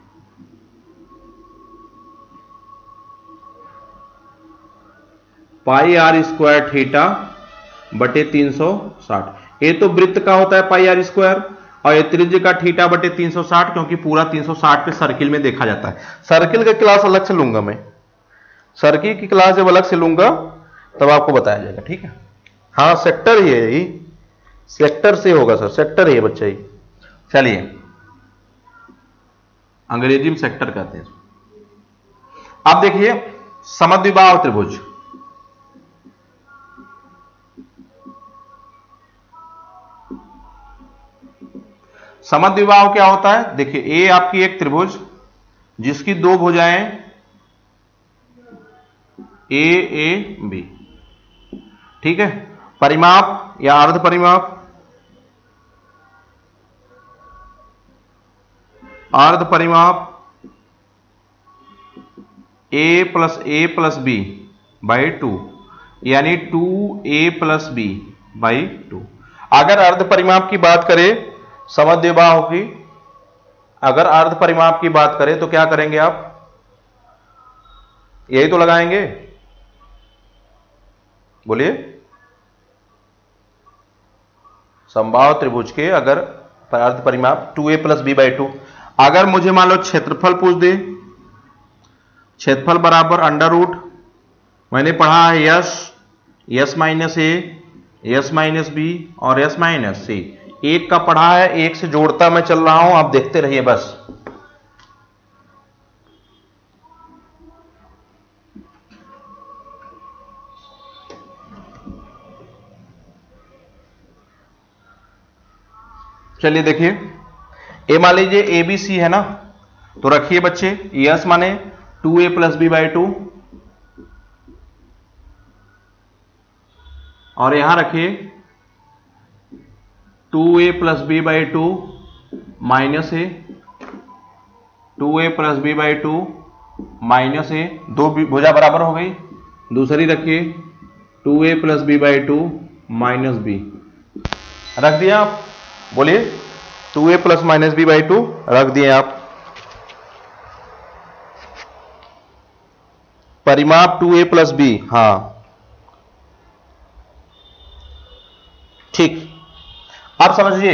πr² थीटा बटे 360। ये तो वृत्त का होता है πr², और ये त्रिज्य का थीटा बटे 360, क्योंकि पूरा 360 पे सर्किल में देखा जाता है। सर्किल का क्लास अलग से लूंगा मैं, सर्किल की क्लास जब अलग से लूंगा तब आपको बताया जाएगा, ठीक है। हाँ, सेक्टर ही है, यही सेक्टर से होगा सर, सेक्टर ही है बच्चा ही। चलिए, अंग्रेजी में सेक्टर कहते हैं। अब देखिए समद्विबाहु त्रिभुज। समद्विबाहु क्या होता है? देखिए, ए आपकी एक त्रिभुज जिसकी दो भुजाएं ए ए बी, ठीक है। परिमाप या अर्ध परिमाप, अर्ध परिमाप a+a+b/2, यानी 2a+b/2। अगर अर्ध परिमाप की बात करें समद्विबाहु की, अगर अर्ध परिमाप की बात करें तो क्या करेंगे आप? यही तो लगाएंगे, बोलिए। समबाहु त्रिभुज के अगर अर्ध परिमाप 2a+b/2, अगर मुझे मान लो क्षेत्रफल पूछ दे, क्षेत्रफल बराबर √ मैंने पढ़ा है यस -a, s-b और s-c। एक का पढ़ा है, एक से जोड़ता मैं चल रहा हूं, आप देखते रहिए बस। चलिए देखिए, ए मान लीजिए ABC है ना, तो रखिए बच्चे यस माने 2a+b/2, और यहां रखिए 2a+b/2 -a, 2a+b/2 -a, दो भुजा बराबर हो गई। दूसरी रखिए 2a+b/2 -b, रख दिया आप। बोलिए, 2a + -b/2 रख दिए आप। परिमाप 2a+b, हाँ ठीक। आप समझिए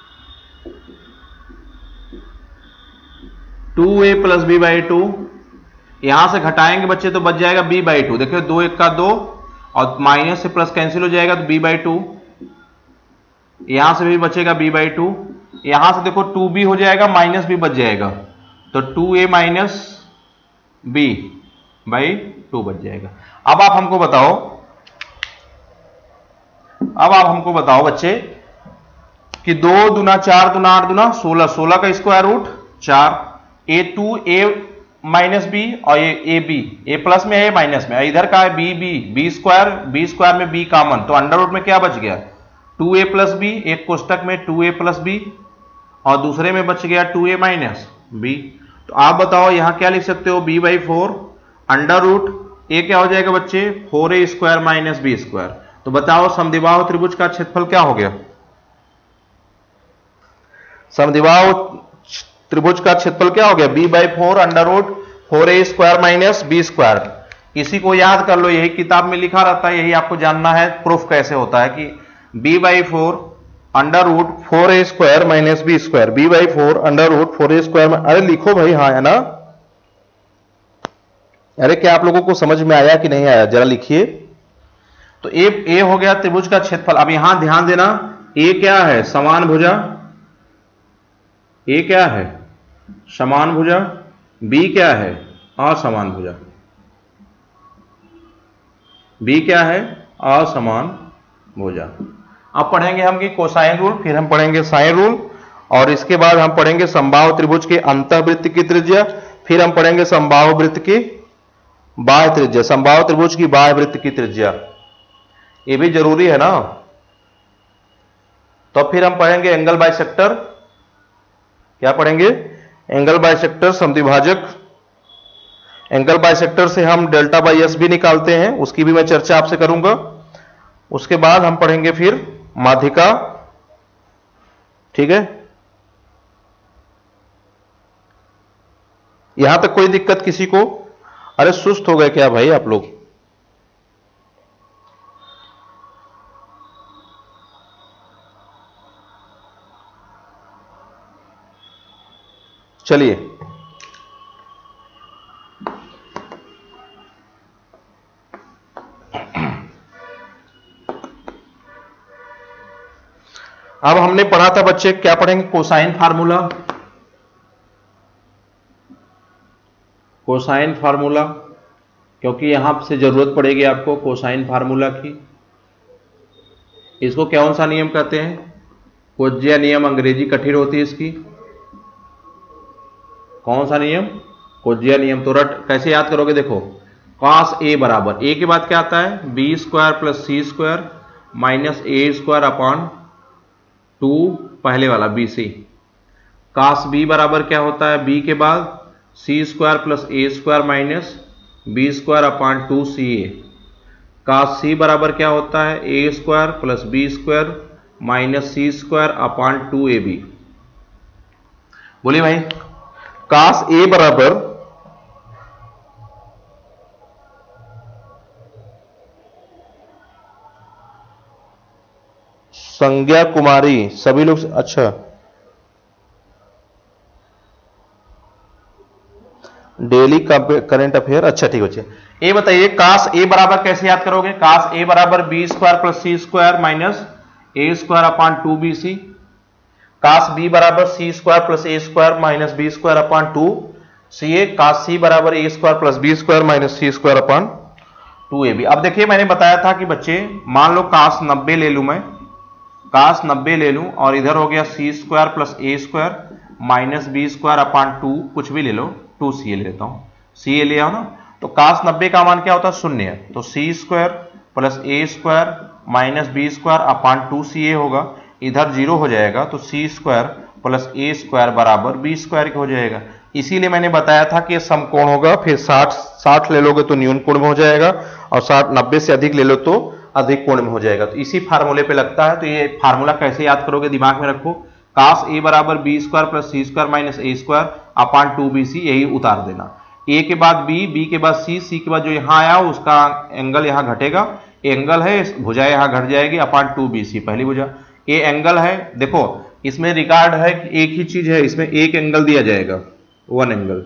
2a+b/2, यहां से घटाएंगे बच्चे तो बच जाएगा b/2। देखिए 2 1 का 2, और माइनस से प्लस कैंसिल हो जाएगा तो b/2, यहां से भी बचेगा b/2। यहां से देखो 2b हो जाएगा, माइनस भी बच जाएगा, तो 2a - b/2 बच जाएगा। अब आप हमको बताओ बच्चे कि 2 दूना 4 दूना 8 दूना 16, 16 का square root 4, a2 a - b और ये ab, a प्लस में है a माइनस में, इधर का है b स्क्वायर में b कॉमन, तो अंडर रूट में क्या बच गया 2a + b, एक कोष्टक में 2a + b और दूसरे में बच गया 2a - b। तो आप बताओ यहां क्या लिख सकते हो, b/4 अंडर रूट ए क्या हो जाएगा बच्चे, 4a² माइनस b²। तो बताओ समद्विबाहु त्रिभुज का क्षेत्रफल क्या हो गया, समद्विबाहु त्रिभुज का क्षेत्रफल क्या हो गया, b/4 under root 4a² minus b²। इसी को याद कर लो, यही किताब में लिखा रहता है, यही आपको जानना है प्रूफ कैसे होता है कि b/4 under root 4a² minus b², b/4 under root 4a²। अरे लिखो भाई, हाँ है ना। अरे क्या आप लोगों को समझ में आया कि नहीं आया, जरा लिखिए। तो ए हो गया त्रिभुज का क्षेत्रफल। अब यहां ध्यान देना, ए क्या है, समान भुजा, ए क्या है समान भुजा, बी क्या है असमान भुजा, बी क्या है असमान भुजा। अब पढ़ेंगे हम कि कोसाइन रूल, फिर हम पढ़ेंगे साइन रूल, और इसके बाद हम पढ़ेंगे समबाहु त्रिभुज के अंतःवृत्त की त्रिज्या, फिर हम पढ़ेंगे समबाहु वृत्त की बाह्य त्रिज्या, समबाहु त्रिभुज की बाह्य वृत्त की त्रिज्या, ये भी जरूरी है ना। तो फिर हम पढ़ेंगे एंगल बाइसेक्टर, क्या पढ़ेंगे, एंगल बाइसेक्टर समद्विभाजक। एंगल बाइसेक्टर से हम डेल्टा बाई एस भी निकालते हैं, उसकी भी मैं चर्चा आपसे करूंगा। उसके बाद हम पढ़ेंगे फिर माध्यिका, ठीक है। यहां तक कोई दिक्कत किसी को? अरे सुस्त हो गए क्या भाई आप लोग? चलिए अब हमने पढ़ा था बच्चे, क्या पढ़ेंगे, कोसाइन फार्मूला। कोसाइन फार्मूला, क्योंकि यहां से जरूरत पड़ेगी आपको कोसाइन फार्मूला की। इसको कौन सा नियम कहते हैं, कोज्या नियम, अंग्रेजी कठिन होती है इसकी। कौन सा नियम, कोज्या नियम। तो रट कैसे याद करोगे, देखो cos a बराबर, a के बाद क्या आता है, b² plus c² minus a² upon 2 पहले वाला bc। cos b बराबर क्या होता है, b के बाद c² plus a² minus b² upon 2ca। cos c बराबर क्या होता है, a² plus b² minus c² upon 2ab। बोलिए भाई, cos a बराबर संज्ञा कुमारी, सभी लोग, अच्छा डेली करंट अफेयर, अच्छा ठीक है। ये बताइए cos a बराबर कैसे याद करोगे, cos a बराबर b² plus c² minus a² upon 2bc। cos b बराबर c² plus a² minus b² upon 2ca। cos c बराबर a² plus b² minus c² upon 2ab। अब देखिए मैंने बताया था कि बच्चे मान लो cos 90 ले लूं मैं, cos 90 ले लूं, और इधर हो गया c² plus a² minus b² upon 2, कुछ भी ले लो, 2ca ले लेता हूं, ca ले आओ ना। तो cos 90 का मान क्या होता है, शून्य है, तो c² plus a² minus b² upon 2ca होगा, इधर 0 हो जाएगा, तो c² प्लस a² बराबर b² हो जाएगा। इसीलिए मैंने बताया था कि ये समकोण होगा, फिर 60 ले लोगे तो न्यून कोण में हो जाएगा, और 90 से अधिक ले लो तो अधिक कोण में हो जाएगा। तो इसी फार्मूले पे लगता है। तो ये फार्मूला कैसे याद करोगे, दिमाग में रखो, cos a बराबर b² plus c² minus a² upon 2bc, यही उतार देना। a के बाद b के बाद c के बाद जो यहां आया उसका एंगल यहां घटेगा, एंगल है, भुजा यहां घट जाएगी अपॉन 2bc, पहली भुजा। ये एंगल है, देखो इसमें रिगार्ड है कि एक ही चीज है, इसमें एक एंगल दिया जाएगा, 1 एंगल।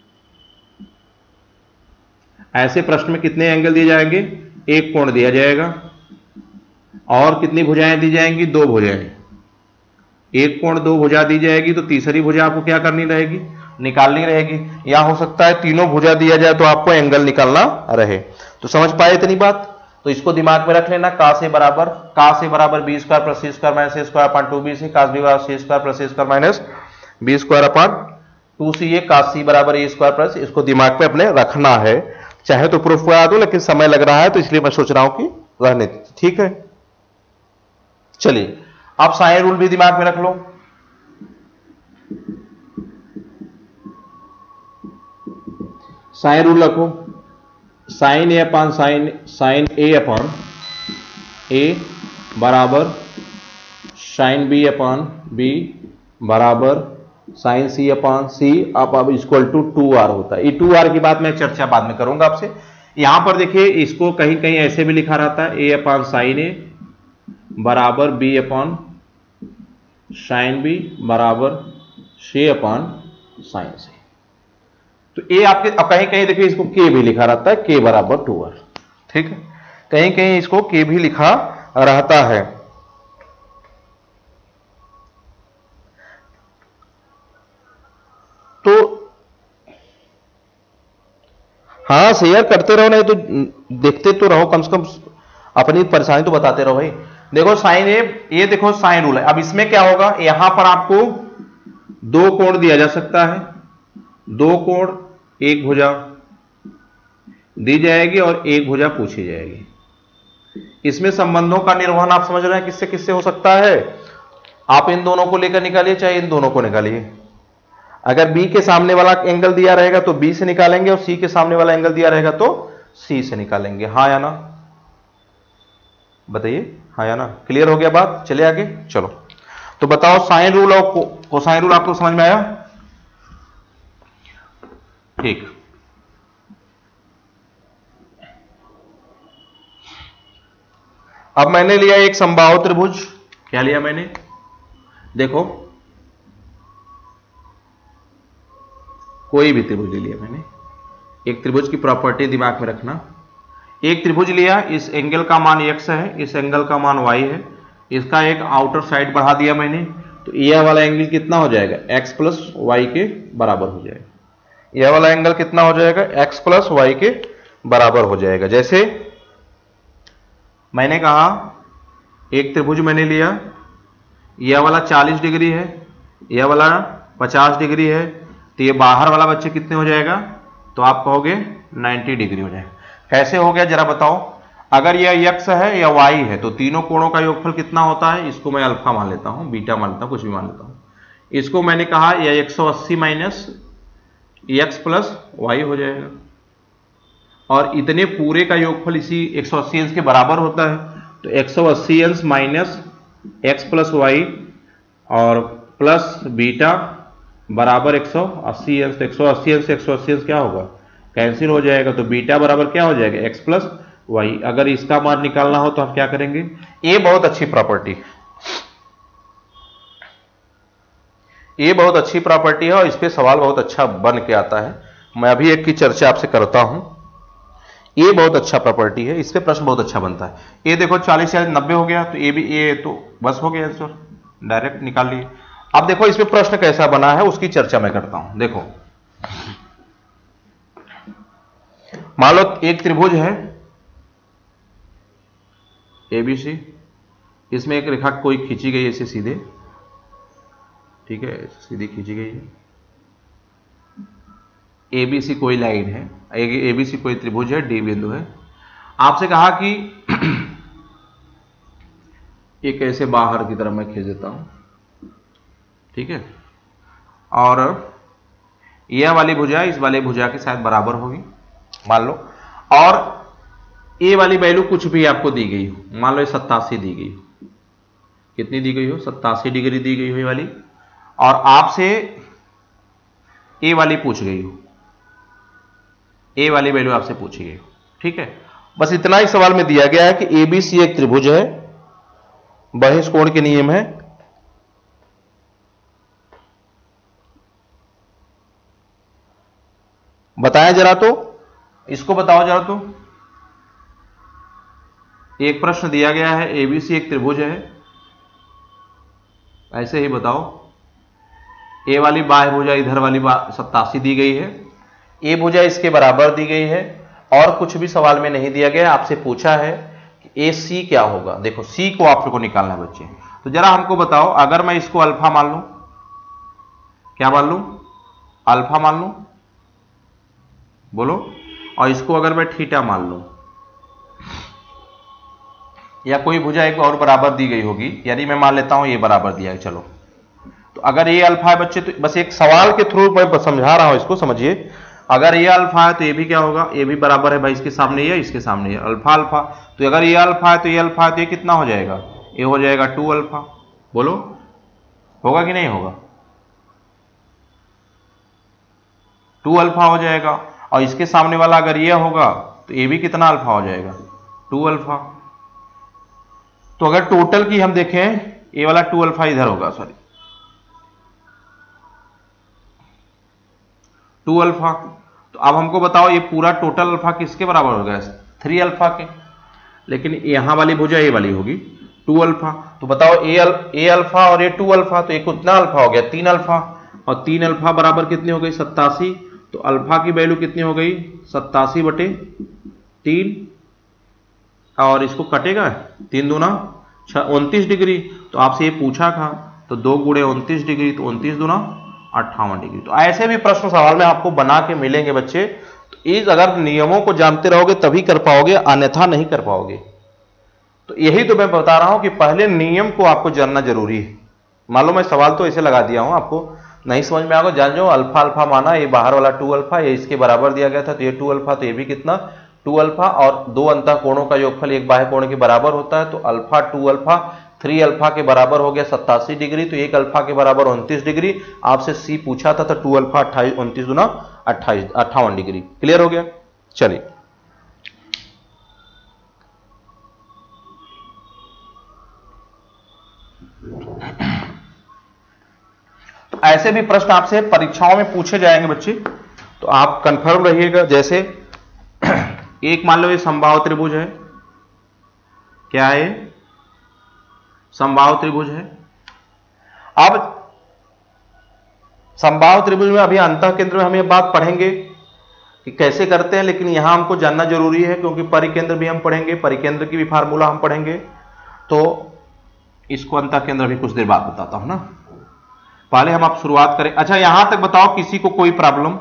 ऐसे प्रश्न में कितने एंगल दिए जाएंगे, एक कोण दिया जाएगा, और कितनी भुजाएं दी जाएंगी, 2 भुजाएं। एक कोण 2 भुजा दी जाएगी, तो तीसरी भुजा आपको क्या करनी रहेगी, निकालनी रहेगी। या हो सकता है तीनों भुजा दिया जाए तो आपको एंगल निकालना रहे। तो समझ पाए इतनी बात, तो इसको दिमाग में रख लेना। cos a बराबर b² plus c² minus a² upon 2bc, cos b बराबर c² plus a² minus b² upon 2ca, cos c बराबर a² प्लस, इसको दिमाग में अपने रखना है। चाहे तो प्रूफ करा दो, लेकिन समय लग रहा है तो इसलिए मैं सोच रहा हूं कि रहने, ठीक है। चलिए आप साइन रूल भी दिमाग में रख लो। साइन रूल रखो, sine A upon sine A upon A बराबर साइन बी अपान बी बराबर साइन सी अपान सी अब इक्वल टू 2r होता है। ये 2r की बात मैं चर्चा बाद में करूंगा आपसे। यहां पर देखिए इसको कहीं कहीं ऐसे भी लिखा रहता है ए अपान साइन ए बराबर बी अपान साइन बी बराबर सी अपान साइन सी। तो ए आपके अब कहीं कहीं देखिए इसको के भी लिखा रहता है के बराबर 2r, ठीक है, कहीं कहीं इसको के भी लिखा रहता है। तो हाँ शेयर करते रहो, नहीं तो देखते तो रहो, कम से कम अपनी परेशानी तो बताते रहो भाई। देखो साइन ए, ये देखो साइन रूल है। अब इसमें क्या होगा, यहां पर आपको दो कोण दिया जा सकता है, दो कोण एक भुजा दी जाएगी और एक भुजा पूछी जाएगी। इसमें संबंधों का निर्वहन आप समझ रहे हैं किससे किससे हो सकता है। आप इन दोनों को लेकर निकालिए चाहे इन दोनों को निकालिए। अगर बी के सामने वाला एंगल दिया रहेगा तो बी से निकालेंगे और सी के सामने वाला एंगल दिया रहेगा तो सी से निकालेंगे। हाँ या ना, बताइए हाँ या ना। क्लियर हो गया बात, चले आगे चलो। तो बताओ साइन रूल और कोसाइन रूल आपको समझ में आया, ठीक। अब मैंने लिया एक समबाहु त्रिभुज। क्या लिया मैंने, देखो कोई भी त्रिभुज ले लिया मैंने। एक त्रिभुज की प्रॉपर्टी दिमाग में रखना, एक त्रिभुज लिया, इस एंगल का मान x है, इस एंगल का मान y है, इसका एक आउटर साइड बढ़ा दिया मैंने, तो यह वाला एंगल कितना हो जाएगा, x प्लस वाई के बराबर हो जाएगा। यह वाला एंगल कितना हो जाएगा, x प्लस वाई के बराबर हो जाएगा। जैसे मैंने कहा एक त्रिभुज मैंने लिया, यह वाला 40 डिग्री है, यह वाला 50 डिग्री है, तो ये बाहर वाला बच्चे कितने हो जाएगा, तो आप कहोगे 90 डिग्री हो जाएगा। कैसे हो गया जरा बताओ। अगर यह x है या y है तो तीनों कोणों का योगफल कितना होता है, इसको मैं अल्फा मान लेता हूं, बीटा मान लेता हूं, कुछ भी मान लेता हूं। इसको मैंने कहा यह 180 माइनस x प्लस वाई हो जाएगा, और इतने पूरे का योगफल इसी 180 अंश के बराबर होता है। तो 180 अंश माइनस x प्लस वाई और प्लस बीटा बराबर 180 अंश। 180 अंश 180 अंश क्या होगा, कैंसिल हो जाएगा, तो बीटा बराबर क्या हो जाएगा, x प्लस वाई। अगर इसका मान निकालना हो तो हम क्या करेंगे, ये बहुत अच्छी प्रॉपर्टी, ये बहुत अच्छी प्रॉपर्टी है और इस पे सवाल बहुत अच्छा बन के आता है। मैं अभी एक की चर्चा आपसे करता हूं। ये बहुत अच्छा प्रॉपर्टी है, इस पे प्रश्न बहुत अच्छा बनता है। ये देखो 40 से 90 हो गया, तो ये भी, ये तो बस हो गया आंसर, डायरेक्ट निकाल लिए। अब देखो इस पे प्रश्न कैसा बना है उसकी चर्चा मैं करता हूं। देखो मान लो एक त्रिभुज है ABC, इसमें एक रेखा कोई खींची गई है इसे सीधे, ठीक है, सीधी खींची गई है। ABC कोई लाइन है, ABC कोई त्रिभुज है, D बिंदु है। आपसे कहा कि एक ऐसे बाहर की तरफ मैं खींच देता हूं, ठीक है, और यह वाली भुजा इस वाली भुजा के साथ बराबर होगी मान लो, और ए वाली वैल्यू कुछ भी आपको दी गई हो, मान लो 87 दी गई हो, कितनी दी गई हो, 87 डिग्री दी गई हो ये वाली, और आपसे ए वाली पूछ गई हो, ए वाली वैल्यू आपसे पूछी गई हो, ठीक है। बस इतना ही सवाल में दिया गया है कि ABC एक त्रिभुज है, बहिष्कोण के नियम है, बताएं जरा, तो इसको बताओ जरा। तो एक प्रश्न दिया गया है ABC एक त्रिभुज है, ऐसे ही बताओ। ए वाली बाह्य भुजा इधर वाली 87 दी गई है, ए भुजा इसके बराबर दी गई है, और कुछ भी सवाल में नहीं दिया गया। आपसे पूछा है कि AC क्या होगा। देखो C को आप लोग को निकालना है बच्चे, तो जरा हमको बताओ, अगर मैं इसको अल्फा मान लूं, क्या मान लूं, अल्फा मान लूं, बोलो, और इसको अगर मैं थीटा मान लूं, या कोई भुजा एक और बराबर दी गई होगी, यानी मैं मान लेता हूं ये बराबर दिया है, चलो, तो अगर ये अल्फा है बच्चे, तो बस एक सवाल के थ्रू मैं समझा रहा हूं, इसको समझिए। अगर ये अल्फा है तो ये भी क्या होगा, ये भी बराबर है भाई इसके सामने ये, इसके सामने ये, अल्फा अल्फा। तो अगर ये अल्फा है तो ये अल्फा है तो ये कितना हो जाएगा, ये हो जाएगा 2 अल्फा। बोलो होगा कि नहीं होगा, 2 अल्फा हो जाएगा। और इसके सामने वाला अगर ये होगा तो ये भी कितना अल्फा हो जाएगा, 2 अल्फा। तो अगर टोटल की हम देखें, ये वाला 2 अल्फा इधर होगा, सॉरी 2 अल्फा। तो अब हमको बताओ ये पूरा टोटल अल्फा किसके बराबर हो गया, 3 अल्फा के। लेकिन यहां वाली भुजा ये वाली होगी 2 अल्फा। तो बताओ ए अल्फा और ये 2 अल्फा, तो ये कितना अल्फा हो गया, 3 अल्फा। और 3 अल्फा बराबर कितनी हो गई, 87। तो अल्फा की वैल्यू कितनी हो गई, 87/3। और इसको कटेगा 3 दूना 29 डिग्री। तो आपसे ये पूछा था, तो 2 गुणे 29 डिग्री, तो 29 दूना 58 डिग्री। तो ऐसे भी प्रश्न सवाल में आपको बना के मिलेंगे बच्चे। तो इस अगर नियमों को जानते रहोगे तभी कर पाओगे, अन्यथा नहीं कर पाओगे। तो यही तो मैं बता रहा हूं कि पहले नियम को आपको जानना जरूरी है। मालूम है सवाल तो ऐसे लगा दिया हूं, आपको नहीं समझ में आएगा, जान जाओ अल्फा अल्फा माना, ये बाहर वाला 2 अल्फा, ये इसके बराबर दिया गया था, तो ये 2 अल्फा, तो ये भी कितना 2 अल्फा। और 2 अंतः कोणों का योगफल एक बाह्य कोण के बराबर होता है, तो अल्फा 2 अल्फा 3 अल्फा के बराबर हो गया 87 डिग्री। तो 1 अल्फा के बराबर 29 डिग्री। आपसे सी पूछा था, तो 2 अल्फा 29 दूना 58 डिग्री। क्लियर हो गया। चलिए तो ऐसे भी प्रश्न आपसे परीक्षाओं में पूछे जाएंगे बच्चे, तो आप कंफर्म रहिएगा। जैसे एक मान लो ये समबाहु त्रिभुज है, क्या है, समबाहु त्रिभुज है। अब समबाहु त्रिभुज में अभी अंतः केंद्र में हम ये बात पढ़ेंगे कि कैसे करते हैं, लेकिन यहां हमको जानना जरूरी है क्योंकि परिकेंद्र भी हम पढ़ेंगे, परिकेंद्र की भी फार्मूला हम पढ़ेंगे। तो इसको अंतः केंद्र भी कुछ देर बाद बताता हूं ना, पहले हम आप शुरुआत करें। अच्छा यहां तक बताओ किसी को कोई प्रॉब्लम।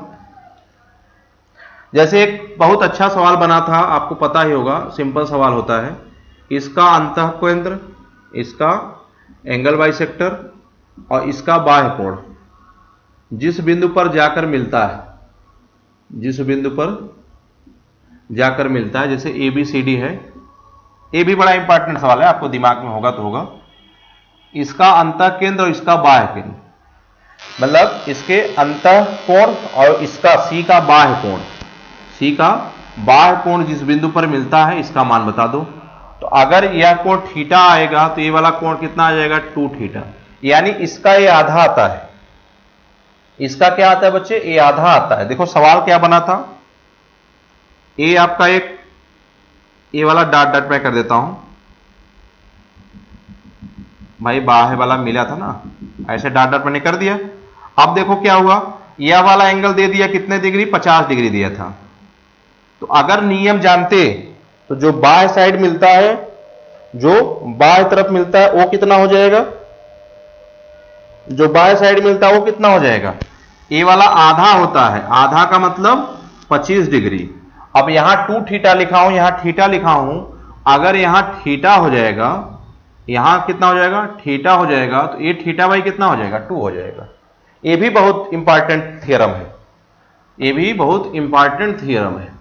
जैसे एक बहुत अच्छा सवाल बना था, आपको पता ही होगा, सिंपल सवाल होता है, इसका अंतः केंद्र, इसका एंगल बाइसेक्टर और इसका बाह्य कोण जिस बिंदु पर जाकर मिलता है, जिस बिंदु पर जाकर मिलता है, जैसे ABCD है, ये भी बड़ा इंपॉर्टेंट सवाल है, आपको दिमाग में होगा तो होगा। इसका अंतः केंद्र और इसका बाह्य केंद्र, मतलब इसके अंतः कोण और इसका C का बाह्य कोण, C का बाह्य कोण जिस बिंदु पर मिलता है, इसका मान बता दो। तो अगर यह कोण थीटा आएगा तो ये वाला कोण कितना आ जाएगा, 2 थीटा। यानी इसका ये आधा आता है, इसका क्या आता है बच्चे, ये आधा आता है। देखो सवाल क्या बना था, ये आपका एक ये वाला डॉट डॉट मैं कर देता हूं भाई, बाह्य वाला मिला था ना, ऐसे डॉट डॉट मैंने कर दिया। अब देखो क्या हुआ, यह वाला एंगल दे दिया कितने डिग्री, 50 डिग्री दिया था। तो अगर नियम जानते तो जो बाह्य साइड मिलता है, जो बाह्य तरफ मिलता है वो कितना हो जाएगा, जो बाह्य साइड मिलता है वो कितना हो जाएगा, ये वाला आधा होता है। आधा का मतलब 25 डिग्री। अब यहां 2 थीटा लिखा हूं, यहां थीटा लिखा हूं, अगर यहां थीटा हो जाएगा, यहां कितना हो जाएगा, थीटा हो जाएगा, तो ये थीटा बाई कितना हो जाएगा, 2 हो जाएगा। ये भी बहुत इंपॉर्टेंट थियरम है, ये भी बहुत इंपॉर्टेंट थियरम है।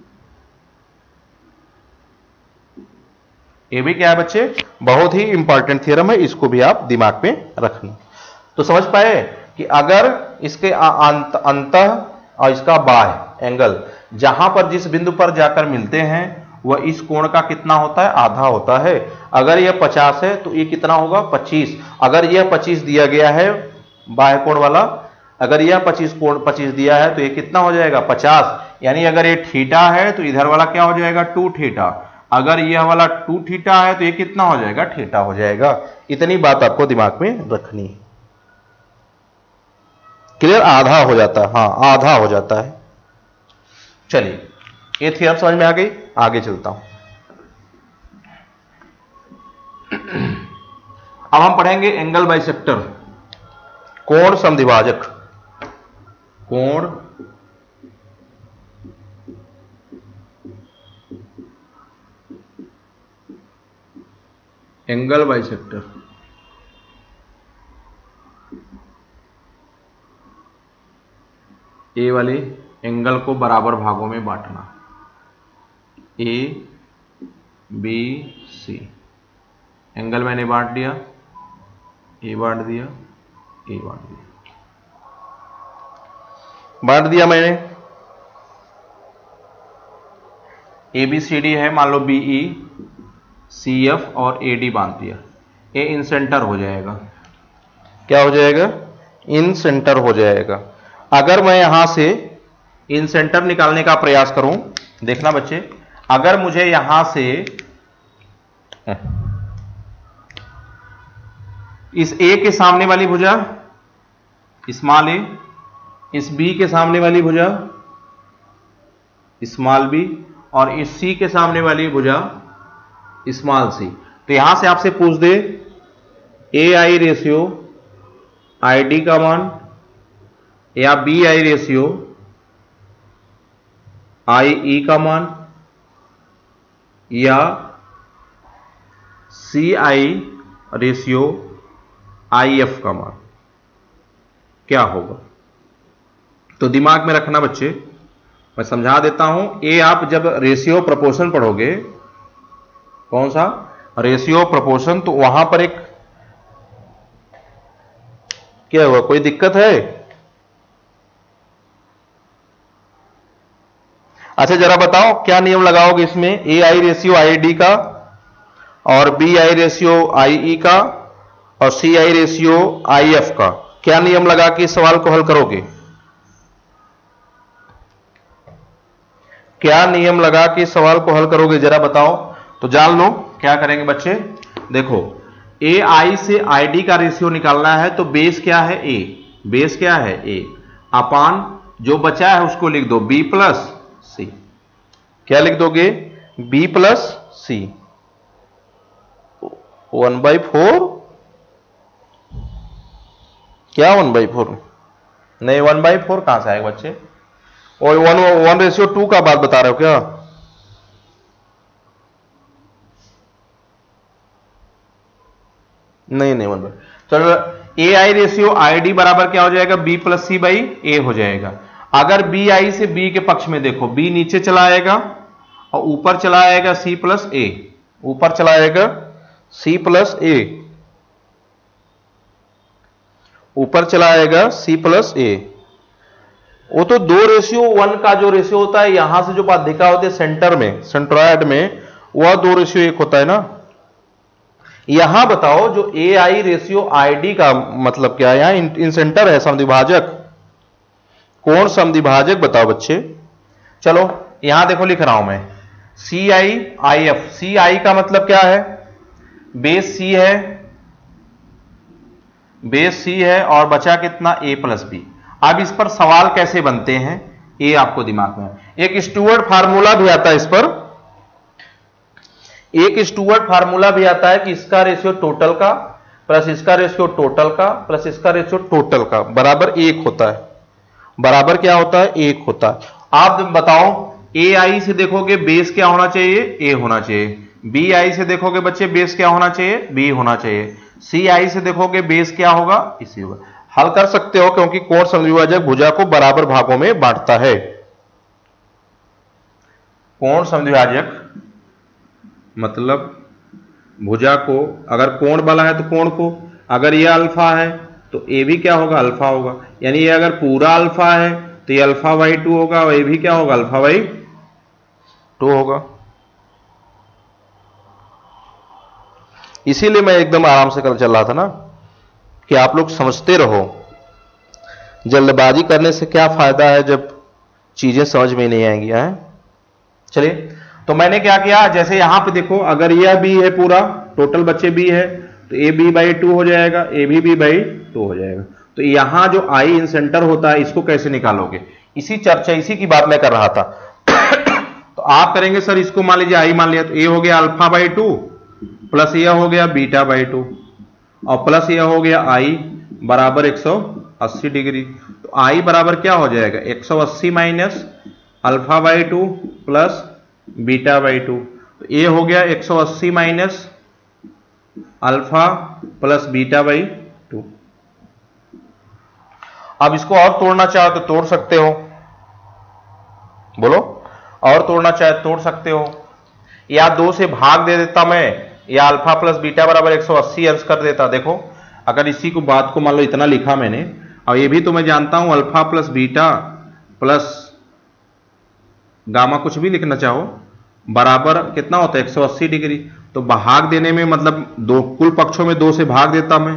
ये भी क्या है बच्चे, बहुत ही इंपॉर्टेंट थियरम है, इसको भी आप दिमाग में रखना। तो समझ पाए कि अगर इसके अंतः और इसका बाह्य एंगल जहां पर जिस बिंदु पर जाकर मिलते हैं वह इस कोण का कितना होता है, आधा होता है। अगर यह 50 है तो ये कितना होगा, 25। अगर यह 25 दिया गया है बाह्य कोण वाला, अगर यह 25 दिया है तो ये कितना हो जाएगा, 50। यानी अगर ये थीटा है तो इधर वाला क्या हो जाएगा, 2 थीटा। अगर यह वाला 2 थीटा है तो ये कितना हो जाएगा, थीटा हो जाएगा। इतनी बात आपको दिमाग में रखनी है। क्लियर, आधा हो जाता है, हाँ आधा हो जाता है। चलिए ये थ्योरम समझ में आ गई, आगे चलता हूं। अब हम पढ़ेंगे एंगल बाइसेक्टर, कोण समद्विभाजक। कोण एंगल बाइसेक्टर, ये वाली एंगल को बराबर भागों में बांटना, ए बी सी। एंगल मैंने बांट दिया, ए बांट दिया, ए बांट दिया, बांट दिया मैंने। ए बी सी डी है, मान लो बी ई सी एफ और ए डी बांध दिया। ए इन सेंटर हो जाएगा, क्या हो जाएगा? इन सेंटर हो जाएगा। अगर मैं यहां से इन सेंटर निकालने का प्रयास करूं, देखना बच्चे, अगर मुझे यहां से इस ए के सामने वाली भुजा स्मॉल ए, इस बी के सामने वाली भुजा स्मॉल बी, और इस सी के सामने वाली भुजा स्मॉल सी, तो यहां से आपसे पूछ दे ए आई रेशियो आई डी का मान या बी आई रेशियो आई ई का मान या सी आई रेशियो आई एफ का मान, क्या होगा? तो दिमाग में रखना बच्चे, मैं समझा देता हूं। ए आप जब रेशियो प्रोपोर्शन पढ़ोगे, कौन सा? रेशियो प्रोपोर्शन, तो वहां पर एक क्या हुआ, कोई दिक्कत है? अच्छा जरा बताओ क्या नियम लगाओगे इसमें? ए आई रेशियो आई डी का और बी आई रेशियो आई ई का और C I ratio I F का, क्या नियम लगा के इस सवाल को हल करोगे? क्या नियम लगा के इस सवाल को हल करोगे, जरा बताओ। तो जान लो क्या करेंगे बच्चे, देखो ए आई से आई डी का रेशियो निकालना है, तो बेस क्या है? ए, बेस क्या है? ए, अपान जो बचा है उसको लिख दो बी प्लस सी। क्या लिख दोगे? बी प्लस सी। 1/4, क्या 1/4? नहीं 1/4 कहां से आएगा बच्चे? और 1:2 का बात बता रहे हो क्या? नहीं 1/, चलो ए आई रेशियो आई डी बराबर क्या हो जाएगा? B plus C by A हो जाएगा। अगर बी आई से बी के पक्ष में देखो, बी नीचे चला आएगा और ऊपर चला आएगा सी प्लस ए, ऊपर चला आएगा सी प्लस ए, ऊपर चला आएगा सी प्लस ए। वो तो 2:1 का जो रेशियो होता है, यहां से जो बाध्यिका होती है सेंटर में, सेंट्रॉयड में, वह 2:1 होता है ना। यहां बताओ जो ए आई रेशियो आई डी का मतलब क्या है? यहां इन सेंटर है, समद्विभाजक, कोण समद्विभाजक बताओ बच्चे। चलो यहां देखो लिख रहा हूं मैं सी आई आई एफ। सी आई का मतलब क्या है? बेस सी है, बेस सी है और बचा कितना? A plus B. अब इस पर सवाल कैसे बनते हैं ये आपको दिमाग में, एक स्टूअर्ट फार्मूला भी आता है इस पर, एक स्टूअर्ट फार्मूला भी आता है कि इसका रेशियो टोटल का प्लस इसका रेशियो टोटल का प्लस इसका रेशियो टोटल का बराबर 1 होता है। बराबर क्या होता है? 1 होता है। आप बताओ ए आई से देखोगे बेस क्या होना चाहिए? ए होना चाहिए। बी आई से देखोगे बच्चे बेस क्या होना चाहिए? बी होना चाहिए। सी आई से देखोगे बेस क्या होगा? इसी होगा। हल कर सकते हो क्योंकि कोण समद्विभाजक भुजा को बराबर भागों में बांटता है। कोण समद्विभाजक मतलब भुजा को, अगर कोण वाला है तो कोण को, अगर ये अल्फा है तो ए भी क्या होगा? अल्फा होगा। यानी ये अगर पूरा अल्फा है तो ये अल्फा/2 होगा और ये भी क्या होगा? अल्फा/2 होगा। इसीलिए मैं एकदम आराम से कल चल रहा था ना कि आप लोग समझते रहो। जल्दबाजी करने से क्या फायदा है जब चीजें समझ में नहीं आएंगी। हैं चलिए, तो मैंने क्या किया, जैसे यहां पे देखो अगर यह बी है, पूरा टोटल बच्चे बी है, तो ए b/2 हो जाएगा, ए भी b/2 हो जाएगा। तो यहां जो आई इन सेंटर होता है इसको कैसे निकालोगे? इसी चर्चा, इसी की बात मैं कर रहा था। तो आप करेंगे सर इसको मान लीजिए आई मान लिया, तो ए हो गया अल्फा/2 प्लस यह हो गया बीटा/2 और प्लस यह हो गया आई बराबर 180 डिग्री। तो आई बराबर क्या हो जाएगा? 180 माइनस अल्फा/2 प्लस बीटा/2। तो ये हो गया 180 माइनस अल्फा प्लस बीटा/2। अब इसको और तोड़ना चाहो तो तोड़ सकते हो। बोलो, और तोड़ना चाहे तोड़ सकते हो, या 2 से भाग दे देता मैं, या अल्फा प्लस बीटा बराबर 180 अंश कर देता। देखो अगर इसी को बात को मान लो इतना लिखा मैंने, और ये भी तो मैं जानता हूं alpha plus beta plus gamma कुछ भी लिखना चाहो बराबर कितना होता है 180 डिग्री। तो भाग देने में मतलब दो कुल पक्षों में 2 से भाग देता मैं,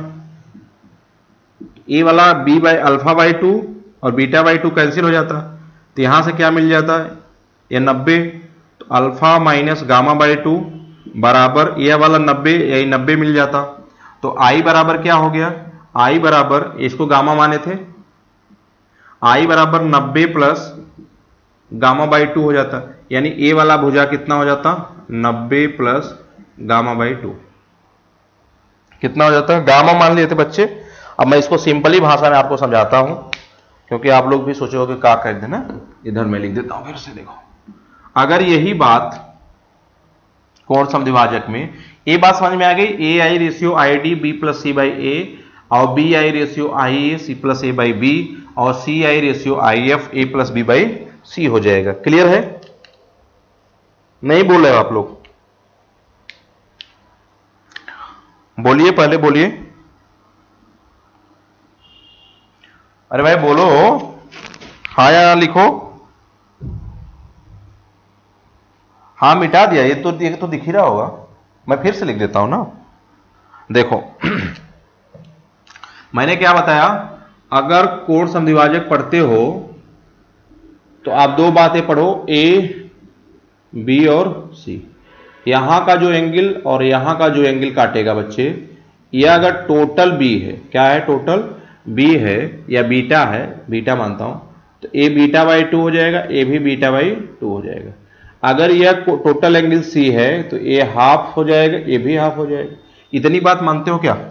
ए वाला बी बाई अल्फा बाई 2 और बीटा बाई 2 कैंसिल हो जाता। तो यहां से क्या मिल जाता है ये 90, तो अल्फा माइनस गामा बाई 2 बराबर ये वाला 90, यही 90 मिल जाता। तो आई बराबर क्या हो गया, आई बराबर इसको गामा माने थे, आई बराबर 90 प्लस गामा बाई 2 हो जाता, यानी ए वाला भुजा कितना हो जाता 90 प्लस गामा बाई 2 कितना हो जाता है, गामा मान लिए थे बच्चे। अब मैं इसको सिंपली भाषा में आपको समझाता हूं, क्योंकि आप लोग भी सोचोगे क्या कह देना, इधर मैं लिख देता हूं फिर से। देखो अगर यही बात कोण समद्विभाजक में ये बात समझ में आ गई, A I ratio I D B plus C by A, और B I ratio I A C plus A by B, और C I ratio I F A plus B by C हो जाएगा। क्लियर है? नहीं बोल रहे हो आप लोग? बोलिए, पहले बोलिए। अरे भाई बोलो, हाँ या लिखो। हाँ मिटा दिया, ये तो दिख ही रहा होगा, मैं फिर से लिख देता हूं ना। देखो मैंने क्या बताया, अगर कोण समद्विभाजक पढ़ते हो तो आप 2 बातें पढ़ो, ए बी और सी। यहां का जो एंगल और यहां का जो एंगल काटेगा बच्चे, यह अगर टोटल बी है, क्या है टोटल बी है या बीटा है, बीटा मानता हूं, तो ए बीटा बाई 2 हो जाएगा, ए भी बीटा बाई 2 हो जाएगा। अगर यह टोटल एंगल सी है तो ए हाफ हो जाएगा, ए भी हाफ हो जाएगा। इतनी बात मानते हो क्या?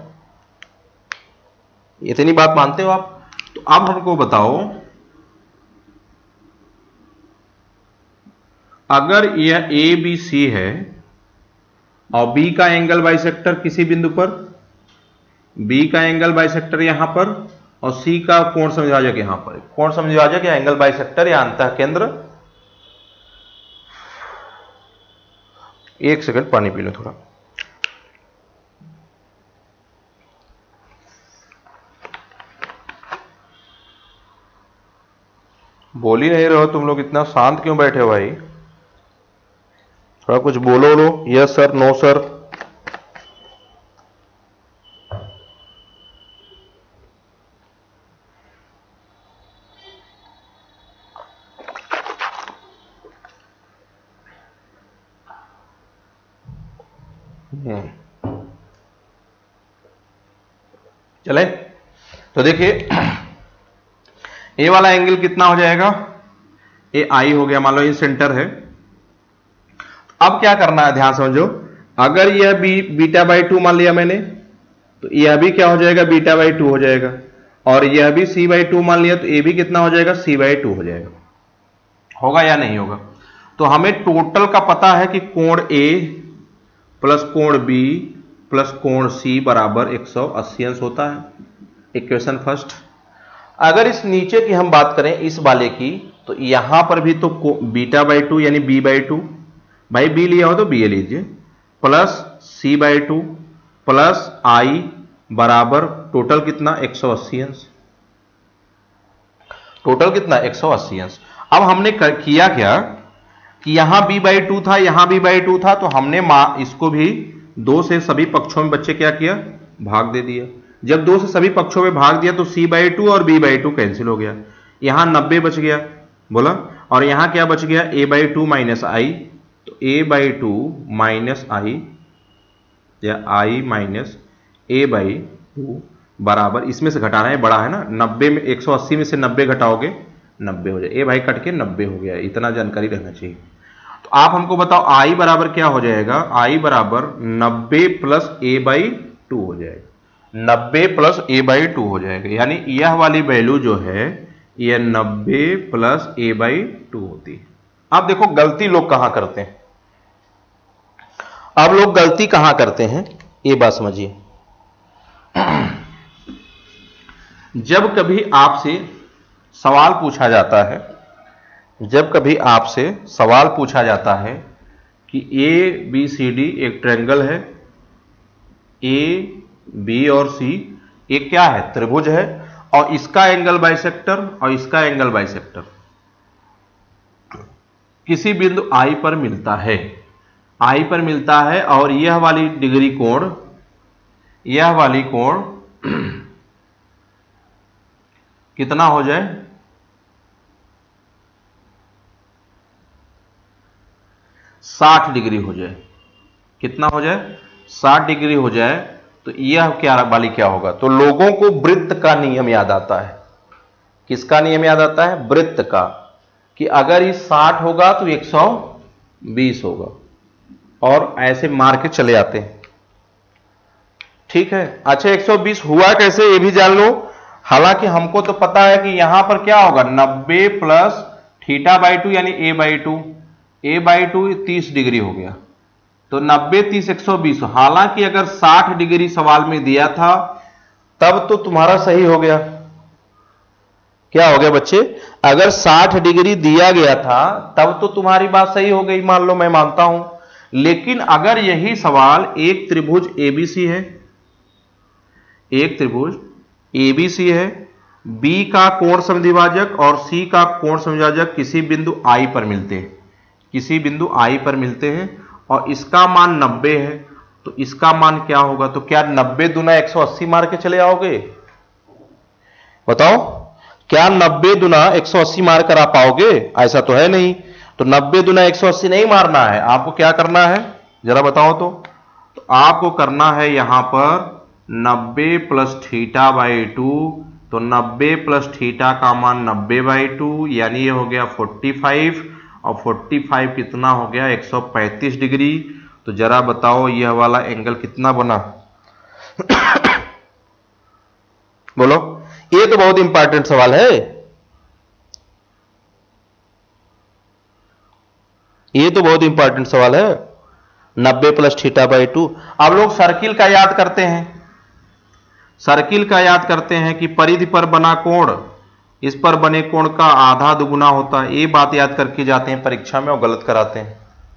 इतनी बात मानते हो आप? तो अब हमको बताओ, अगर यह ए बी सी है और बी का एंगल बाइसेक्टर किसी बिंदु पर, बी का एंगल बाइसेक्टर यहां पर, और सी का कोण समद्विभाजक यहां पर, कोण समद्विभाजक या एंगल बाइसेक्टर या अंतःकेंद्र। एक सेकंड पानी पी लो थोड़ा। बोल ही नहीं रहो तुम लोग, इतना शांत क्यों बैठे हो भाई? थोड़ा कुछ बोलो लो, यस सर, नो सर। चले तो देखिए, ए वाला एंगल कितना हो जाएगा, ए आई हो गया, मान लो ये सेंटर है। अब क्या करना है, ध्यान समझो, अगर यह बीटा बाई 2 मान लिया मैंने, तो यह भी क्या हो जाएगा, बीटा बाई 2 हो जाएगा, और यह भी सी बाई 2 मान लिया, तो ये भी कितना हो जाएगा, सी बाई 2 हो जाएगा। होगा या नहीं होगा? तो हमें टोटल का पता है कि कोण ए प्लस कोण बी प्लस कोण सी बराबर 180 अंश होता है। Equation first. अगर इस नीचे की हम बात करें, इस वाले की, तो यहां पर भी तो बीटा बाई 2 यानी बी बाई 2, भाई बी लिया हो तो बी लीजिए, plus C by 2 plus I बराबर टोटल कितना 180 अंश। टोटल कितना 180 अंश। अब हमने किया क्या कि यहां b बाई 2 था, यहां b बाई 2 था, तो हमने इसको भी 2 से सभी पक्षों में बच्चे क्या किया, भाग दे दिया। जब 2 से सभी पक्षों में भाग दिया तो c बाई 2 और b बाई 2 कैंसिल हो गया, यहां 90 बच गया बोला, और यहां क्या बच गया a बाई 2 माइनस आई, तो a बाई 2 माइनस आई या i माइनस a बाई 2 बराबर, इसमें से घटाना है, बड़ा है ना, 90 में 180 में से 90 घटाओगे 90 हो जाए, ए भाई कट के 90 हो गया। इतना जानकारी रहना चाहिए। तो आप हमको बताओ आई बराबर क्या हो जाएगा, आई बराबर 90 प्लस ए बाई 2 हो जाएगा, 90 प्लस ए बाई 2 हो जाएगा, यानी यह वाली वैल्यू जो है यह 90 प्लस ए बाई 2 होती है। अब देखो गलती लोग कहां करते हैं, अब लोग गलती कहां करते हैं ये बात समझिए। जब कभी आपसे सवाल पूछा जाता है जब कभी आपसे सवाल पूछा जाता है कि ए बी सी डी एक ट्रायंगल है, ए बी और सी एक क्या है, त्रिभुज है, और इसका एंगल बाइसेक्टर और इसका एंगल बाइसेक्टर किसी बिंदु आई पर मिलता है, आई पर मिलता है, और यह वाली डिग्री कोण, यह वाली कोण कितना हो जाए, 60 डिग्री हो जाए। कितना हो जाए, 60 डिग्री हो जाए, तो यह क्या वाली क्या होगा, तो लोगों को वृत्त का नियम याद आता है। किसका नियम याद आता है, वृत्त का, कि अगर ये 60 होगा तो 120 होगा, और ऐसे मार के चले आते हैं। ठीक है, अच्छा 120 हुआ कैसे ये भी जान लो। हालांकि हमको तो पता है कि यहां पर क्या होगा, 90 प्लस थीटा बाई 2 यानी A by 2, A by 2 30 degree हो गया, तो 90 30 120। हालांकि अगर 60 डिग्री सवाल में दिया था तब तो तुम्हारा सही हो गया। क्या हो गया बच्चे, अगर 60 डिग्री दिया गया था तब तो तुम्हारी बात सही हो गई, मान लो, मैं मानता हूं। लेकिन अगर यही सवाल एक त्रिभुज एबीसी है, एक त्रिभुज एबीसी है, बी का कोण समद्विभाजक और सी का कोण समद्विभाजक किसी बिंदु आई पर मिलते हैं, किसी बिंदु आई पर मिलते हैं, और इसका मान 90 है, तो इसका मान क्या होगा, तो क्या 90 दूना 180 मार के चले आओगे, बताओ, क्या 90 दूना 180 मार कर आ पाओगे, ऐसा तो है नहीं। तो 90 दूना 180 नहीं मारना है, आपको क्या करना है जरा बताओ तो आपको करना है यहां पर 90 प्लस थीटा बाई 2, तो 90 प्लस थीटा का मान 90 बाई 2 यानी ये हो गया 45, और 45 कितना हो गया 135 डिग्री। तो जरा बताओ यह वाला एंगल कितना बना बोलो, ये तो बहुत इंपॉर्टेंट सवाल है, ये तो बहुत इंपॉर्टेंट सवाल है। 90 प्लस थीटा बाई 2। अब लोग सर्किल का याद करते हैं, सर्किल का याद करते हैं कि परिधि पर बना कोण इस पर बने कोण का आधा दुगुना होता है, ये बात याद करके जाते हैं परीक्षा में और गलत कराते हैं।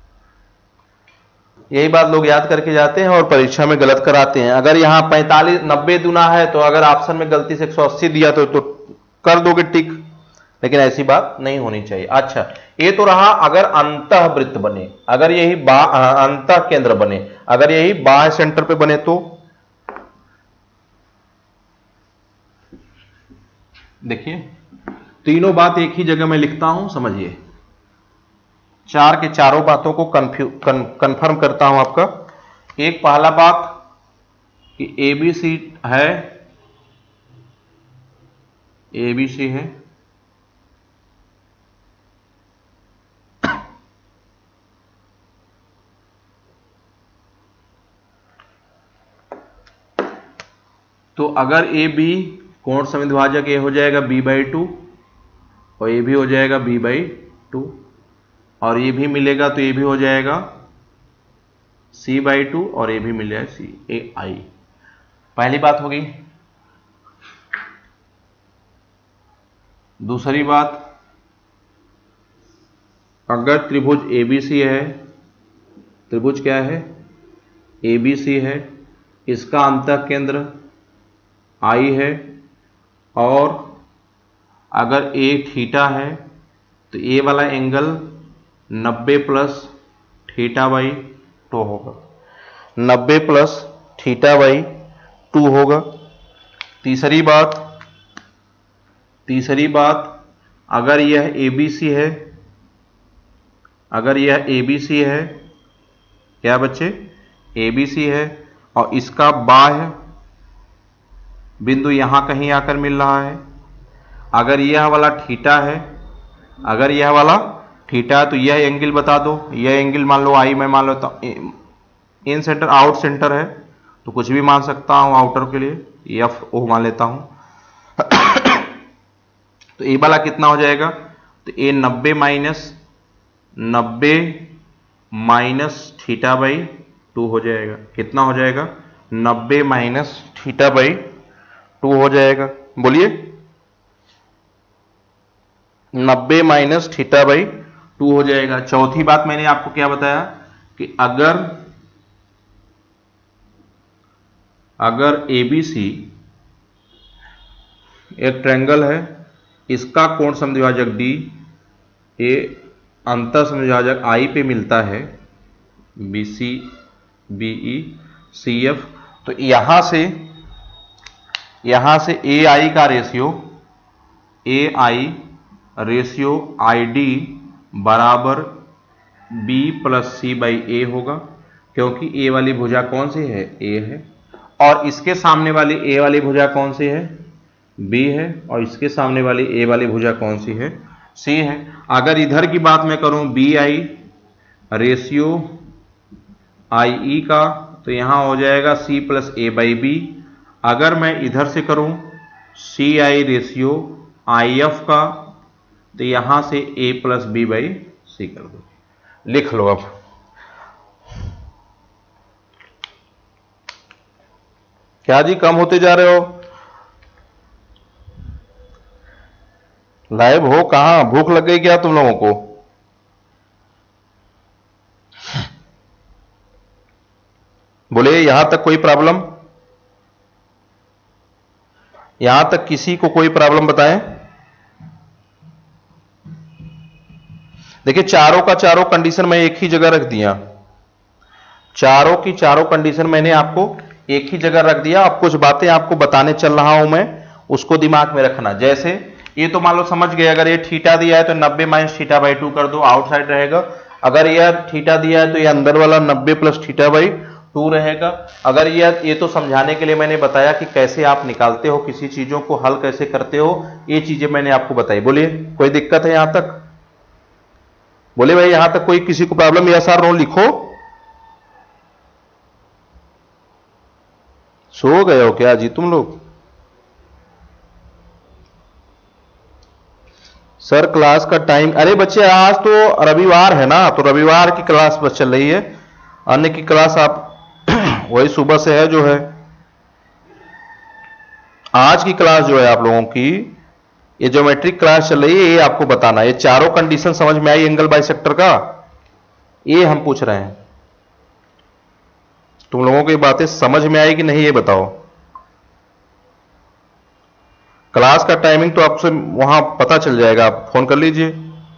यही बात लोग याद करके जाते हैं और परीक्षा में गलत कराते हैं। अगर यहां 45 90 दुना है तो अगर ऑप्शन में गलती से 180 दिया तो कर दोगे टिक, लेकिन ऐसी बात नहीं होनी चाहिए। अच्छा, ये तो रहा अगर अंतःवृत्त बने, अगर यही अंतः केंद्र बने, अगर यही बाह्य सेंटर पे बने तो देखिए तीनों बात एक ही जगह में लिखता हूं, समझिए, चार के चारों बातों को कंफर्म करता हूं आपका। एक पहला बात कि एबीसी है, एबीसी है, तो अगर ए बी कोण समद्विभाजक ए हो जाएगा b बाई 2 और ये भी हो जाएगा b बाई 2, और ये भी मिलेगा तो ये भी हो जाएगा c बाई 2 और ये भी मिल जाएगा c ए आई। पहली बात होगी। दूसरी बात, अगर त्रिभुज एबीसी है, त्रिभुज क्या है एबीसी है, इसका अंतः केंद्र आई है, और अगर ए थीटा है तो ए वाला एंगल 90 प्लस थीटा बाई 2 होगा, 90 प्लस थीटा बाई 2 होगा। तीसरी बात, अगर यह एबीसी है, अगर यह एबीसी है, क्या बच्चे एबीसी है, और इसका बाह्य बिंदु यहां कहीं आकर मिल रहा है, अगर यह वाला थीटा है, अगर यह वाला थीटा है तो यह एंगल बता दो, यह एंगल मान लो आई, मैं मान लेता हूं इन सेंटर आउट सेंटर है तो कुछ भी मान सकता हूं आउटर के लिए, एफ ओ मान लेता हूं तो ए वाला कितना हो जाएगा, तो ए 90 माइनस थीटा बाई 2 हो जाएगा। कितना हो जाएगा, 90 माइनस थीटा बाई 2 हो जाएगा। बोलिए 90 माइनस थीटा बाई 2 हो जाएगा। चौथी बात मैंने आपको क्या बताया कि अगर ABC एक ट्रायंगल है, इसका कोण समद्विभाजक D ए अंतर समद्विभाजक I पे मिलता है, BC BE CF, तो यहां से AI का रेशियो ID बराबर B plus C by A होगा, क्योंकि A वाली भुजा कौन सी है? A है, और इसके सामने वाली A वाली भुजा कौन सी है? B है, और इसके सामने वाली A वाली भुजा कौन सी है? C है। अगर इधर की बात मैं करूं BI रेशियो IE का, तो यहां हो जाएगा C plus A by B। अगर मैं इधर से करूं CI रेशियो IF का, तो यहां से A plus B by C कर दो। लिख लो अब। क्या जी कम होते जा रहे हो? लाइव हो कहां? भूख लग गई क्या तुम लोगों को? बोले यहां तक कोई प्रॉब्लम? यहां तक किसी को कोई प्रॉब्लम बताएं? देखिए चारों का चारों कंडीशन मैं एक ही जगह रख दिया, चारों की चारों कंडीशन मैंने आपको एक ही जगह रख दिया। अब कुछ बातें आपको बताने चल रहा हूं मैं, उसको दिमाग में रखना। जैसे ये तो मान लो समझ गए, अगर ये थीटा दिया है तो 90 माइनस थीटा बाई 2 कर दो, आउटसाइड रहेगा। अगर ये थीटा दिया है तो ये अंदर वाला 90 प्लस थीटा बाई 2 रहेगा। अगर ये तो समझाने के लिए मैंने बताया कि कैसे आप निकालते हो, किसी चीजों को हल कैसे करते हो, ये चीजें मैंने आपको बताई। बोलिए कोई दिक्कत है यहां तक? बोले भाई यहां तक कोई किसी को प्रॉब्लम? यस और नो लिखो। सो गए हो क्या जी तुम लोग? सर क्लास का टाइम, अरे बच्चे आज तो रविवार है ना, तो रविवार की क्लास बस चल रही है, अन्य की क्लास आप वही सुबह से है जो है। आज की क्लास जो है आप लोगों की, ये ज्योमेट्रिक क्लास चल रही है, ये आपको बताना। ये चारों कंडीशन समझ में आई एंगल बाइसेक्टर का? ये हम पूछ रहे हैं, तुम लोगों को ये बातें समझ में आई कि नहीं ये बताओ। क्लास का टाइमिंग तो आपसे वहां पता चल जाएगा, आप फोन कर लीजिए,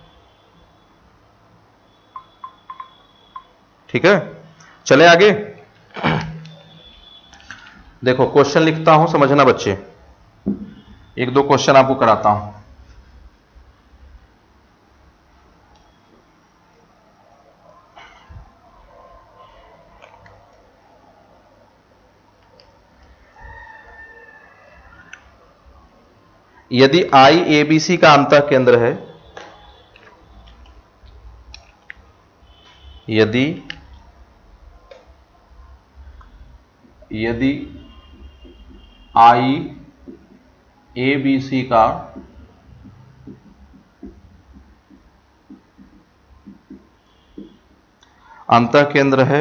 ठीक है। चले आगे। देखो क्वेश्चन लिखता हूं, समझना बच्चे, एक दो क्वेश्चन आपको कराता हूं। यदि आई एबीसी का अंतः केंद्र है, यदि आई एबीसी का अंतः केंद्र है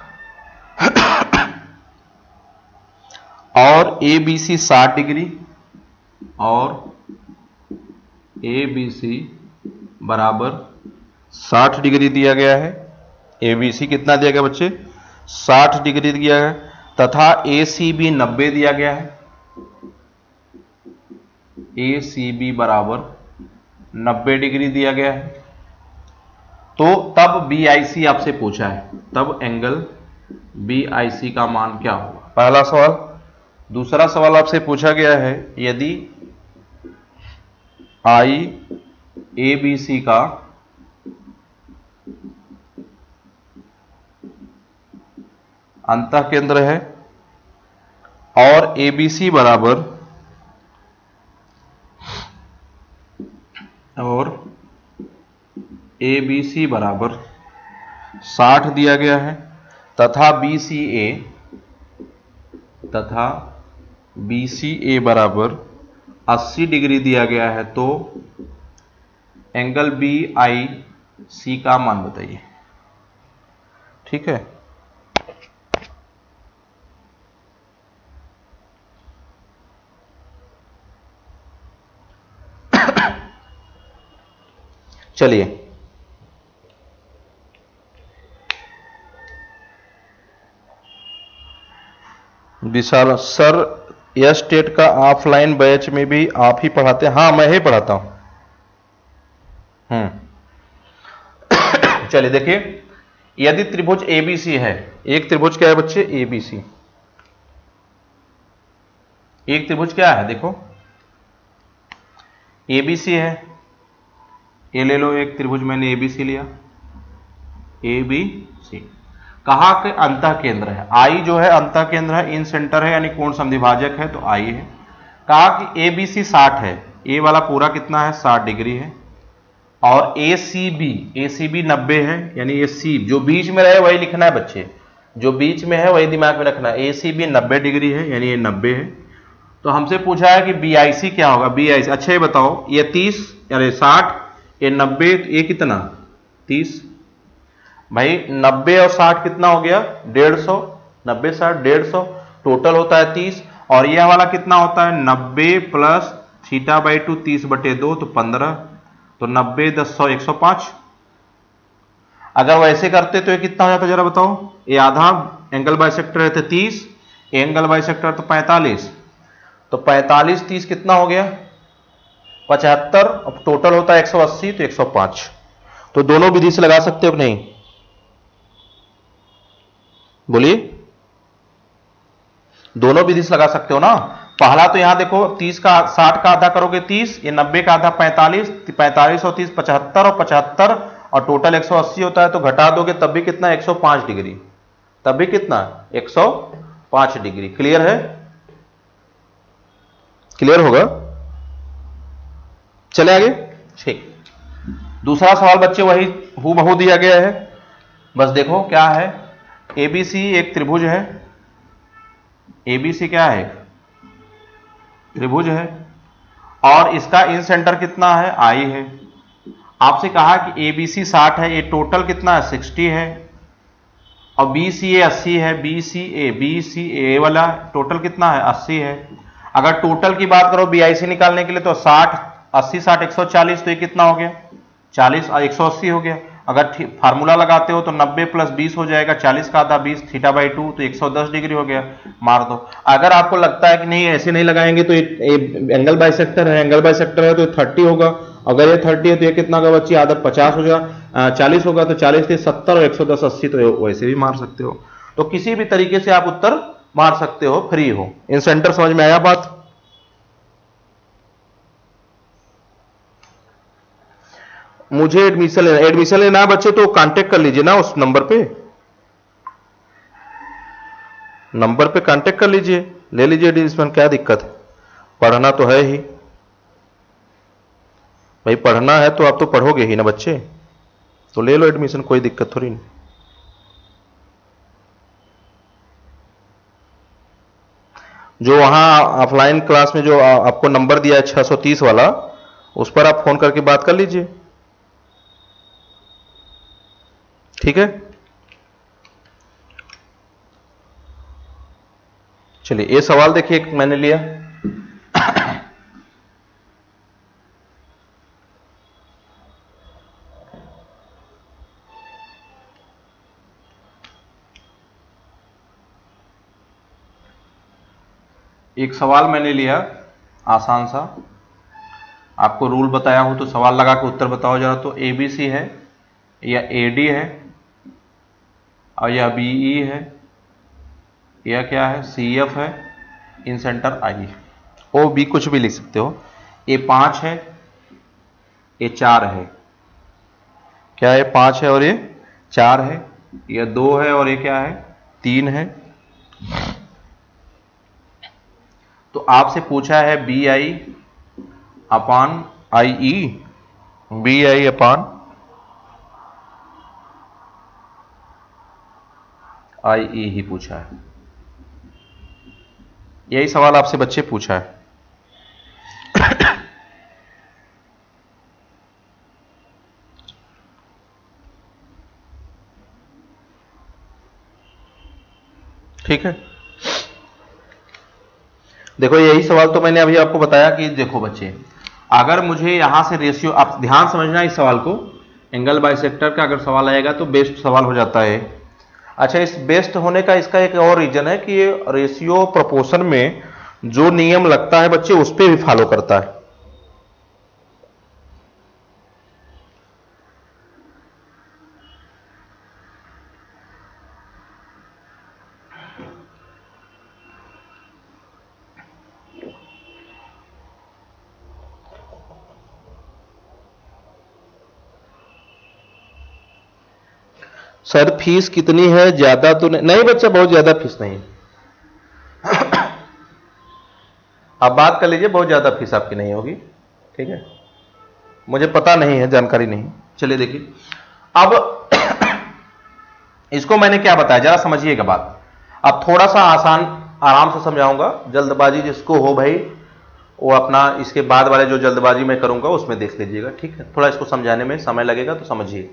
और एबीसी 60 डिग्री, और एबीसी बराबर 60 डिग्री दिया गया है। एबीसी कितना दिया गया बच्चे? 60 डिग्री दिया गया, तथा एसीबी 90 दिया गया है। एसीबी बराबर 90 डिग्री दिया गया है। तो तब बीआईसी आपसे पूछा है, तब एंगल बीआईसी का मान क्या होगा? पहला सवाल। दूसरा सवाल आपसे पूछा गया है, यदि आई एबीसी का अंतः केंद्र है और एबीसी बराबर 60 दिया गया है, तथा BCA बराबर 80 डिग्री दिया गया है, तो एंगल BIC का मान बताइए, ठीक है। चलिए, विशाल सर, यस टेट का ऑफलाइन बैच में भी आप ही पढ़ाते हैं? हाँ, मैं ही पढ़ाता हूं। चलिए देखिए, यदि त्रिभुज एबीसी है, एक त्रिभुज क्या है बच्चे? एबीसी। एक त्रिभुज क्या है? देखो एबीसी है, ये ले लो, एक त्रिभुज मैंने एबीसी लिया, एबीसी। कहा कि अंतः केंद्र है, आई जो है अंतः केंद्र है, इन सेंटर है, यानी कोण समद्विभाजक है, तो आई है। कहा कि एबीसी 60 है, ए वाला पूरा कितना है? 60 डिग्री है। और एसीबी 90 है, यानी ये सी जो बीच में रहे वही लिखना है बच्चे, जो बीच में है वही दिमाग में रखना है। एसीबी 90 डिग्री है, यानी ये 90 है। तो हमसे पूछा है कि बीआईसी क्या होगा? बीआईसी, अच्छा ये बताओ, ये 30 यानी 60, ये 90, ये कितना? 30। भाई 90 और 60 कितना हो गया? 150। 90 60 150, टोटल होता है 30। और यह वाला कितना होता है? 90 प्लस θ/2 30/2 तो 15, तो 90 10 100 105। अगर वैसे करते तो ये कितना हो जाता जरा बताओ? ये आधा एंगल बाइसेक्टर है तो 30, एंगल बाइसेक्टर तो 45, तो 45 30 कितना हो गया? 75। अब टोटल होता है 180, तो 105। तो दोनों विधि से लगा सकते हो नहीं? बोलिए, दोनों विधि से लगा सकते हो ना? पहला तो यहां देखो 30 का 60 का आधा करोगे 30, ये 90 का आधा 45, 45 और 30 75, और 75 और टोटल 180 होता है, तो घटा दोगे तब भी कितना? 105 डिग्री। तब भी कितना? 105 डिग्री। क्लियर है? क्लियर होगा? चले आगे। ठीक, दूसरा सवाल बच्चे वही हूबहू दिया गया है, बस देखो क्या है। एबीसी एक त्रिभुज है, एबीसी क्या है? त्रिभुज है, और इसका इन सेंटर कितना है? आई है। आपसे कहा कि एबीसी 60 है, ये टोटल कितना है? 60 है। और बीसीए 80 है, बीसीए वाला टोटल कितना है? 80 है। अगर टोटल की बात करो बीआईसी निकालने के लिए तो 60 80 60 140, तो ये कितना हो गया? 40 और 180 हो गया। अगर फार्मूला लगाते हो तो 90 प्लस 20 हो जाएगा, 40 का आधा 20 θ/2 तो 110 डिग्री हो गया। मार दो। अगर आपको लगता है कि नहीं ऐसे नहीं लगाएंगे तो ये एंगल बाइसेक्टर है, एंगल बाइसेक्टर है तो 30 होगा। अगर ये 30 है तो ये कितना होगा बच्ची? आधा 50 हो जाएगा, 40 होगा, तो 40 से 70 और 110 80, तो वैसे भी मार सकते हो। तो किसी भी तरीके से आप उत्तर मार सकते हो, फ्री हो। इन सेंटर समझ में आया बात? मुझे एडमिशन लेना है बच्चे, तो कांटेक्ट कर लीजिए ना उस नंबर पे कांटेक्ट कर लीजिए, ले लीजिए एडमिशन। क्या दिक्कत है? पढ़ना तो है ही भाई, पढ़ना है तो आप तो पढ़ोगे ही ना बच्चे, तो ले लो एडमिशन, कोई दिक्कत थोड़ी नहीं। जो वहां ऑफलाइन क्लास में जो आपको नंबर दिया है 630 वाला, उस पर आप फोन करके बात कर लीजिए, ठीक है? चलिए, ये सवाल देखिए मैंने लिया। एक सवाल मैंने लिया आसान सा, आपको रूल बताया हूं तो सवाल लगा के उत्तर बताओ जरा। तो एबीसी है, या एडी है, और यह बीई है, यह क्या है? सीएफ है, इन सेंटर आई। ओ बी कुछ भी लिख सकते हो। ए 5 है, ए 4 है। क्या है? 5 है और ये 4 है। यह 2 है और ये क्या है? 3 है। तो आपसे पूछा है B I upon I E, B I upon आई ई ही पूछा है। यही सवाल आपसे बच्चे पूछा है। ठीक है, देखो यही सवाल तो मैंने अभी आपको बताया कि देखो बच्चे, अगर मुझे यहां से रेशियो, आप ध्यान समझना इस सवाल को, एंगल बाइसेक्टर का अगर सवाल आएगा तो बेस्ट सवाल हो जाता है। अच्छा, इस बेस्ट होने का इसका एक और रीजन है कि ये रेशियो प्रोपोर्शन में जो नियम लगता है बच्चे उस पर भी फॉलो करता है। सर फीस कितनी है? ज्यादा तो नहीं बच्चा, बहुत ज्यादा फीस नहीं है। आप बात कर लीजिए, बहुत ज्यादा फीस आपकी नहीं होगी, ठीक है। मुझे पता नहीं है, जानकारी नहीं। चलिए देखिए, अब इसको मैंने क्या बताया, जरा समझिएगा बात। अब थोड़ा सा आसान आराम से समझाऊंगा, जल्दबाजी जिसको हो भाई वो अपना इसके बाद वाले जो जल्दबाजी मैं करूंगा उसमें देख लीजिएगा, ठीक है। थोड़ा इसको समझाने में समय लगेगा तो समझिए।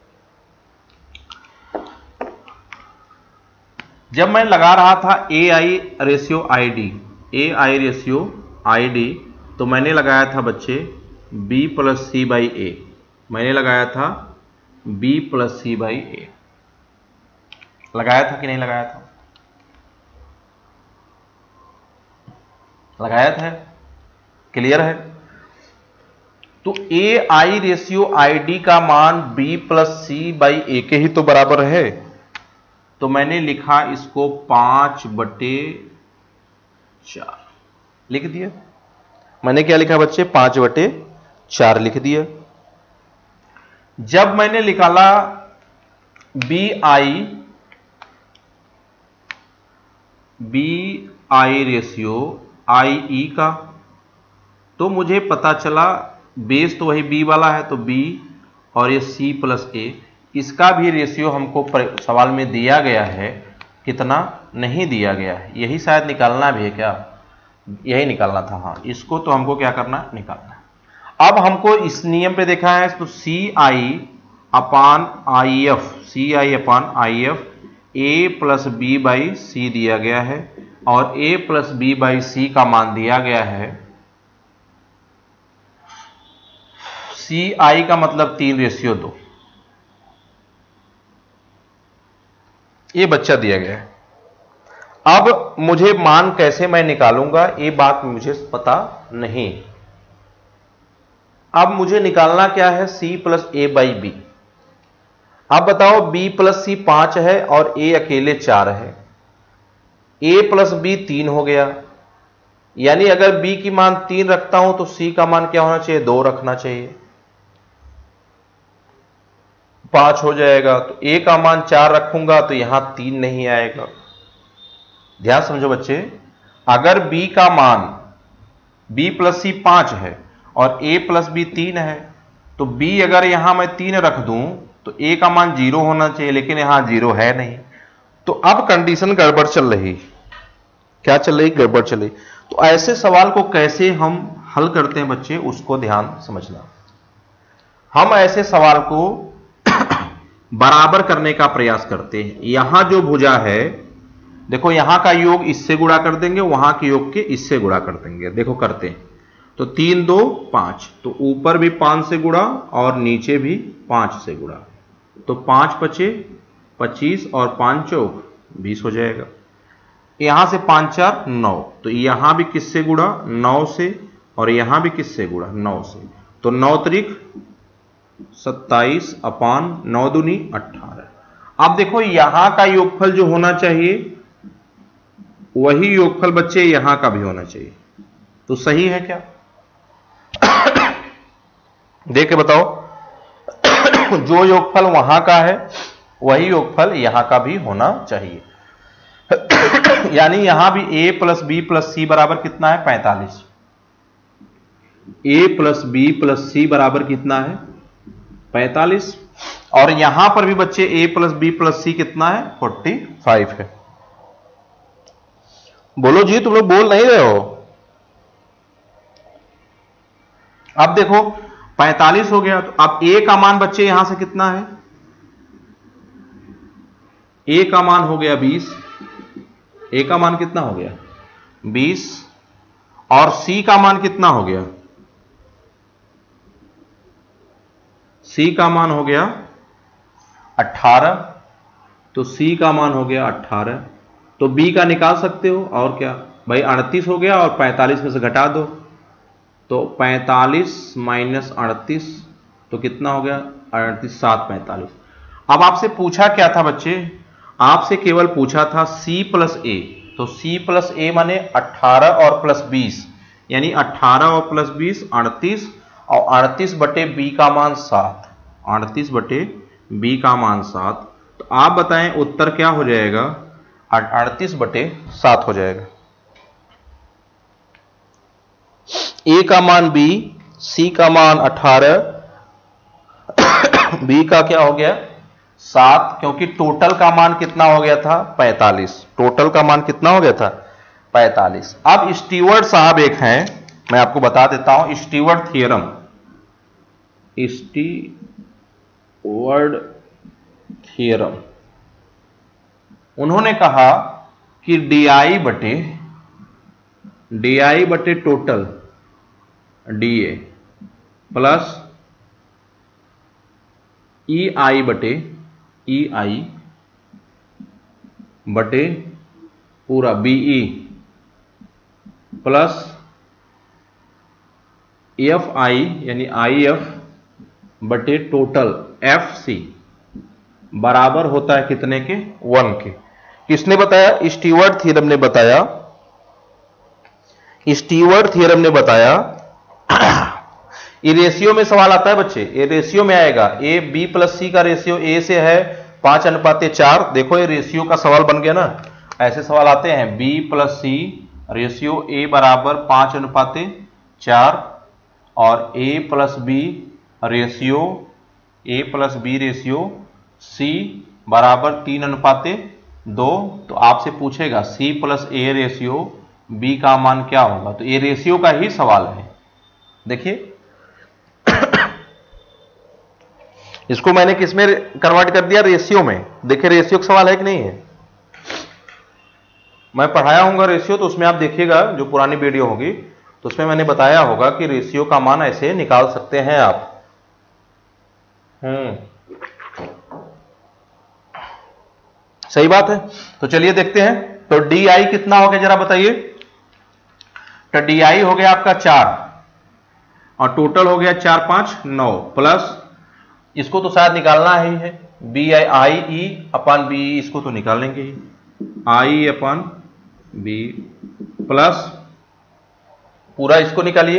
जब मैं लगा रहा था A I ratio I D, A I ratio I D, तो मैंने लगाया था बच्चे B plus C by A, मैंने लगाया था B plus C by A, लगाया था कि नहीं लगाया था? लगाया था, क्लियर है। तो ए आई रेशियो आई डी का मान B plus C by A के ही तो बराबर है, तो मैंने लिखा इसको 5/4 लिख दिया। मैंने क्या लिखा बच्चे? 5/4 लिख दिया। जब मैंने निकाला बी आई रेशियो आई ई का, तो मुझे पता चला बेस तो वही बी वाला है, तो बी और ये सी प्लस ए, इसका भी रेशियो हमको सवाल में दिया गया है, कितना नहीं दिया गया है। यही शायद निकालना भी है क्या? यही निकालना था, हाँ। इसको तो हमको क्या करना, निकालना है। अब हमको इस नियम पे देखा है, तो C I upon I F, C I upon I F A plus B by C दिया गया है, और A plus B by C का मान दिया गया है, सी आई का मतलब 3/2, ये बच्चा दिया गया है। अब मुझे मान कैसे मैं निकालूंगा ये बात मुझे पता नहीं। अब मुझे निकालना क्या है? c plus A by B. अब बताओ, b प्लस सी 5 है और a अकेले 4 है, a प्लस बी 3 हो गया, यानी अगर b की मान 3 रखता हूं तो c का मान क्या होना चाहिए? 2 रखना चाहिए, 5 हो जाएगा। तो a का मान 4 रखूंगा तो यहां 3 नहीं आएगा। ध्यान समझो बच्चे, अगर b का मान b प्लस सी 5 है और a प्लस बी 3 है, तो b अगर यहां मैं 3 रख दूं तो a का मान 0 होना चाहिए, लेकिन यहां 0 है नहीं। तो अब कंडीशन गड़बड़ चल रही। क्या चल रही? गड़बड़ चल रही। तो ऐसे सवाल को कैसे हम हल करते हैं बच्चे, उसको ध्यान समझना। हम ऐसे सवाल को बराबर करने का प्रयास करते हैं। यहां जो भुजा है, देखो यहां का योग इससे गुणा कर देंगे, वहां के योग के इससे गुणा कर देंगे। देखो करते हैं, तो 3 2 5, तो ऊपर भी 5 से गुणा और नीचे भी 5 से गुणा, तो 5 5 25 और 5 चौक 20 हो जाएगा। यहां से 5 4 9, तो यहां भी किससे गुणा? 9 से, और यहां भी किससे गुणा? 9 से, तो 9 त्रिक 27 अपान 9 दूनी 18। अब देखो यहां का योगफल जो होना चाहिए वही योगफल बच्चे यहां का भी होना चाहिए, तो सही है क्या? देख के बताओ, जो योगफल वहां का है वही योगफल यहां का भी होना चाहिए। यानी यहां भी a plus B plus C बराबर कितना है? 45। a plus B plus C बराबर कितना है? 45। और यहां पर भी बच्चे a plus B plus C कितना है? 45 है। बोलो जी, तुम लोग बोल नहीं रहे हो। अब देखो 45 हो गया, तो अब a का मान बच्चे यहां से कितना है? a का मान हो गया 20। a का मान कितना हो गया? 20। और c का मान कितना हो गया? C का मान हो गया 18, तो C का मान हो गया 18, तो B का निकाल सकते हो। और क्या भाई, 38 हो गया और 45 में से घटा दो, तो 45 माइनस 38, तो कितना हो गया 38, 7 45। अब आपसे पूछा क्या था बच्चे, आपसे केवल पूछा था C प्लस ए, तो C प्लस ए माने 18 और प्लस 20, यानी 18 और प्लस 20 38, और 38 बटे बी का मान 7, 38 बटे बी का मान 7। तो आप बताएं उत्तर क्या हो जाएगा, 38 बटे 7 हो जाएगा। ए का मान बी, सी का मान 18, बी का क्या हो गया 7, क्योंकि टोटल का मान कितना हो गया था 45, टोटल का मान कितना हो गया था 45। अब स्टीवर्ड साहब एक हैं, मैं आपको बता देता हूं स्टीवर्ड थ्योरम, स्टीवर्ड थ्योरम। उन्होंने कहा कि डी आई बटे total D A plus E I बटे पूरा बीई प्लस एफ आई यानी आई एफ बटे टोटल एफ सी बराबर होता है कितने के 1 के। किसने बताया, स्टीवर्ड थ्योरम ने बताया, स्टीवर्ड थ्योरम ने बताया। ये रेशियो में सवाल आता है बच्चे, ये रेशियो में आएगा, ए बी प्लस सी का रेशियो ए से है 5:4। देखो ये रेशियो का सवाल बन गया ना, ऐसे सवाल आते हैं, B plus C ratio A बराबर 5:4, और A plus B ratio C बराबर 3:2। तो आपसे पूछेगा C plus A ratio B का मान क्या होगा, तो ये रेशियो का ही सवाल है। देखिए इसको मैंने किस में कन्वर्ट कर दिया, रेशियो में। देखिए रेशियो का सवाल है कि नहीं है, मैं पढ़ाया हूंगा रेशियो, तो उसमें आप देखिएगा जो पुरानी वीडियो होगी तो उसमें मैंने बताया होगा कि रेशियो का मान ऐसे निकाल सकते हैं आप। सही बात है। तो चलिए देखते हैं, तो डी आई कितना हो गया जरा बताइए। तो डी आई हो गया आपका 4 और टोटल हो गया 4 5 9 प्लस, इसको तो शायद निकालना ही है, B I E upon B, इसको तो निकाल लेंगे ही, आई अपन बी प्लस पूरा इसको निकालिए।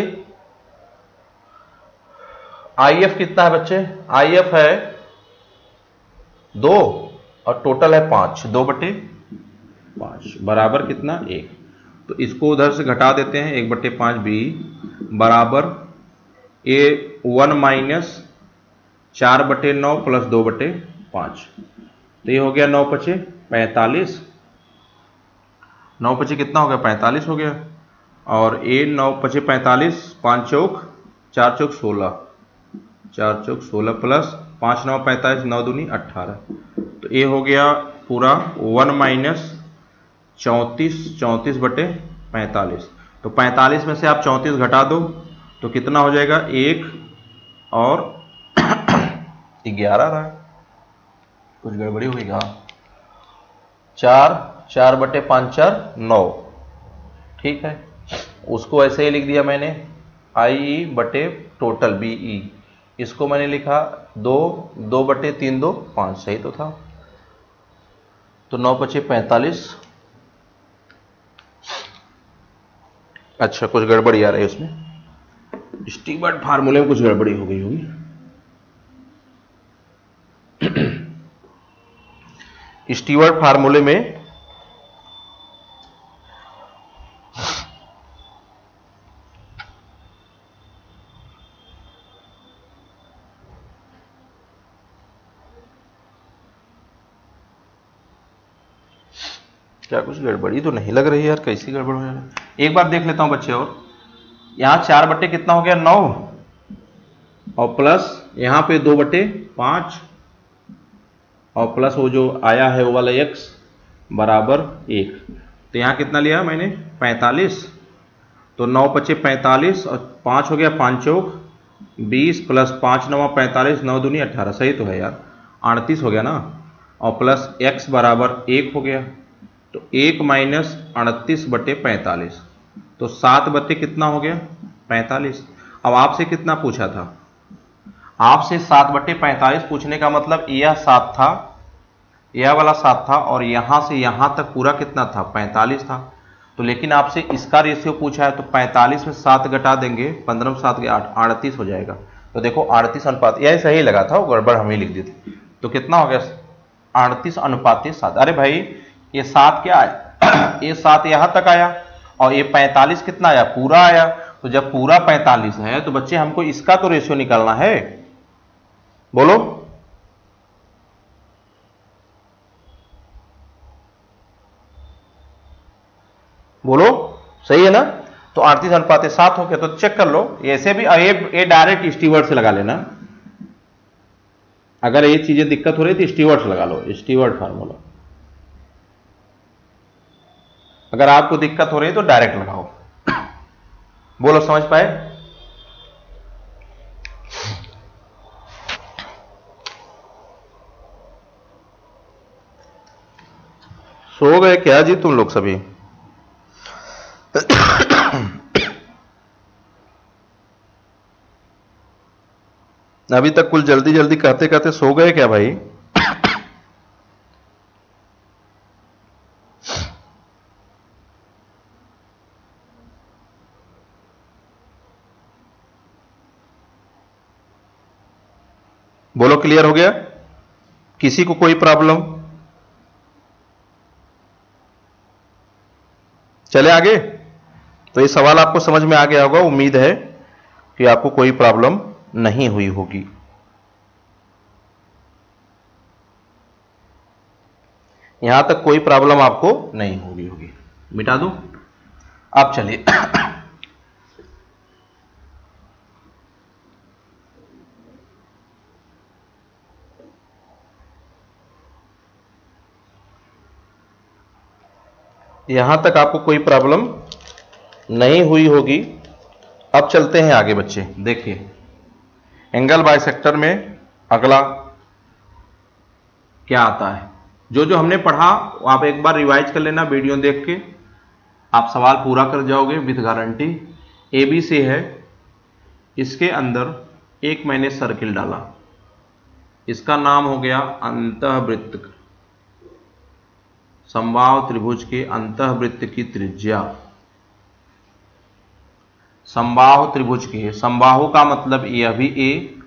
आई एफ कितना है बच्चे, आई एफ है 2 और टोटल है 5, 2/5 बराबर कितना 1। तो इसको उधर से घटा देते हैं, 1/5 बी बराबर ए 1 माइनस 4/9 प्लस 2/5। तो ये हो गया 9 × 45, 9 × कितना हो गया 45 हो गया, और ए 9 × 45, 5 चौक 4 चौक 16, 4 चौक 16 प्लस 5 9 45, 9 दूनी 18। तो ये हो गया पूरा 1 माइनस 34/45। तो 45 में से आप 34 घटा दो तो कितना हो जाएगा 1 और 11 रहा, कुछ गड़बड़ी हुई कहाँ, 4 4/5 4 9। ठीक है, उसको ऐसे ही लिख दिया मैंने, आई ई बटे टोटल बी ई, इसको मैंने लिखा 2 2/3 2 5, सही तो था। तो 9 × 45, अच्छा कुछ गड़बड़ी आ रही है उसमें, स्टीवर्ड फार्मूले में कुछ गड़बड़ी हो गई होगी। स्टीवर्ड फार्मूले में क्या कुछ गड़बड़ी तो नहीं लग रही यार, कैसी गड़बड़ हो जाए। एक बार देख लेता हूं बच्चे, और यहां 4 कितना हो गया 9 और प्लस यहां पे 2/5 और प्लस वो जो आया है वो वाला x बराबर 1। तो यहां कितना लिया मैंने 45, तो 9 × 45 और 5 हो गया 5 चौक 20 प्लस 5 9 45, 9 दूनी 18, सही तो है यार, 38 हो गया ना, और प्लस x बराबर 1 हो गया, तो 1 माइनस 38/45, तो 7 बटे कितना हो गया 45। अब आपसे कितना पूछा था, आपसे 7/45 पूछने का मतलब यह 7 था, यह वाला 7 था, और यहां से यहां तक पूरा कितना था 45 था। तो लेकिन आपसे इसका रेशियो पूछा है, तो 45 में 7 घटा देंगे, 15 में 7 के 8, 38 हो जाएगा। तो देखो 38 अनुपात, यही सही लगा था, वो गड़बड़ हमें लिख दी थी। तो कितना हो गया 38:7। अरे भाई ये 7 क्या आया ये 7 यहां तक आया, और ये 45 कितना आया, पूरा आया। तो जब पूरा 45 है तो बच्चे हमको इसका तो रेशियो निकालना है, बोलो। बोलो सही है ना। तो 38:7 हो गया। तो चेक कर लो, ऐसे भी ये डायरेक्ट स्टीवर्ड से लगा लेना। अगर ये चीजें दिक्कत हो रही तो स्टीवर्ड से लगा लो, स्टीवर्ड फार्मूला। अगर आपको दिक्कत हो रही है तो डायरेक्ट लगाओ। बोलो समझ पाए। सो गए क्या जी तुम लोग सभी? अभी तक कुल जल्दी जल्दी कहते कहते सो गए क्या भाई? बोलो क्लियर हो गया? किसी को कोई प्रॉब्लम? चले आगे। तो ये सवाल आपको समझ में आ गया होगा, उम्मीद है कि आपको कोई प्रॉब्लम नहीं हुई होगी। यहां तक कोई प्रॉब्लम आपको नहीं होगी। मिटा दूं? अब चलिए यहां तक आपको कोई प्रॉब्लम नहीं हुई होगी। अब चलते हैं आगे बच्चे। देखिए एंगल बाइसेक्टर में अगला क्या आता है, जो जो हमने पढ़ा आप एक बार रिवाइज कर लेना, वीडियो देख के आप सवाल पूरा कर जाओगे विद गारंटी। AB से है, इसके अंदर एक मैंने सर्किल डाला, इसका नाम हो गया अंतःवृत्त। समबाहु त्रिभुज के अंतःवृत्त की त्रिज्या, समबाहु त्रिभुज के, समबाहु का मतलब यह भी A,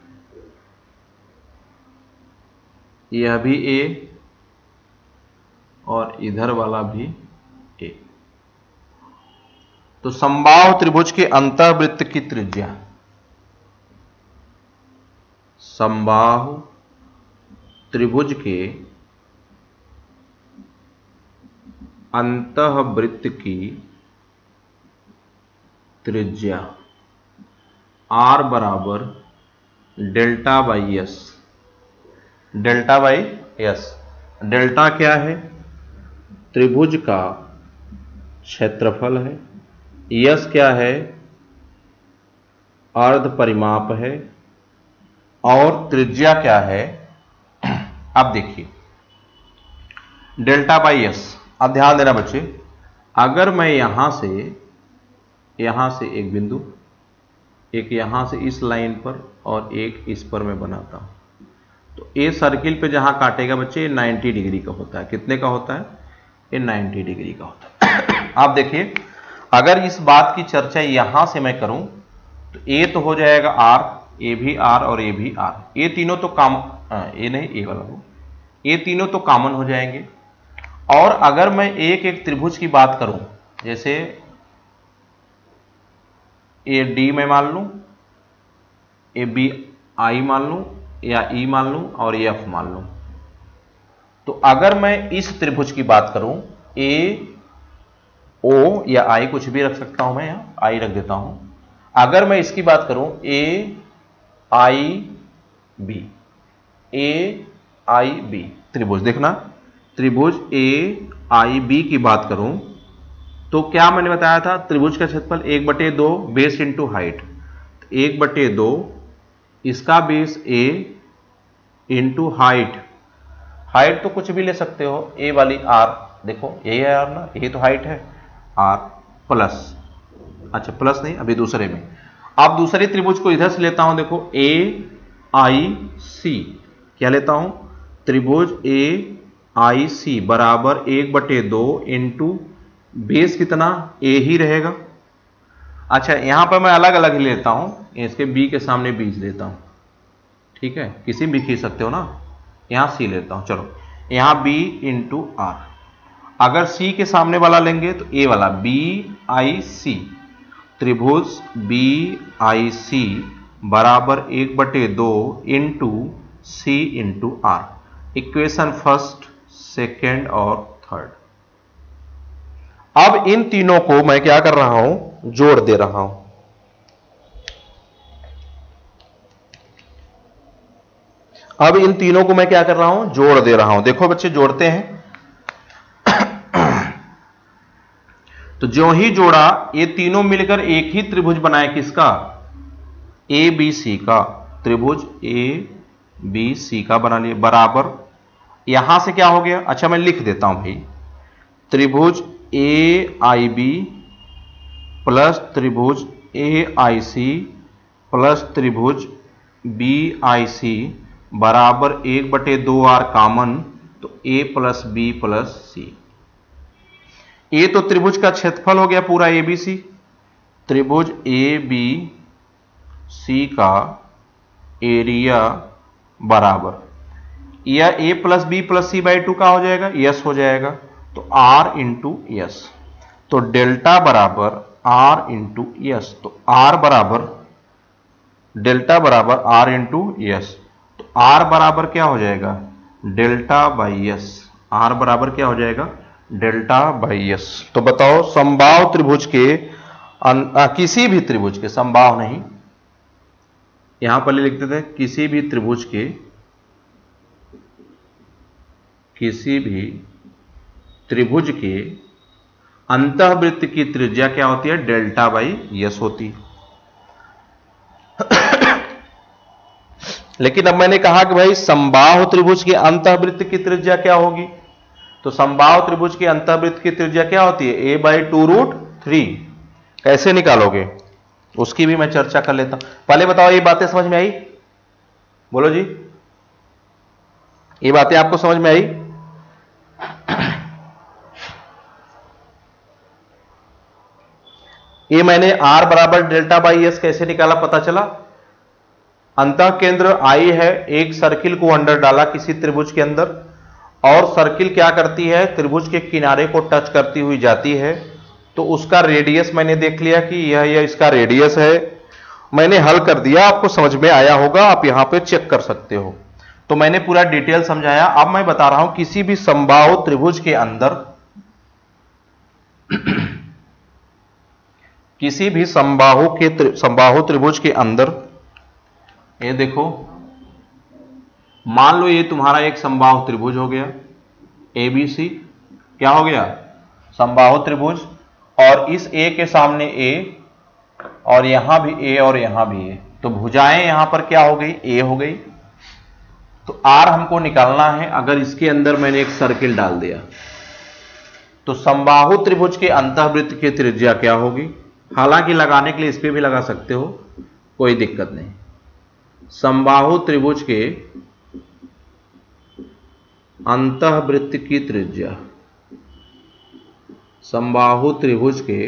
यह भी A, और इधर वाला भी A। तो समबाहु त्रिभुज के अंतःवृत्त की त्रिज्या, समबाहु त्रिभुज के अंतःवृत्त की त्रिज्या R बराबर delta by S. Delta by S, delta क्या है, त्रिभुज का क्षेत्रफल है, यस क्या है, अर्ध परिमाप है, और त्रिज्या क्या है। अब देखिए डेल्टा बाई एस, अब ध्यान देना बच्चे, अगर मैं यहां से एक बिंदु, एक यहां से इस लाइन पर और एक इस पर मैं बनाता हूं, तो ये सर्किल पे जहां काटेगा बच्चे ये 90 डिग्री का होता है। कितने का होता है? ये 90 डिग्री का होता है। आप देखिए अगर इस बात की चर्चा यहां से मैं करूं तो ए तो हो जाएगा R, ए भी R और ए भी R, ये तीनों तो ये नहीं, ये वाला हो, ये तीनों तो कॉमन हो जाएंगे। और अगर मैं एक एक त्रिभुज की बात करूं, जैसे ए डी में मान लूं, ए बी आई मान लूं, या ई मान लूं, और ए एफ मान लूं, तो अगर मैं इस त्रिभुज की बात करूं, ए ओ या आई कुछ भी रख सकता हूं, मैं यहां आई रख देता हूं। अगर मैं इसकी बात करूं ए आई बी, ए आई बी त्रिभुज, देखना त्रिभुज ए आई बी की बात करूं तो क्या मैंने बताया था, त्रिभुज का क्षेत्रफल 1/2 बेस इंटू हाइट, 1/2 इसका base a into height, height तो कुछ भी ले सकते हो, a वाली r, देखो यही है r ना, ये तो हाइट है r प्लस, अच्छा प्लस नहीं अभी दूसरे में, अब दूसरे त्रिभुज को इधर से लेता हूं, देखो a i c, क्या लेता हूं, त्रिभुज a i c बराबर 1/2 इंटू बेस कितना a ही रहेगा। अच्छा यहां पर मैं अलग अलग ही लेता हूं, इसके b के सामने बीज लेता हूं, ठीक है, किसी भी खींच सकते हो ना, यहां c लेता हूं, चलो यहां b इंटू r, अगर c के सामने वाला लेंगे तो a वाला b i c, त्रिभुज b i c बराबर 1/2 into c into r, equation first second और थर्ड। अब इन तीनों को मैं क्या कर रहा हूं, जोड़ दे रहा हूं। अब इन तीनों को मैं क्या कर रहा हूं, जोड़ दे रहा हूं। देखो बच्चे जोड़ते हैं, तो जो ही जोड़ा ये तीनों मिलकर एक ही त्रिभुज बनाए, किसका, ए बी सी का, त्रिभुज ए बी सी का बना लिए, बराबर यहां से क्या हो गया, अच्छा मैं लिख देता हूं भाई, त्रिभुज ए आई बी प्लस त्रिभुज ए आई सी प्लस त्रिभुज बी आई सी बराबर 1/2 आर कॉमन, तो A plus B plus C. A तो त्रिभुज का क्षेत्रफल हो गया पूरा ए बी सी, त्रिभुज ए बी सी का एरिया बराबर, यह A plus B plus C by 2 का हो जाएगा, यस हो जाएगा, तो आर इंटू यस, तो डेल्टा बराबर आर इंटू यस, तो आर बराबर डेल्टा बराबर आर इंटू यस, तो आर बराबर क्या हो जाएगा, डेल्टा बाई यस, आर बराबर क्या हो जाएगा, डेल्टा बाई यस। तो बताओ समबाहु त्रिभुज के किसी भी त्रिभुज के, समबाहु नहीं, यहां पर लिखते थे किसी भी त्रिभुज के, किसी भी त्रिभुज के अंतःवृत्त की त्रिज्या क्या होती है, डेल्टा बाई यस होती है। लेकिन अब मैंने कहा कि भाई समबाहु त्रिभुज के अंतःवृत्त की त्रिज्या क्या होगी, तो समबाहु त्रिभुज के अंतःवृत्त की त्रिज्या क्या होती है, a/2√3, कैसे निकालोगे उसकी भी मैं चर्चा कर लेता हूं। पहले बताओ ये बातें समझ में आई, बोलो जी, ये बातें आपको समझ में आई? ये मैंने r बराबर डेल्टा बाई एस कैसे निकाला पता चला, अंतः केंद्र I है, एक सर्किल को अंदर डाला किसी त्रिभुज के अंदर, और सर्किल क्या करती है, त्रिभुज के किनारे को टच करती हुई जाती है, तो उसका रेडियस मैंने देख लिया कि यह इसका रेडियस है, मैंने हल कर दिया, आपको समझ में आया होगा, आप यहां पे चेक कर सकते हो। तो मैंने पूरा डिटेल समझाया। अब मैं बता रहा हूं किसी भी समबाहु त्रिभुज के अंदर, किसी भी समबाहु त्रिभुज के अंदर, ये देखो मान लो ये तुम्हारा एक समबाहु त्रिभुज हो गया ABC, क्या हो गया, समबाहु त्रिभुज, और इस A के सामने A, और यहां भी A और यहां भी A, तो भुजाएं यहां पर क्या हो गई, A हो गई। तो R हमको निकालना है, अगर इसके अंदर मैंने एक सर्किल डाल दिया तो समबाहु त्रिभुज के अंतःवृत्त की त्रिज्या क्या होगी, हालांकि लगाने के लिए इस पे भी लगा सकते हो, कोई दिक्कत नहीं। समबाहु त्रिभुज के अंतःवृत्त की त्रिज्या, समबाहु त्रिभुज के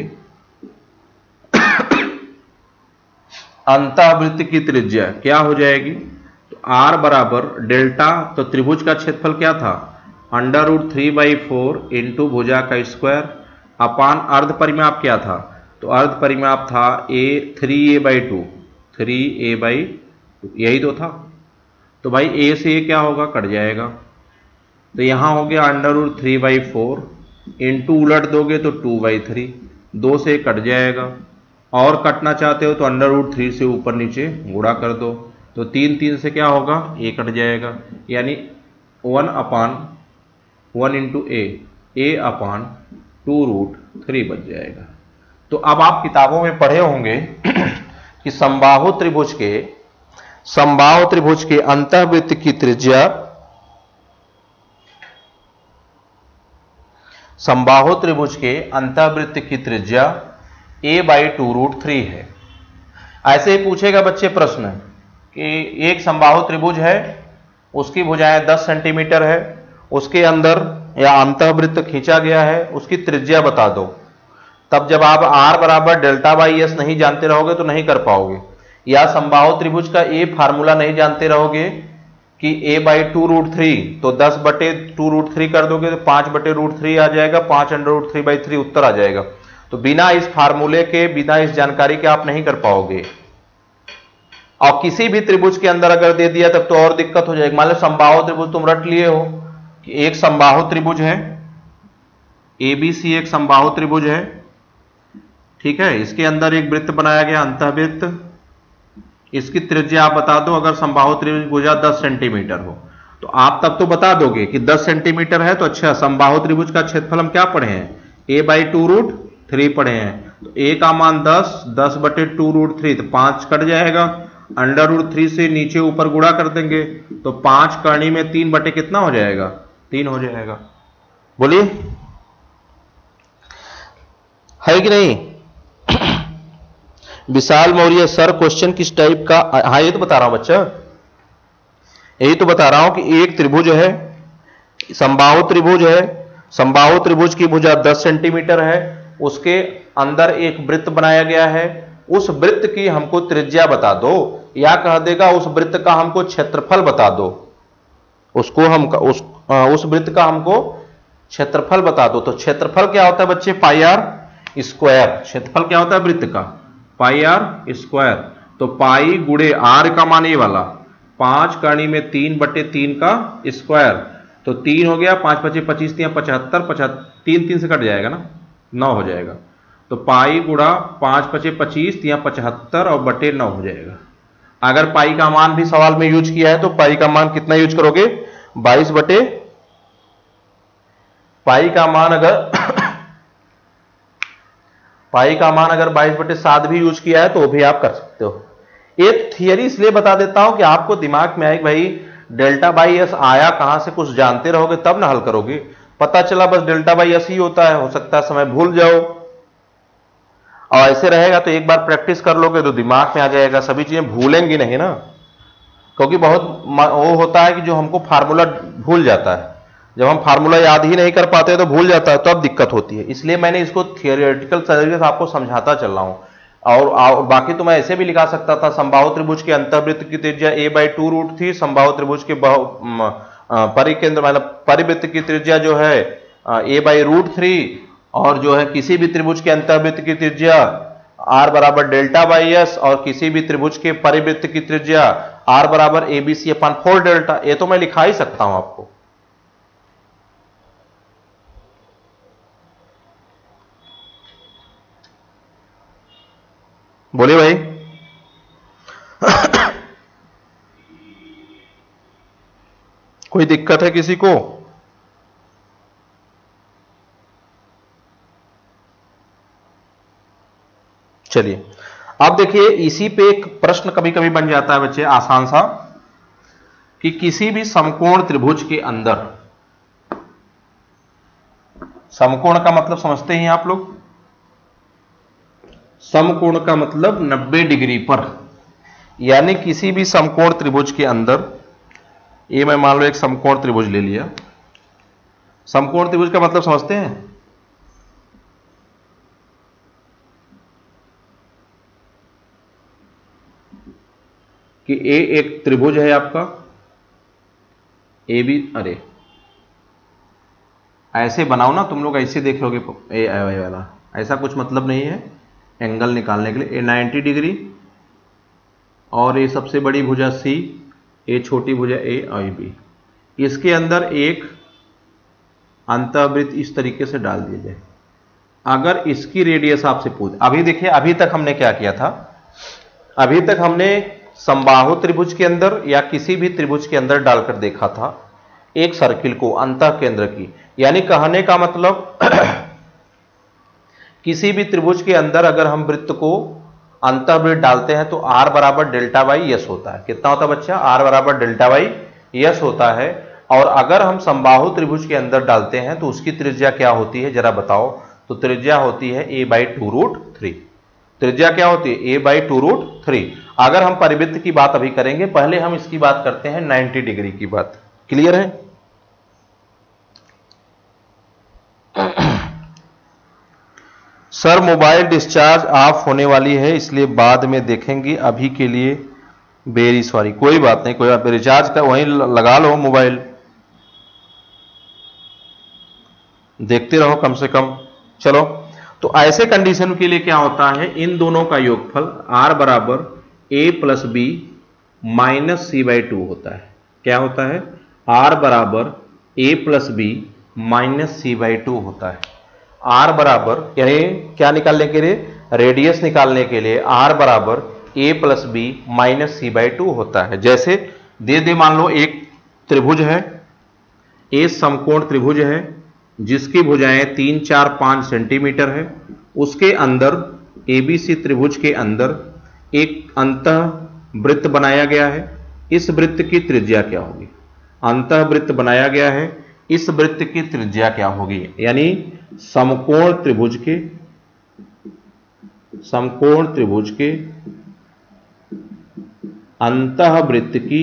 अंतःवृत्त की त्रिज्या क्या हो जाएगी, तो R बराबर डेल्टा, तो त्रिभुज का क्षेत्रफल क्या था, √3/4 इंटू भुजा का स्क्वायर अपान अर्ध परिमाप क्या था, तो अर्ध परिमाप था 3a/2, 3a/2 यही तो था। तो भाई a से a क्या होगा, कट जाएगा, तो यहां हो गया √3/4 इंटू उलट दोगे तो 2/3, 2 से कट जाएगा, और कटना चाहते हो तो √3 से ऊपर नीचे गुणा कर दो, तो 3 से क्या होगा, a कट जाएगा, यानी 1/1 इंटू a/2√3 बच जाएगा। तो अब आप किताबों में पढ़े होंगे कि समबाहु त्रिभुज के समबाहु त्रिभुज के अंतःवृत्त की त्रिज्या, समबाहु त्रिभुज के अंतःवृत्त की त्रिज्या a/2√3 है। ऐसे ही पूछेगा बच्चे प्रश्न कि एक समबाहु त्रिभुज है, उसकी भुजाएं 10 सेंटीमीटर है, उसके अंदर या अंतःवृत्त खींचा गया है, उसकी त्रिज्या बता दो। तब जब आप r बराबर डेल्टा बाई एस नहीं जानते रहोगे तो नहीं कर पाओगे, या समबाहु त्रिभुज का ए फार्मूला नहीं जानते रहोगे कि a/2√3, तो 10/2√3 कर दोगे तो 5/√3 आ जाएगा, 5√3/3 उत्तर आ जाएगा। तो बिना इस फार्मूले के, बिना इस जानकारी के आप नहीं कर पाओगे। और किसी भी त्रिभुज के अंदर अगर दे दिया तब तो और दिक्कत हो जाएगी। मान लो समबाहु त्रिभुज तुम रट लिए हो कि एक समबाहु त्रिभुज है, ABC एक समबाहु त्रिभुज है, ठीक है, इसके अंदर एक वृत्त बनाया गया अंतःवृत्त, इसकी त्रिज्या आप बता दो। अगर समबाहु त्रिभुज भुजा 10 सेंटीमीटर हो तो आप तब तो बता दोगे कि 10 सेंटीमीटर है। तो अच्छा, समबाहु त्रिभुज का क्षेत्रफल हम क्या पढ़े हैं, a/2√3 पढ़े हैं। तो a का मान 10, 10/2√3 तो 5 कट जाएगा, √3 से नीचे ऊपर गुणा कर देंगे तो 5 करनी में 3 बटे कितना हो जाएगा, 3 हो जाएगा। बोलिए, है कि नहीं? विशाल मौर्य सर, क्वेश्चन किस टाइप का? हाँ, ये तो बता रहा हूं बच्चा, यही तो बता रहा हूं कि एक त्रिभुज है, समबाहु त्रिभुज है, समबाहु त्रिभुज की भुजा 10 सेंटीमीटर है, उसके अंदर एक वृत्त बनाया गया है, उस वृत्त की हमको त्रिज्या बता दो, या कह देगा उस वृत्त का हमको क्षेत्रफल बता दो, उसको हम उस वृत्त का हमको क्षेत्रफल बता दो। तो क्षेत्रफल क्या होता है बच्चे, πr²। क्षेत्रफल क्या होता है वृत्त का, πr²। तो पाई गुणे r का मान ये वाला, 5 करनी में 3/3 का स्क्वायर, तो 3 हो गया, 5 × 5 = 25, 75, 3 से कट जाएगा ना, 9 हो जाएगा। तो पाई गुणा 5 × 25 = 75 और बटे 9 हो जाएगा। अगर पाई का मान भी सवाल में यूज किया है तो पाई का मान कितना यूज करोगे, 22 बटे, पाई का मान अगर 22/7 भी यूज किया है तो भी आप कर सकते हो। एक थियरी इसलिए बता देता हूं कि आपको दिमाग में आए भाई डेल्टा बाई एस आया कहां से, कुछ जानते रहोगे तब ना हल करोगे। पता चला बस डेल्टा बाई एस ही होता है, हो सकता है समय भूल जाओ, और ऐसे रहेगा तो एक बार प्रैक्टिस कर लोगे तो दिमाग में आ जाएगा, सभी चीजें भूलेंगी नहीं ना, क्योंकि बहुत वो होता है कि जो हमको फार्मूला भूल जाता है, जब हम फार्मूला याद ही नहीं कर पाते तो भूल जाता है, तो अब दिक्कत होती है। इसलिए मैंने इसको थियोरेटिकल तरीके से आपको समझाता चल रहा हूं। और बाकी तो मैं ऐसे भी लिखा सकता था, समबाहु त्रिभुज के अंतर्वृत्त की त्रिज्या a/2√3, समबाहु त्रिभुज के परिकेंद्र मतलब परिवृत्त की त्रिज्या जो है a/√3, और जो है किसी भी त्रिभुज के अंतर्वृत्त की त्रिज्या r बराबर डेल्टा बाई एस, और किसी भी त्रिभुज के परिवृत्त की त्रिज्या r बराबर ABC/4 डेल्टा। ये तो मैं लिखा ही सकता हूं आपको। बोलिए भाई। कोई दिक्कत है किसी को? चलिए, अब देखिए, इसी पे एक प्रश्न कभी कभी बन जाता है बच्चे आसान सा, कि किसी भी समकोण त्रिभुज के अंदर, समकोण का मतलब समझते हैं आप लोग, समकोण का मतलब 90 डिग्री पर, यानी किसी भी समकोण त्रिभुज के अंदर, ये मैं मान लो एक समकोण त्रिभुज ले लिया, समकोण त्रिभुज का मतलब समझते हैं, कि ए एक त्रिभुज है आपका, ए बी, अरे ऐसे बनाओ ना तुम लोग, ऐसे देख लोगे ए वाला, ऐसा कुछ मतलब नहीं है एंगल निकालने के लिए। ए 90 डिग्री, और ये सबसे बड़ी भुजा सी, ए छोटी भुजा ए और बी, इसके अंदर एक अंतःवृत्त इस तरीके से डाल दिया जाए। अगर इसकी रेडियस आपसे पूछ, अभी देखिए, अभी तक हमने क्या किया था, अभी तक हमने समबाहु त्रिभुज के अंदर या किसी भी त्रिभुज के अंदर डालकर देखा था एक सर्किल को, अंतः केंद्र की, यानी कहने का मतलब किसी भी त्रिभुज के अंदर अगर हम वृत्त को अंतःवृत्त डालते हैं तो आर बराबर डेल्टा बाई यस होता है। कितना होता है बच्चा? आर बराबर डेल्टा बाई यस होता है। और अगर हम समबाहु त्रिभुज के अंदर डालते हैं तो उसकी त्रिज्या क्या होती है जरा बताओ? तो त्रिज्या होती है a बाई 2√3। त्रिज्या क्या होती है? a by 2√3। अगर हम परिवृत्त की बात अभी करेंगे, पहले हम इसकी बात करते हैं 90 डिग्री की बात। क्लियर है? सर मोबाइल डिस्चार्ज ऑफ होने वाली है इसलिए बाद में देखेंगे, अभी के लिए वेरी सॉरी। कोई बात नहीं, कोई बात, रिचार्ज का वहीं लगा लो मोबाइल, देखते रहो कम से कम। चलो, तो ऐसे कंडीशन के लिए क्या होता है, इन दोनों का योगफल r बराबर a plus B minus C by 2 होता है। क्या होता है? r बराबर a plus B minus C by 2 होता है। r बराबर यानी क्या निकालने के लिए? रेडियस निकालने के लिए r बराबर a plus B minus C by 2 होता है। जैसे दे मान लो एक त्रिभुज है, a समकोण त्रिभुज है जिसकी भुजाएं 3, 4, 5 सेंटीमीटर है। उसके अंदर एबीसी त्रिभुज के अंदर एक अंतः वृत्त बनाया गया है। इस वृत्त की त्रिज्या क्या होगी? अंतः वृत्त बनाया गया है, इस वृत्त की त्रिज्या क्या होगी? यानी समकोण त्रिभुज के अंतः वृत्त की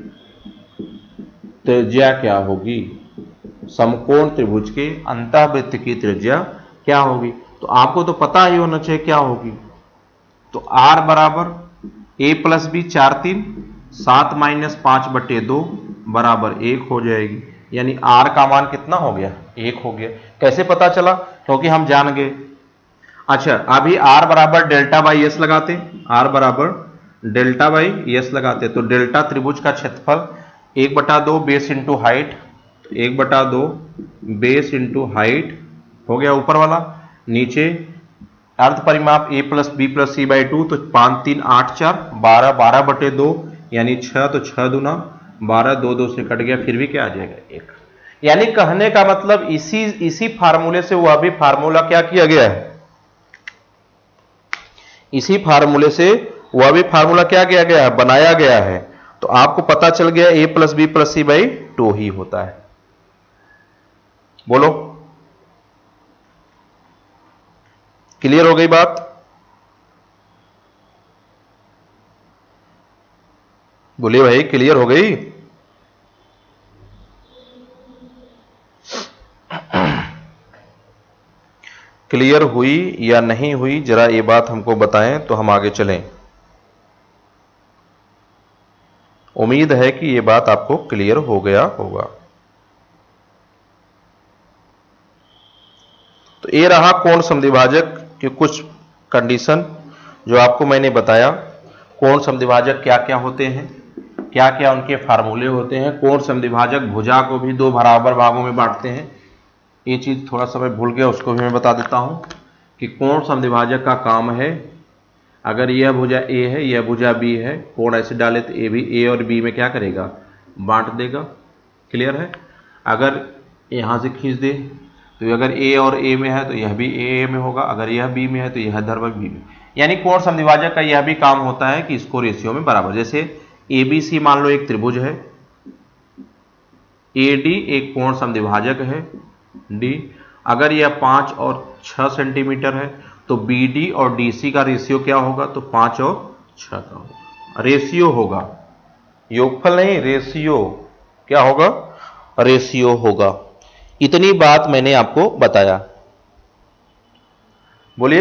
त्रिज्या क्या होगी? समकोण त्रिभुज के अंतःवृत्त की त्रिज्या क्या होगी? तो आपको तो पता ही होना चाहिए क्या होगी। तो r बराबर a प्लस बी 4, 3, 7 माइनस 5/2 बराबर 1 हो जाएगी। यानी r का मान कितना हो गया? 1 हो गया। कैसे पता चला? क्योंकि हम जान गए। अच्छा, अभी r बराबर डेल्टा बाई एस लगाते, r बराबर डेल्टा बाई एस लगाते तो डेल्टा त्रिभुज का क्षेत्रफल 1/2 base into height, 1/2 base into height हो गया ऊपर वाला। नीचे अर्ध परिमाप a plus B plus C by 2 तो 5, 3, 8, 4, 12, 12/2 यानी 6, तो 6 दूना 12, 2, 2 से कट गया, फिर भी क्या आ जाएगा? 1। यानी कहने का मतलब इसी फार्मूले से वह भी फार्मूला क्या किया गया है? इसी फार्मूले से वह भी फार्मूला क्या किया गया है? बनाया गया है। तो आपको पता चल गया a plus B plus C by 2 ही होता है। बोलो, क्लियर हो गई बात? बोलिए भाई, क्लियर हो गई? क्लियर हुई या नहीं हुई जरा ये बात हमको बताएं तो हम आगे चलें। उम्मीद है कि ये बात आपको क्लियर हो गया होगा। तो ये रहा कोण समद्विभाजक की कुछ कंडीशन जो आपको मैंने बताया। कोण समद्विभाजक क्या क्या होते हैं, क्या क्या उनके फार्मूले होते हैं। कोण समद्विभाजक भुजा को भी 2 बराबर भागों में बांटते हैं। ये चीज थोड़ा सा मैं भूल गया, उसको भी मैं बता देता हूं कि कोण समद्विभाजक का काम है, अगर यह भुजा A है, यह भुजा B है, कोण ऐसे डाले तो A भी A और B में क्या करेगा? बांट देगा। क्लियर है? अगर यहां से खींच दे तो अगर A और A में है तो यह भी A में होगा, अगर यह B में है तो यह धर्म B में। यानी कोण समद्विभाजक का यह भी काम होता है कि इसको रेशियो में बराबर, जैसे ABC मान लो एक त्रिभुज है, AD एक कोण समद्विभाजक है D, अगर यह 5 और 6 सेंटीमीटर है तो BD और DC का रेशियो क्या होगा? तो 5 और 6 का होगा। रेशियो होगा, योगफल नहीं, रेशियो क्या होगा? रेशियो होगा। इतनी बात मैंने आपको बताया। बोलिए,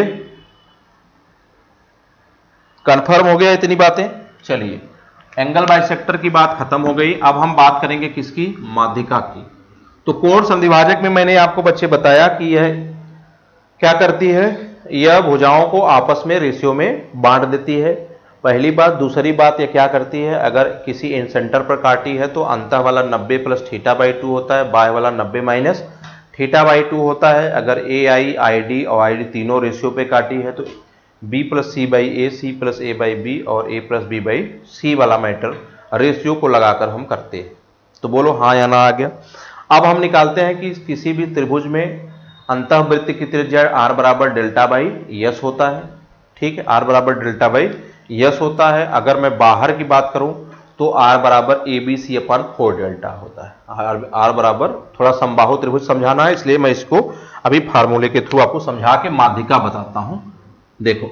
कंफर्म हो गया इतनी बातें? चलिए, एंगल बाइसेक्टर की बात खत्म हो गई। अब हम बात करेंगे किसकी? माध्यिका की। तो कोण समद्विभाजक में मैंने आपको बच्चे बताया कि यह क्या करती है? यह भुजाओं को आपस में रेशियो में बांट देती है, पहली बात। दूसरी बात यह क्या करती है? अगर किसी इन सेंटर पर काटी है तो अंतः वाला 90 प्लस थीटा बाई 2 होता है, बाह्य वाला 90 माइनस थीटा बाई 2 होता है। अगर AI, ID और ID तीनों रेशियो पे काटी है तो B plus C by A, C plus A by B और A plus B by C वाला मैटर रेशियो को लगाकर हम करते हैं। तो बोलो हाँ या ना आ गया। अब हम निकालते हैं कि किसी भी त्रिभुज में अंतःवृत्त की त्रिज्या r बराबर डेल्टा बाई यस होता है। ठीक है, आर बराबर डेल्टा बाई यस होता है। अगर मैं बाहर की बात करूं तो आर बराबर A B C upon 4 delta होता है। आर बराबर, थोड़ा समबाहु त्रिभुज समझाना है इसलिए मैं इसको अभी फार्मूले के थ्रू आपको समझा के माध्यिका बताता हूं। देखो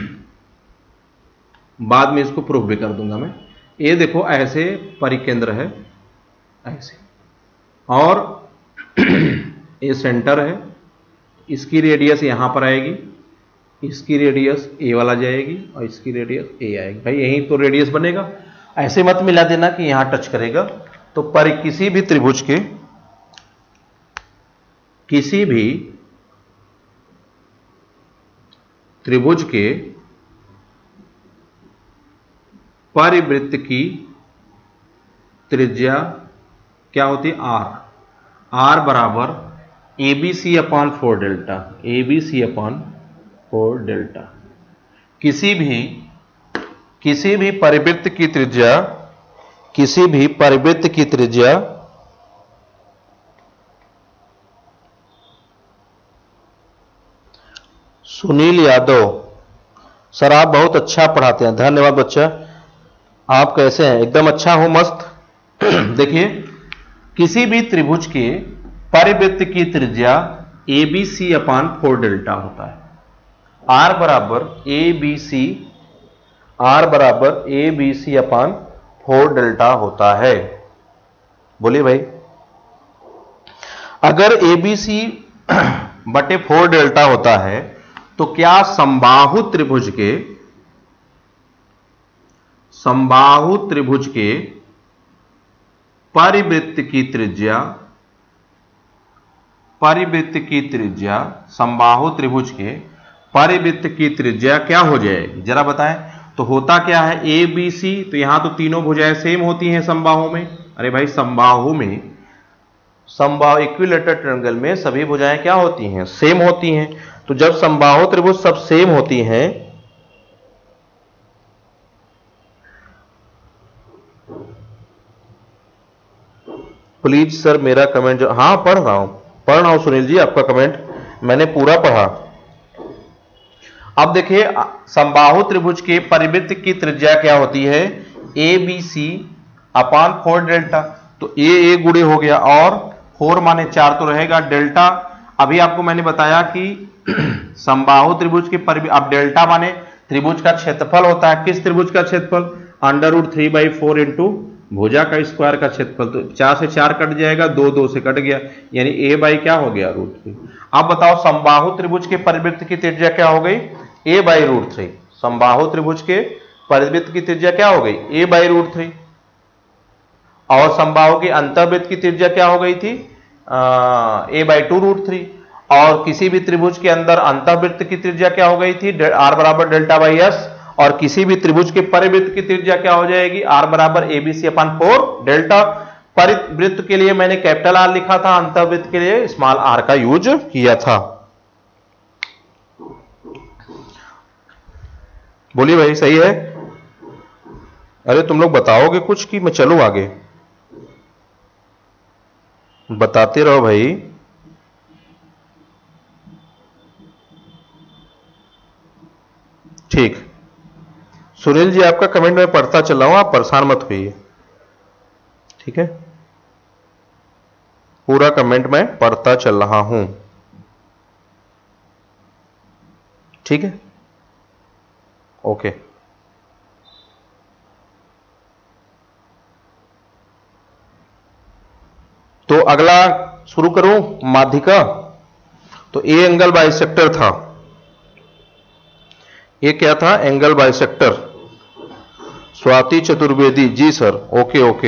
बाद में इसको प्रूफ भी कर दूंगा मैं। ये देखो ऐसे परिकेंद्र है ऐसे, और ये सेंटर है, इसकी रेडियस यहां पर आएगी, इसकी रेडियस ए वाला जाएगी और इसकी रेडियस ए आएगी। भाई यही तो रेडियस बनेगा, ऐसे मत मिला देना कि यहां टच करेगा। तो पर किसी भी त्रिभुज के परिवृत्त की त्रिज्या क्या होती है? आर। आर बराबर A B C upon 4 delta, A B C upon 4 delta. किसी भी परिवृत्त की त्रिज्या सुनील यादव सर, आप बहुत अच्छा पढ़ाते हैं, धन्यवाद बच्चा। आप कैसे हैं? एकदम अच्छा हूं, मस्त। देखिए, किसी भी त्रिभुज के परिवृत्त की त्रिज्या ए बी सी अपान 4 डेल्टा होता है। आर बराबर A B C upon 4 delta होता है। बोलिए भाई, अगर ए बी सी बटे 4 डेल्टा होता है तो क्या समबाहु त्रिभुज के परिवृत्त की त्रिज्या समबाहु त्रिभुज के परिवृत्त की त्रिज्या क्या हो जाएगी? जरा बताएं। तो होता क्या है? ए बी सी, तो यहां तो तीनों भुजाएं सेम होती हैं समबाहु में। अरे भाई, समबाहु इक्विलेटरल ट्रायंगल में सभी भुजाएं क्या होती हैं? सेम होती हैं। तो जब समबाहु त्रिभुज सब सेम होती हैं, प्लीज सर मेरा कमेंट जो, हाँ पढ़ रहा हूं सुनील जी, आपका कमेंट मैंने पूरा पढ़ा। अब देखिए, समबाहु त्रिभुज के परिवृत्त की त्रिज्या क्या होती है? A B C upon 4 delta. तो ए गुणे हो गया और 4 माने 4 तो रहेगा डेल्टा। अभी आपको मैंने बताया कि समबाहु त्रिभुज के अब डेल्टा माने त्रिभुज का क्षेत्रफल होता है। किस त्रिभुज का क्षेत्रफल? √3/4 इंटू भुजा का स्क्वायर का क्षेत्रफल। तो 4 से 4 कट जाएगा, 2 से कट गया, यानी a बाई क्या हो गया? √3। अब बताओ, समबाहु त्रिभुज के परिवृत्त की त्रिज्या क्या हो गई? a by √3। समबाहु त्रिभुज के परिवृत्त की त्रिज्या क्या हो गई? a by √3। और समबाहु के अंतर्वृत्त की त्रिज्या क्या हो गई थी? a by 2 √3। और किसी भी त्रिभुज के अंदर अंतर्वृत्त की त्रिज्या क्या हो गई थी? r बराबर डेल्टा बाई एस। और किसी भी त्रिभुज के परिवृत्त की त्रिज्या क्या हो जाएगी? r बराबर A B C upon 4 delta. परिवृत्त के लिए मैंने कैपिटल आर लिखा था, अंतर्वृत्त के लिए स्मॉल आर का यूज किया था। बोलिए भाई, सही है? अरे तुम लोग बताओगे कुछ कि मैं चलूं आगे? बताते रहो भाई। ठीक, सुनील जी आपका कमेंट मैं पढ़ता चल रहा हूं, आप परेशान मत होइए, ठीक है? पूरा कमेंट मैं पढ़ता चल रहा हूं, ठीक है? ओके। तो अगला शुरू करूं माध्यिका। तो ए एंगल बाइसेक्टर था। ये क्या था? Angle bisector. Swati Chaturvedi ji sir, okay okay.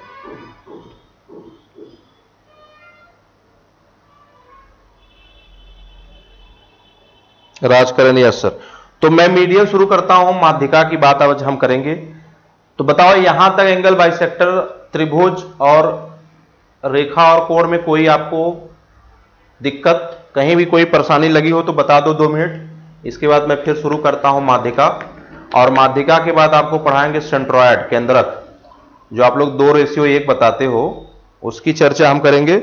Rajkaran, yes sir. तो मैं मीडियम शुरू करता हूं, माध्यिका की बात आज हम करेंगे। तो बताओ, यहां तक एंगल बाइसेक्टर त्रिभुज और रेखा और कोण में कोई आपको दिक्कत, कहीं भी कोई परेशानी लगी हो तो बता दो 2 मिनट। इसके बाद मैं फिर शुरू करता हूं माध्यिका। और माध्यिका के बाद आपको पढ़ाएंगे सेंट्रॉयड, केंद्रक, जो आप लोग 2:1 बताते हो, उसकी चर्चा हम करेंगे।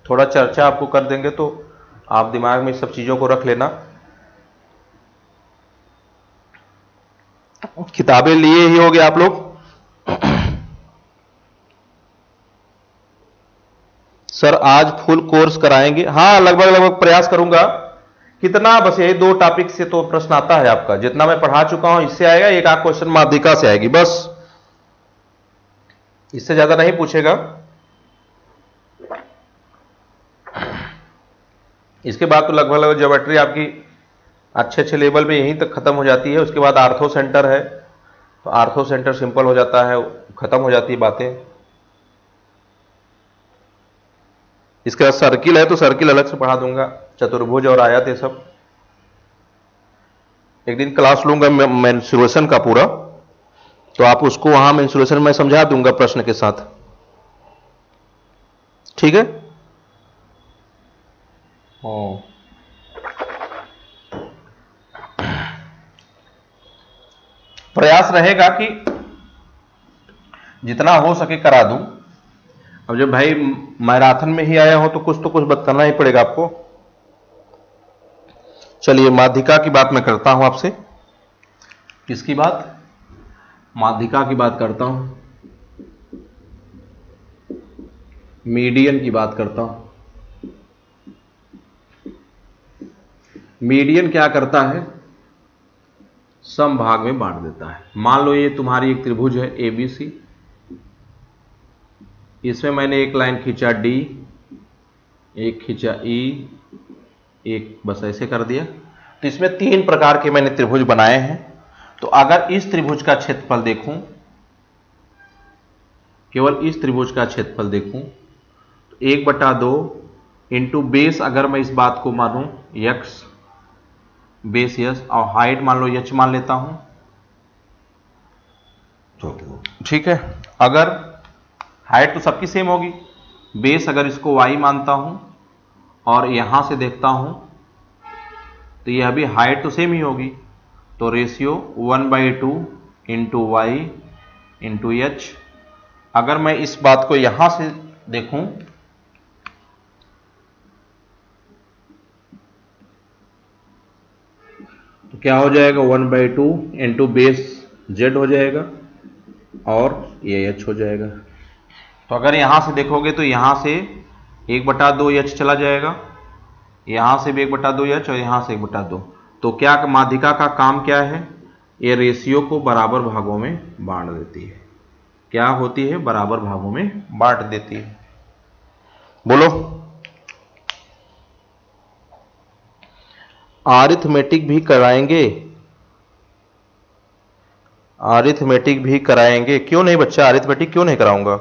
थोड़ा चर्चा आपको कर देंगे तो आप दिमाग में इस सब चीजों को रख लेना। किताबें लिए ही होगे आप लोग। सर आज फुल कोर्स कराएंगे, हाँ लगभग लगभग प्रयास करूंगा। कितना, बस यही 2 टॉपिक से तो प्रश्न आता है आपका, जितना मैं पढ़ा चुका हूं इससे आएगा, एक आध क्वेश्चन माध्यिका से आएगी, बस इससे ज्यादा नहीं पूछेगा। इसके बाद तो लगभग लगभग ज्योमेट्री आपकी अच्छे अच्छे लेवल में यहीं तक खत्म हो जाती है। उसके बाद आर्थो सेंटर है, तो आर्थो सेंटर सिंपल हो जाता है, खत्म हो जाती है बातें। इसके बाद सर्किल है, तो सर्किल अलग से पढ़ा दूंगा, चतुर्भुज और आयत ये सब। एक दिन क्लास लूंगा मेंसुरेशन का पूरा, तो आप उसको वहां मेंसुरेशन में समझा दूंगा प्रश्न के साथ, ठीक है। प्रयास रहेगा कि जितना हो सके करा दूं। अब जब भाई मैराथन में ही आया हो तो कुछ बताना ही पड़ेगा आपको। चलिए माध्यिका की बात मैं करता हूं आपसे। किसकी बात? माध्यिका की बात करता हूं, मीडियन की बात करता हूं। मीडियन क्या करता है? सम भाग में बांट देता है। मान लो ये तुम्हारी एक त्रिभुज है एबीसी, इसमें मैंने एक लाइन खींचा डी, एक खींचा ई, एक बस ऐसे कर दिया। तो इसमें 3 प्रकार के मैंने त्रिभुज बनाए हैं। तो अगर इस त्रिभुज का क्षेत्रफल देखूं, केवल इस त्रिभुज का क्षेत्रफल देखूं, तो 1/2 इंटू बेस, अगर मैं इस बात को मानूं यक्स, बेस यस, और हाइट मान लो एच मान लेता हूं, ठीक है। अगर हाइट तो सबकी सेम होगी, बेस अगर इसको y मानता हूं और यहां से देखता हूं तो यह भी हाइट तो सेम ही होगी, तो ratio 1/2 into Y into H. अगर मैं इस बात को यहां से देखूं तो क्या हो जाएगा? 1/2 इंटू बेस जेड हो जाएगा और ये एच हो जाएगा। तो अगर यहां से देखोगे तो यहां से 1/2 एच चला जाएगा, यहां से भी 1/2 एच और यहां से 1/2। तो क्या माध्यिका का काम क्या है? ये रेशियो को बराबर भागों में बांट देती है। क्या होती है? बराबर भागों में बांट देती है। बोलो। अरिथमेटिक भी कराएंगे? अरिथमेटिक भी कराएंगे, क्यों नहीं बच्चा, अरिथमेटिक क्यों नहीं कराऊंगा।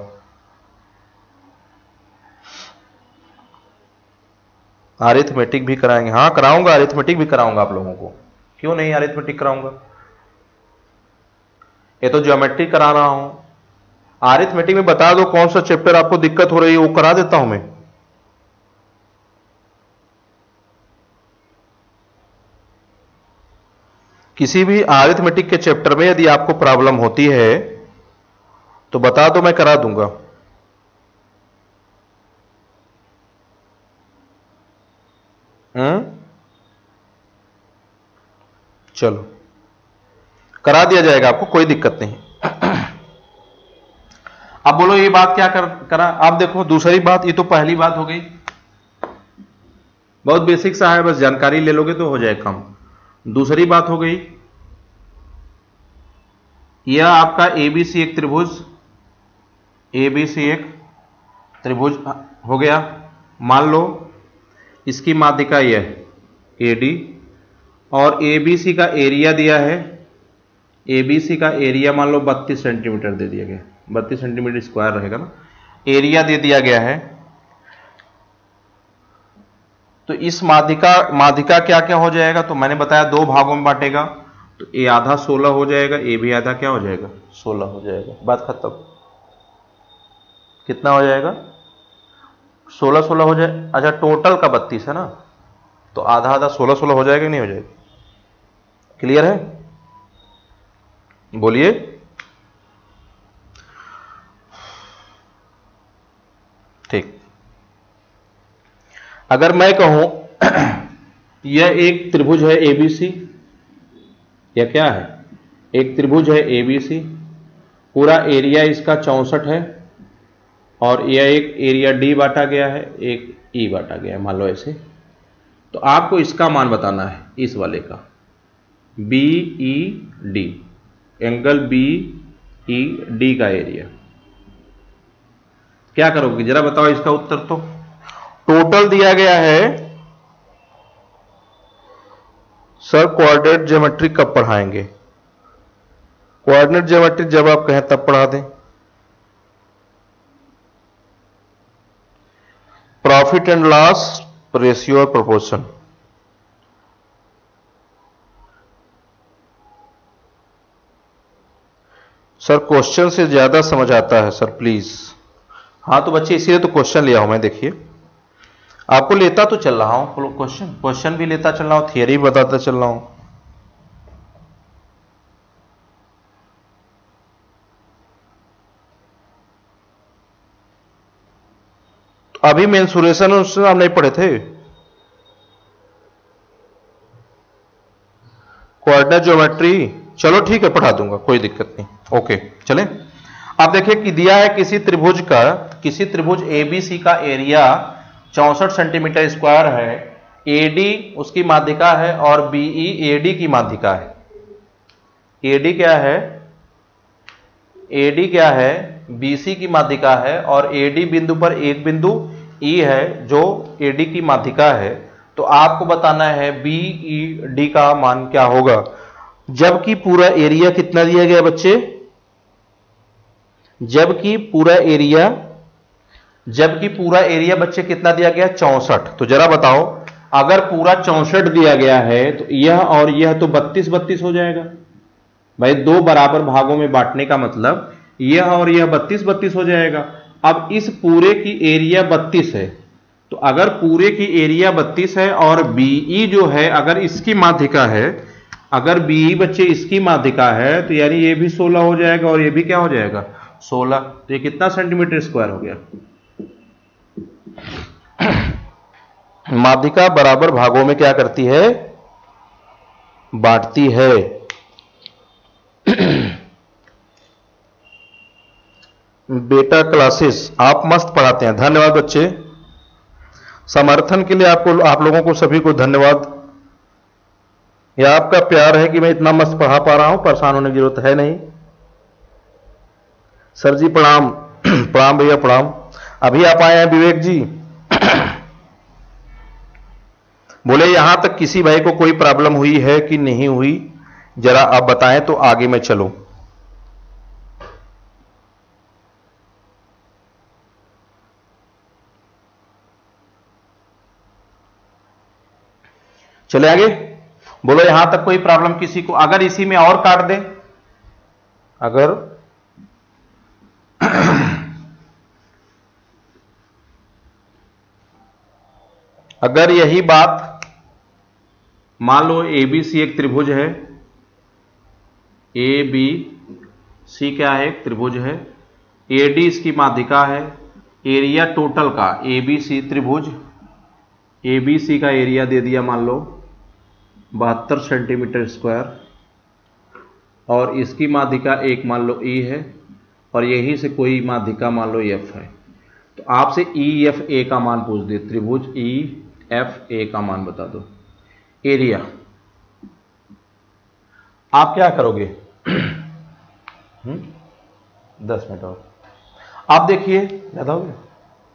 अरिथमेटिक भी कराएंगे, हाँ कराऊंगा, अरिथमेटिक भी कराऊंगा आप लोगों को, क्यों नहीं अरिथमेटिक कराऊंगा। ये तो ज्योमेट्री करा रहा हूं, अरिथमेटिक में बता दो कौन सा चैप्टर आपको दिक्कत हो रही है, वो करा देता हूं मैं। किसी भी अरिथमेटिक के चैप्टर में यदि आपको प्रॉब्लम होती है तो बता दो, मैं करा दूंगा। चलो करा दिया जाएगा, आपको कोई दिक्कत नहीं। अब बोलो ये बात क्या करा। आप देखो दूसरी बात, ये तो पहली बात हो गई, बहुत बेसिक सा है, बस जानकारी ले लोगे तो हो जाए काम। दूसरी बात हो गई, यह आपका एबीसी एक त्रिभुज, एबीसी एक त्रिभुज हो गया। मान लो इसकी माध्यिका यह एडी, और एबीसी का एरिया दिया है, एबीसी का एरिया मान लो 32 सेंटीमीटर दे दिया गया, 32 सेंटीमीटर स्क्वायर रहेगा ना, एरिया दे दिया गया है। तो इस माध्यिका क्या क्या हो जाएगा? तो मैंने बताया 2 भागों में बांटेगा, तो ए आधा 16 हो जाएगा, ए भी आधा क्या हो जाएगा? 16 हो जाएगा, बात खत्म। कितना हो जाएगा? 16 हो जाए। अच्छा टोटल का 32 है ना, तो आधा आधा 16 हो जाएगा, नहीं हो जाएगा? क्लियर है? बोलिए। ठीक, अगर मैं कहूं यह एक त्रिभुज है एबीसी, यह क्या है, एक त्रिभुज है एबीसी, पूरा एरिया इसका 64 है और यह एक एरिया डी बांटा गया है, एक ई बांटा गया है, मान लो ऐसे। तो आपको इसका मान बताना है, इस वाले का, B E D, angle B E D का एरिया। क्या करोगे जरा बताओ इसका उत्तर। तो टोटल दिया गया है सर। कोऑर्डिनेट ज्योमेट्री कब पढ़ाएंगे? कोऑर्डिनेट ज्योमेट्री जब आप कहें तब पढ़ा दें। प्रॉफिट एंड लॉस रेशियो और प्रोपोर्शन, सर क्वेश्चन से ज्यादा समझ आता है सर प्लीज। हाँ तो बच्चे इसीलिए तो क्वेश्चन लिया हूं मैं। देखिए आपको लेता तो चल रहा हूं क्वेश्चन भी लेता चल रहा हूं, थियरी भी बताता चल रहा हूं। अभी मेंसुरेशन उससे आप नहीं पढ़े थे? कोऑर्डिनेट ज्योमेट्री, चलो ठीक है पढ़ा दूंगा, कोई दिक्कत नहीं। ओके चलें। अब देखिए कि दिया है किसी त्रिभुज एबीसी का एरिया 64 सेंटीमीटर स्क्वायर है, एडी उसकी माध्यिका है और बीई एडी की माध्यिका है। एडी क्या है? एडी क्या है? बीसी की माध्यिका है और एडी बिंदु पर एक बिंदु ई है जो एडी की माध्यिका है। तो आपको बताना है बीई डी का मान क्या होगा, जबकि पूरा एरिया कितना दिया गया बच्चे? जबकि पूरा एरिया बच्चे कितना दिया गया? 64। तो जरा बताओ अगर पूरा 64 दिया गया है तो यह और यह तो 32 32 हो जाएगा भाई। दो बराबर भागों में बांटने का मतलब यह और यह 32 32 हो जाएगा। अब इस पूरे की एरिया 32 है, तो अगर पूरे की एरिया 32 है और बीई जो है अगर इसकी माध्यिका है, अगर बीई बच्चे इसकी माध्यिका है तो यानी ये भी 16 हो जाएगा और ये भी क्या हो जाएगा? 16। तो ये कितना सेंटीमीटर स्क्वायर हो गया? माध्यिका बराबर भागों में क्या करती है? बांटती है। बेटा क्लासेस आप मस्त पढ़ाते हैं, धन्यवाद बच्चे। समर्थन के लिए आप लोगों को सभी को धन्यवाद। यह आपका प्यार है कि मैं इतना मस्त पढ़ा पा रहा हूं, परेशान होने की जरूरत है नहीं। सर जी प्रणाम। प्रणाम भैया प्रणाम। अभी आप आए हैं विवेक जी। बोले यहां तक किसी भाई को कोई प्रॉब्लम हुई है कि नहीं हुई, जरा आप बताएं तो आगे मैं चलूं। चले आगे। बोलो यहां तक कोई प्रॉब्लम किसी को? अगर इसी में और काट दे, अगर यही बात मान लो एबीसी एक त्रिभुज है, ए बी सी क्या है? एक त्रिभुज है, एडी इसकी माध्यिका है, एरिया टोटल का एबीसी त्रिभुज, एबीसी का एरिया दे दिया मान लो 72 सेंटीमीटर स्क्वायर और इसकी माध्यिका एक मान लो ई है और यहीं से कोई माध्यिका मान लो एफ है। तो आपसे ई एफ ए का मान पूछ दे, त्रिभुज ई एफ ए का मान बता दो। एरिया आप क्या करोगे? 10 मिनट और आप देखिए, ज्यादा हो गया।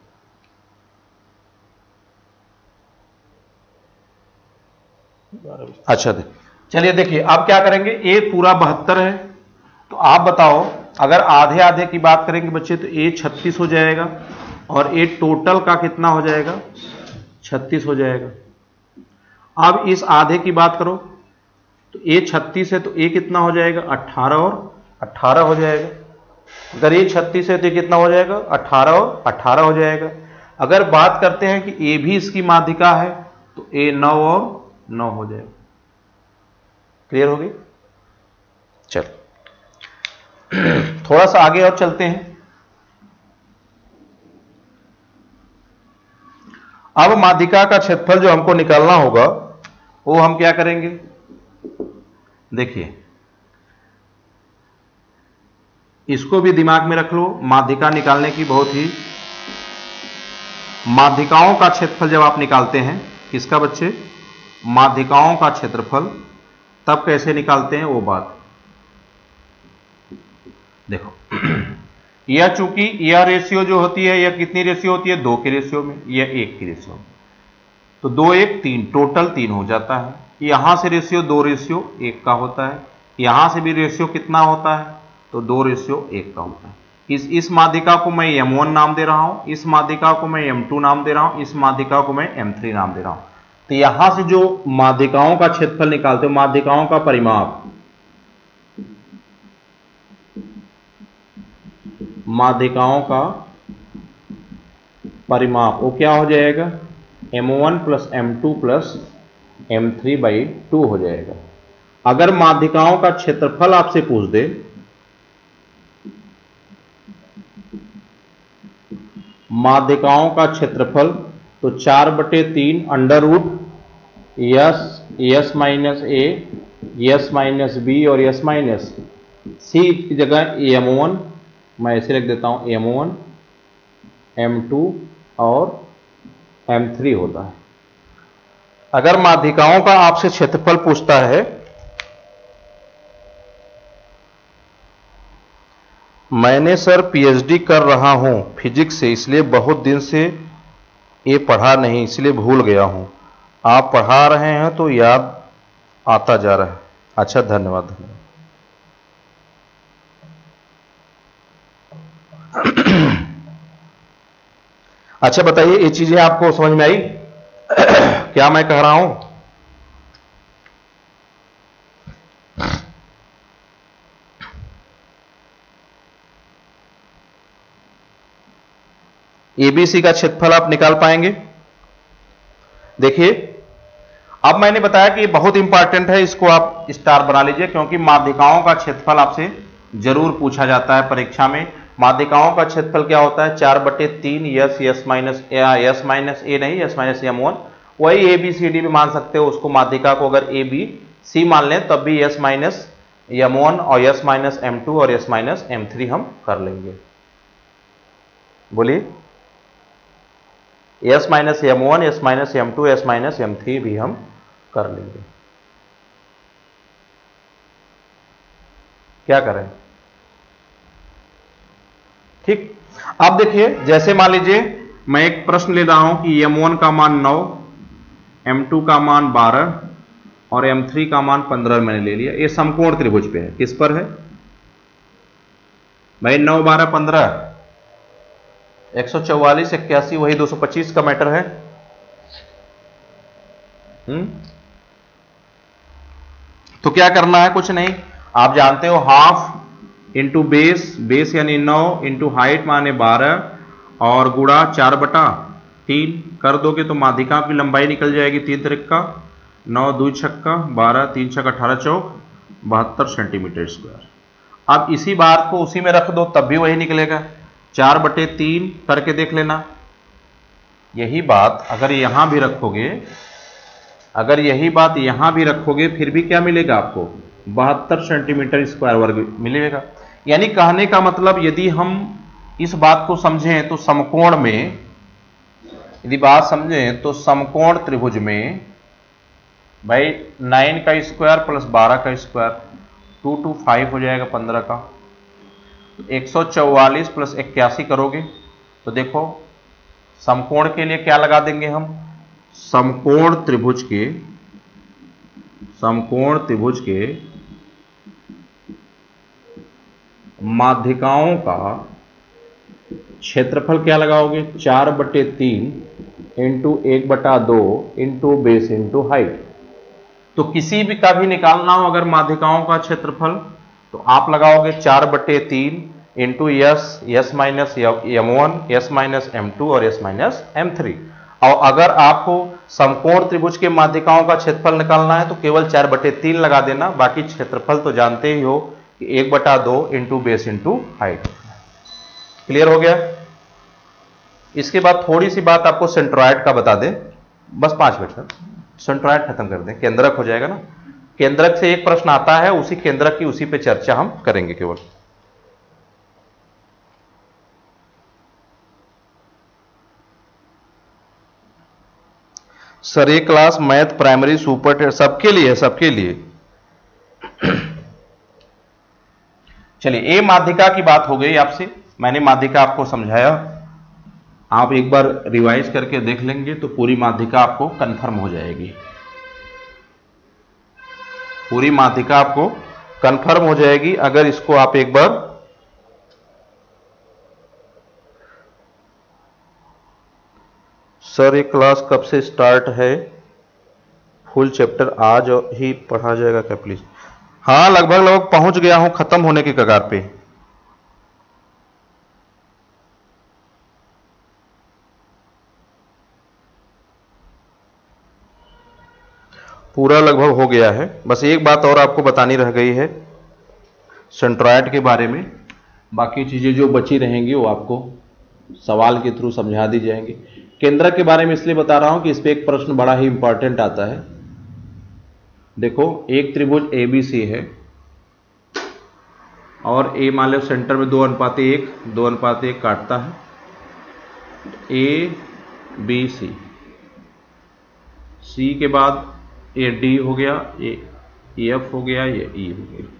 अच्छा चलिए देखिए आप क्या करेंगे। ए पूरा 72 है, तो आप बताओ अगर आधे आधे की बात करेंगे बच्चे तो ए 36 हो जाएगा और ए टोटल का कितना हो जाएगा? 36 हो जाएगा। अब इस आधे की बात करो तो ए 36 है तो ए कितना हो जाएगा? 18 और 18 हो जाएगा। अगर ए 36 है तो कितना हो जाएगा? 18 और 18 हो जाएगा। अगर बात करते हैं कि ए भी इसकी माध्यिका है तो ए 9 और 9 हो जाएगा। क्लियर हो गई? चल थोड़ा सा आगे और चलते हैं। अब माध्यिका का क्षेत्रफल जो हमको निकालना होगा वो हम क्या करेंगे, देखिए इसको भी दिमाग में रख लो। माध्यिका निकालने की बहुत ही, माध्यिकाओं का क्षेत्रफल जब आप निकालते हैं, किसका बच्चे, माध्यिकाओं का क्षेत्रफल, तब कैसे निकालते हैं वो बात देखो। यह चूंकि यह रेशियो जो होती है, यह कितनी रेशियो होती है, 2 के रेशियो में, यह 1 की रेशियो में, तो 2 1 3, टोटल 3 हो जाता है। यहां से रेशियो 2 रेशियो 1 का होता है, यहां से भी रेशियो कितना होता है, तो 2 रेशियो 1 का होता है। इस माध्यिका को मैं m1 नाम दे रहा हूं, इस माध्यिका को मैं m2 नाम दे रहा हूं, इस माध्यिका को मैं m3 नाम दे रहा हूं। तो यहां से जो माध्यिकाओं का क्षेत्रफल निकालते हो, माध्यिकाओं का परिमाप, माध्यिकाओं का परिमाप वो क्या हो जाएगा, m1 plus m2 plus m3/2 हो जाएगा। अगर माध्यिकाओं का क्षेत्रफल आपसे पूछ दे, माध्यिकाओं का क्षेत्रफल, तो 4/3 under root S minus A, S minus B और यस माइनस सी की जगह m1 मैं ऐसे रख देता हूं, m1 m2 और m3 होता है। अगर माध्यिकाओं का आपसे क्षेत्रफल पूछता है, मैंने सर पीएचडी कर रहा हूं फिजिक्स से, इसलिए बहुत दिन से ये पढ़ा नहीं, इसलिए भूल गया हूं। आप पढ़ा रहे हैं तो याद आता जा रहा है। अच्छा, धन्यवाद धन्यवाद। अच्छा बताइए, ये चीजें आपको समझ में आई क्या मैं कह रहा हूं? एबीसी का क्षेत्रफल आप निकाल पाएंगे? देखिए, अब मैंने बताया कि ये बहुत इंपॉर्टेंट है, इसको आप स्टार बना लीजिए, क्योंकि माध्यिकाओं का क्षेत्रफल आपसे जरूर पूछा जाता है परीक्षा में। माध्यिकाओं का क्षेत्रफल क्या होता है, 4/3 यस माइनस ए नहीं, यस माइनस m1, वही ए बी सी डी भी मान सकते हो उसको। माध्यिका को अगर ए बी सी मान लें तब भी यस माइनस m1 और यस माइनस m2 और यस माइनस m3 हम कर लेंगे। बोलिए, S minus m1, S minus m2, S minus m3 भी हम कर लेंगे। क्या करें? ठीक। अब देखिए, जैसे मान लीजिए मैं एक प्रश्न ले रहा हूं कि m1 का मान 9, m2 का मान 12 और m3 का मान 15 मैंने ले लिया। ये समकोण त्रिभुज पे है। किस पर है भाई? 9 12 15, 144 81, वही 225 का मैटर है। तो क्या करना है? कुछ नहीं, आप जानते हो, हाफ इंटू बेस यानी 9 इंटू हाइट माने 12 और गुणा 4/3 कर दोगे तो माध्यिका की लंबाई निकल जाएगी 3 त्रिका 9 2 छक्का 12 3 छक्का 18 चौक 72 सेंटीमीटर स्क्वायर। अब इसी बात को उसी में रख दो तब भी वही निकलेगा। 4/3 करके देख लेना। यही बात अगर यहां भी रखोगे, अगर यही बात यहां भी रखोगे फिर भी क्या मिलेगा आपको? 72 सेंटीमीटर स्क्वायर वर्ग मिलेगा। यानी कहने का मतलब, यदि हम इस बात को समझें तो समकोण में, यदि बात समझें तो समकोण त्रिभुज में भाई 9 का स्क्वायर प्लस 12 का स्क्वायर 225 हो जाएगा 15 का। 144 प्लस 81 करोगे तो देखो समकोण के लिए क्या लगा देंगे हम? समकोण त्रिभुज के माध्यिकाओं का क्षेत्रफल क्या लगाओगे? 4/3 into 1/2 into base into height. तो किसी भी का भी निकालना हो अगर माध्यिकाओं का क्षेत्रफल तो आप लगाओगे 4/3 into S minus m1, S minus m2 और यस माइनस m3। और अगर आपको समकोण त्रिभुज के माध्यिकाओं का क्षेत्रफल निकालना है तो केवल 4/3 लगा देना। बाकी क्षेत्रफल तो जानते ही हो कि 1/2 into base into height. Clear हो गया? इसके बाद थोड़ी सी बात आपको सेंट्रॉयड का बता दें, बस 5 मिनट सर, सेंट्रॉयड खत्म कर दें, केंद्रक हो जाएगा ना। केंद्रक से एक प्रश्न आता है, उसी केंद्रक की उसी पे चर्चा हम करेंगे केवल। सर ये क्लास मैथ प्राइमरी सुपर सबके लिए है, सबके लिए। चलिए, ए माध्यिका की बात हो गई आपसे, मैंने माध्यिका आपको समझाया, आप एक बार रिवाइज करके देख लेंगे तो पूरी माध्यिका आपको कंफर्म हो जाएगी, पूरी माध्यिका आपको कंफर्म हो जाएगी अगर इसको आप एक बार सर ये क्लास कब से स्टार्ट है? फुल चैप्टर आज ही पढ़ा जाएगा क्या प्लीज? हाँ, लगभग पहुंच गया हूं खत्म होने की कगार पे। पूरा लगभग हो गया है, बस एक बात और आपको बतानी रह गई है सेंट्रॉयड के बारे में, बाकी चीजें जो बची रहेंगी वो आपको सवाल के थ्रू समझा दी जाएंगी। केंद्रक के बारे में इसलिए बता रहा हूं कि इस पे एक प्रश्न बड़ा ही इंपॉर्टेंट आता है। देखो, एक त्रिभुज ABC है और ए मान लो सेंटर में 2:1 काटता है, ABC, C के बाद ये D हो गया, ये F हो गया, ये E हो गया।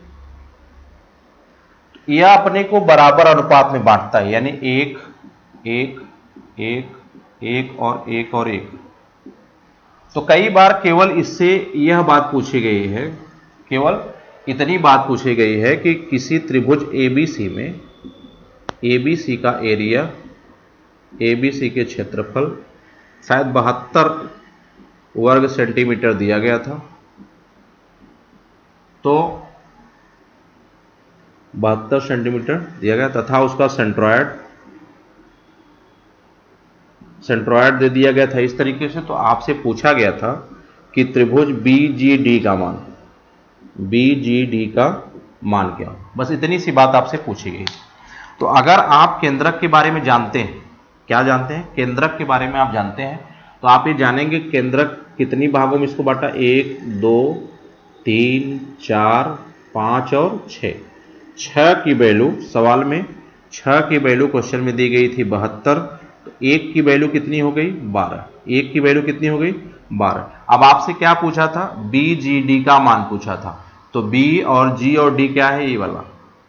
यह अपने को बराबर अनुपात में बांटता है, यानी 1 1 1 1 और 1 और 1। तो कई बार केवल इससे यह बात पूछी गई है, केवल इतनी बात पूछी गई है कि किसी त्रिभुज ABC में ABC का एरिया, ABC के क्षेत्रफल शायद 72 वर्ग सेंटीमीटर दिया गया था, तो 72 सेंटीमीटर दिया गया तथा उसका सेंट्रॉयड दे दिया गया था इस तरीके से। तो आपसे पूछा गया था कि त्रिभुज BGD का मान क्या हो, बस इतनी सी बात आपसे पूछी गई। तो अगर आप केंद्रक के बारे में जानते हैं, क्या जानते हैं, केंद्रक के बारे में आप जानते हैं, तो आप ये जानेंगे केंद्रक कितनी भागों में इसको बांटा, 1 2 3 4 5 और 6। 6 की वैल्यू सवाल में, 6 की वैल्यू क्वेश्चन में दी गई थी 72, तो 1 की वैल्यू कितनी हो गई 12, 1 की वैल्यू कितनी हो गई 12। अब आपसे क्या पूछा था, BGD का मान पूछा था, तो B और G और D क्या है, ये वाला,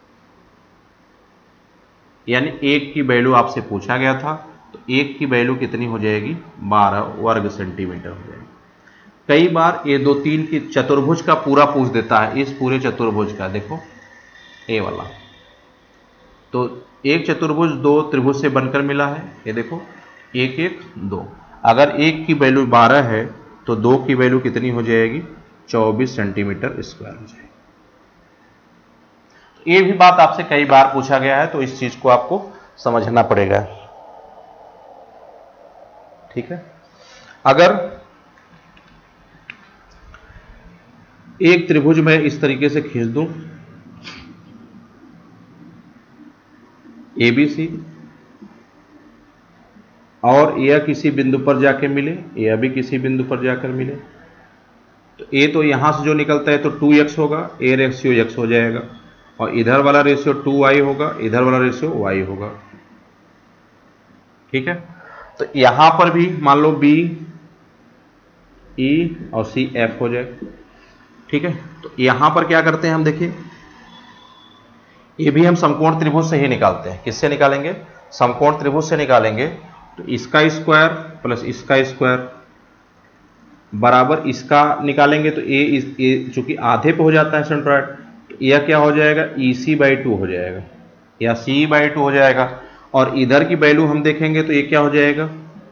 यानी 1 की वैल्यू आपसे पूछा गया था, तो 1 की वैल्यू कितनी हो जाएगी 12 वर्ग सेंटीमीटर हो जाएगी। कई बार ये 2 3 की चतुर्भुज का पूरा पूछ देता है, इस पूरे चतुर्भुज का, देखो ए वाला, तो एक चतुर्भुज 2 त्रिभुज से बनकर मिला है, ये देखो 1 1 2, अगर 1 की वैल्यू 12 है तो 2 की वैल्यू कितनी हो जाएगी 24 सेंटीमीटर स्क्वायर हो जाएगी। ये भी बात आपसे कई बार पूछा गया है, तो इस चीज को आपको समझना पड़ेगा, ठीक है। अगर एक त्रिभुज मैं इस तरीके से खींच दूं, ABC, और यह किसी बिंदु पर जाके मिले, यह भी किसी बिंदु पर जाकर मिले, तो A तो यहां से जो निकलता है तो 2x होगा, A रेशियो x हो जाएगा, और इधर वाला रेशियो 2y होगा, इधर वाला रेशियो y होगा, ठीक है। तो यहां पर भी मान लो B E और C F हो जाए, ठीक है। तो यहां पर क्या करते हैं हम, देखिए ये भी हम समकोण त्रिभुज से ही निकालते हैं, किससे निकालेंगे, समकोण त्रिभुज से निकालेंगे। तो इसका स्क्वायर प्लस इसका स्क्वायर बराबर इसका निकालेंगे, तो ए चूंकि आधे पे हो जाता है सेंट्रॉयड, तो यह क्या हो जाएगा EC/2 हो जाएगा या CE/2 हो जाएगा, और इधर की वैल्यू हम देखेंगे तो ये क्या हो जाएगा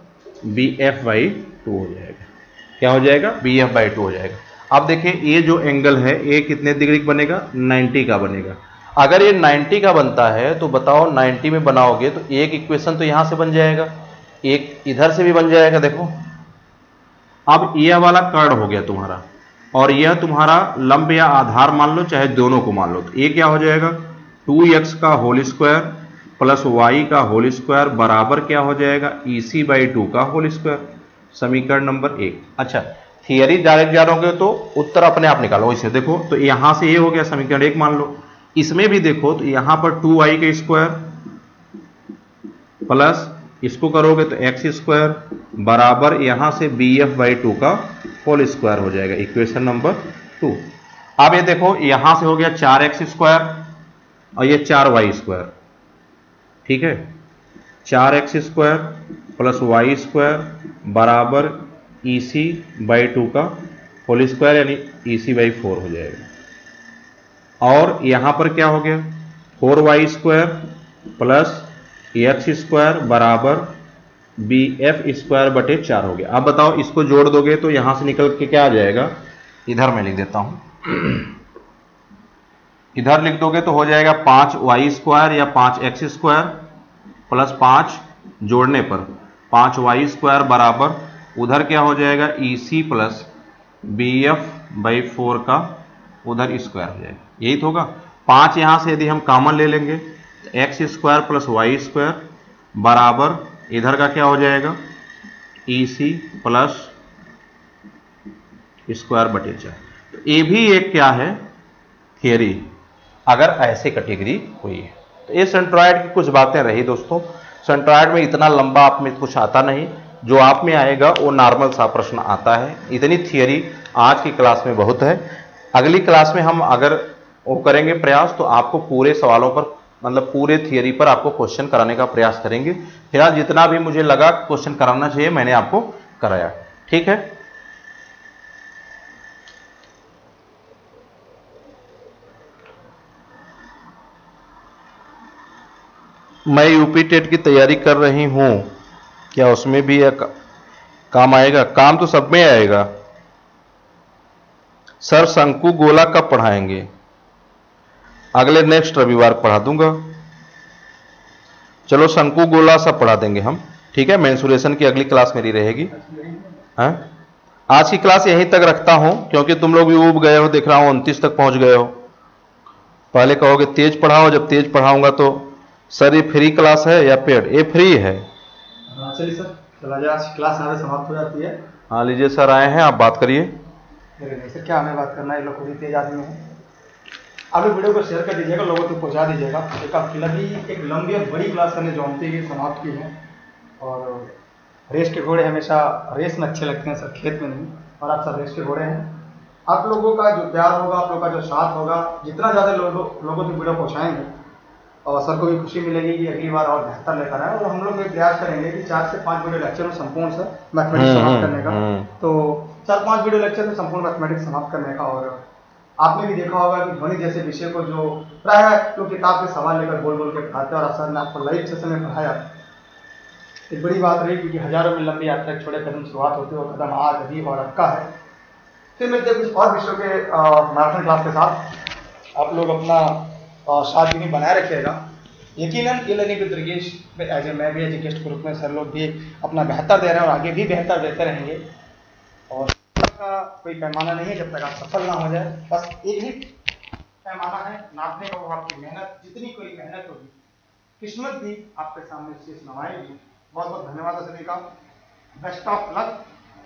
BF/2 हो जाएगा, क्या हो जाएगा BF/2 हो जाएगा। अब देखिए ये जो एंगल है ये कितने डिग्री का बनेगा, 90 का बनेगा। अगर ये 90 का बनता है तो बताओ 90 में बनाओगे तो एक इक्वेशन तो यहां से बन जाएगा, एक इधर से भी बन जाएगा, देखो। अब यह वाला कर्ण हो गया तुम्हारा, और यह तुम्हारा लंब या आधार मान लो, चाहे दोनों को मान लो, तो ये क्या हो जाएगा 2x का होल स्क्वायर प्लस वाई का होल स्क्वायर बराबर क्या हो जाएगा, EC/2 का होल स्क्वायर। समीकरण नंबर 1। अच्छा, थियरी डायरेक्ट जानोगे तो उत्तर अपने आप निकालो। इसे देखो तो यहां से ये हो गया समीकरण 1 मान लो। इसमें भी देखो तो यहां पर 2y का स्क्वायर प्लस इसको करोगे तो x स्क्वायर बराबर यहां से BF/2 का होल स्क्वायर हो जाएगा, इक्वेशन नंबर 2। अब ये देखो यहां से हो गया 4x स्क्वायर और ये 4y स्क्वायर, ठीक है। 4x square plus Y square बराबर EC/2 का होल स्क्वायर यानी EC/4 हो जाएगा। और यहां पर क्या हो गया, 4y square plus x square बराबर BF²/4 हो गया। अब बताओ इसको जोड़ दोगे तो यहां से निकल के क्या आ जाएगा, इधर मैं लिख देता हूं, इधर लिख दोगे तो हो जाएगा 5y स्क्वायर या 5x स्क्वायर प्लस 5 जोड़ने पर 5y स्क्वायर बराबर उधर क्या हो जाएगा, EC प्लस BF/4 का उधर स्क्वायर हो जाएगा, यही तो होगा। 5 यहां से यदि हम कॉमन ले लेंगे तो x square plus Y square बराबर इधर का क्या हो जाएगा, EC प्लस स्क्वायर/4। तो ये भी एक क्या है, थियरी, अगर ऐसे कैटेगरी हुई है। तो ये सेंट्रॉयड की कुछ बातें रही दोस्तों। सेंट्रॉयड में इतना लंबा आप में कुछ आता नहीं, जो आप में आएगा वो नॉर्मल सा प्रश्न आता है। इतनी थियरी आज की क्लास में बहुत है। अगली क्लास में हम अगर वो करेंगे प्रयास तो आपको पूरे सवालों पर, मतलब पूरे थियरी पर आपको क्वेश्चन कराने का प्रयास करेंगे। फिलहाल जितना भी मुझे लगा क्वेश्चन कराना चाहिए मैंने आपको कराया, ठीक है। मैं यूपी टेट की तैयारी कर रही हूं, क्या उसमें भी यह काम आएगा? काम तो सब में आएगा सर। शंकु गोला कब पढ़ाएंगे? अगले नेक्स्ट रविवार पढ़ा दूंगा। चलो शंकु गोला सब पढ़ा देंगे हम, ठीक है। मेंसुरेशन की अगली क्लास मेरी रहेगी। हाँ, आज की क्लास यहीं तक रखता हूं क्योंकि तुम लोग भी ऊब गए हो, देख रहा हूं 29 तक पहुंच गए हो। पहले कहोगे तेज पढ़ाओ, जब तेज पढ़ाऊंगा तो सर ये फ्री क्लास है या पेड? ये फ्री है। चलिए सर, चला जाए, आज क्लास आगे समाप्त हो जाती है। हाँ लीजिए सर, आए हैं, आप बात करिए। नहीं सर, क्या हमें बात करना है, लोग खुद ही तेज आदमी हैं। आप लोग वीडियो को शेयर कर दीजिएगा, लोगों तक पहुंचा दीजिएगा। एक एक लंबी और बड़ी क्लास हमने जॉन्टी की समाप्त की है। और रेस के घोड़े हमेशा रेस में अच्छे लगते हैं सर, खेत में नहीं। और आप सब रेस के घोड़े हैं। आप लोगों का जो प्यार होगा, आप लोगों का जो साथ होगा, जितना ज़्यादा लोगों तक वीडियो पहुँचाएंगे और सर को भी खुशी मिलेगी कि अगली बार और बेहतर लेकर आए। और हम लोग भी प्रयास करेंगे कि 4 से 5 वीडियो लेक्चर में संपूर्ण सर मैथमेटिक्स समाप्त करने का। तो 4-5 वीडियो लेक्चर में संपूर्ण मैथमेटिक्स समाप्त करने का। और आपने भी देखा होगा कि गणित जैसे विषय को जो प्राय तो किताब के सवाल लेकर बोल बोल के पढ़ाते हैं और सर ने आपको लाइव सेशन में पढ़ाया, एक बड़ी बात रही। क्योंकि हजारों में लंबी यात्रा के छोटे कदम शुरुआत होती है और कदम आज अभी और अब का है। फिर मिलते हैं कुछ और विषयों के मैराथन क्लास के साथ। आप लोग अपना साथ भी बनाए रखिएगा। यकीनन ये learning with Durgesh as a मैं भी एज ए गेस्ट ग्रुप में सर लोग भी अपना बेहतर दे रहे हैं और आगे भी बेहतर देते रहेंगे। और का कोई पैमाना नहीं है जब तक आप सफल ना हो जाए। बस एक ही पैमाना है नापने का, वो आपकी मेहनत। जितनी कोई मेहनत होगी किस्मत भी आपके सामने शीश नवाएगी। बहुत बहुत धन्यवाद सभी का। Best of luck.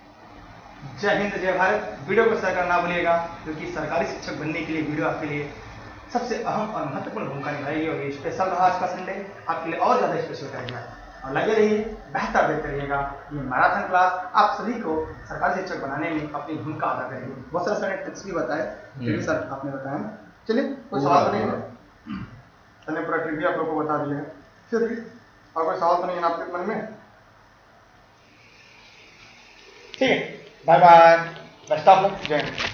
जय हिंद, जय भारत। वीडियो को शेयर करना भूलिएगा क्योंकि सरकारी शिक्षक बनने के लिए वीडियो आपके लिए सबसे अहम और महत्वपूर्ण भूमिका निभाएगी। और ये स्पेशल रहा आज का संडे, आपके लिए और ज़्यादा स्पेशल करेगा। और लगे रहिए, बेहतर देते रहिएगा। ये मैराथन क्लास आप सभी को सरकारी शिक्षक बनाने में अपनी भूमिका अदा करेगी। बहुत सारे सर टिप्स भी बताए, सर आपने बताया। चलिए कोई सवाल नहीं है, चलिए पूरा ट्रिक भी आप लोग को बता दीजिएगा। फिर भी और कोई सवाल तो नहीं है आपके मन में? ठीक है, bye bye, best of luck, जय हिंद।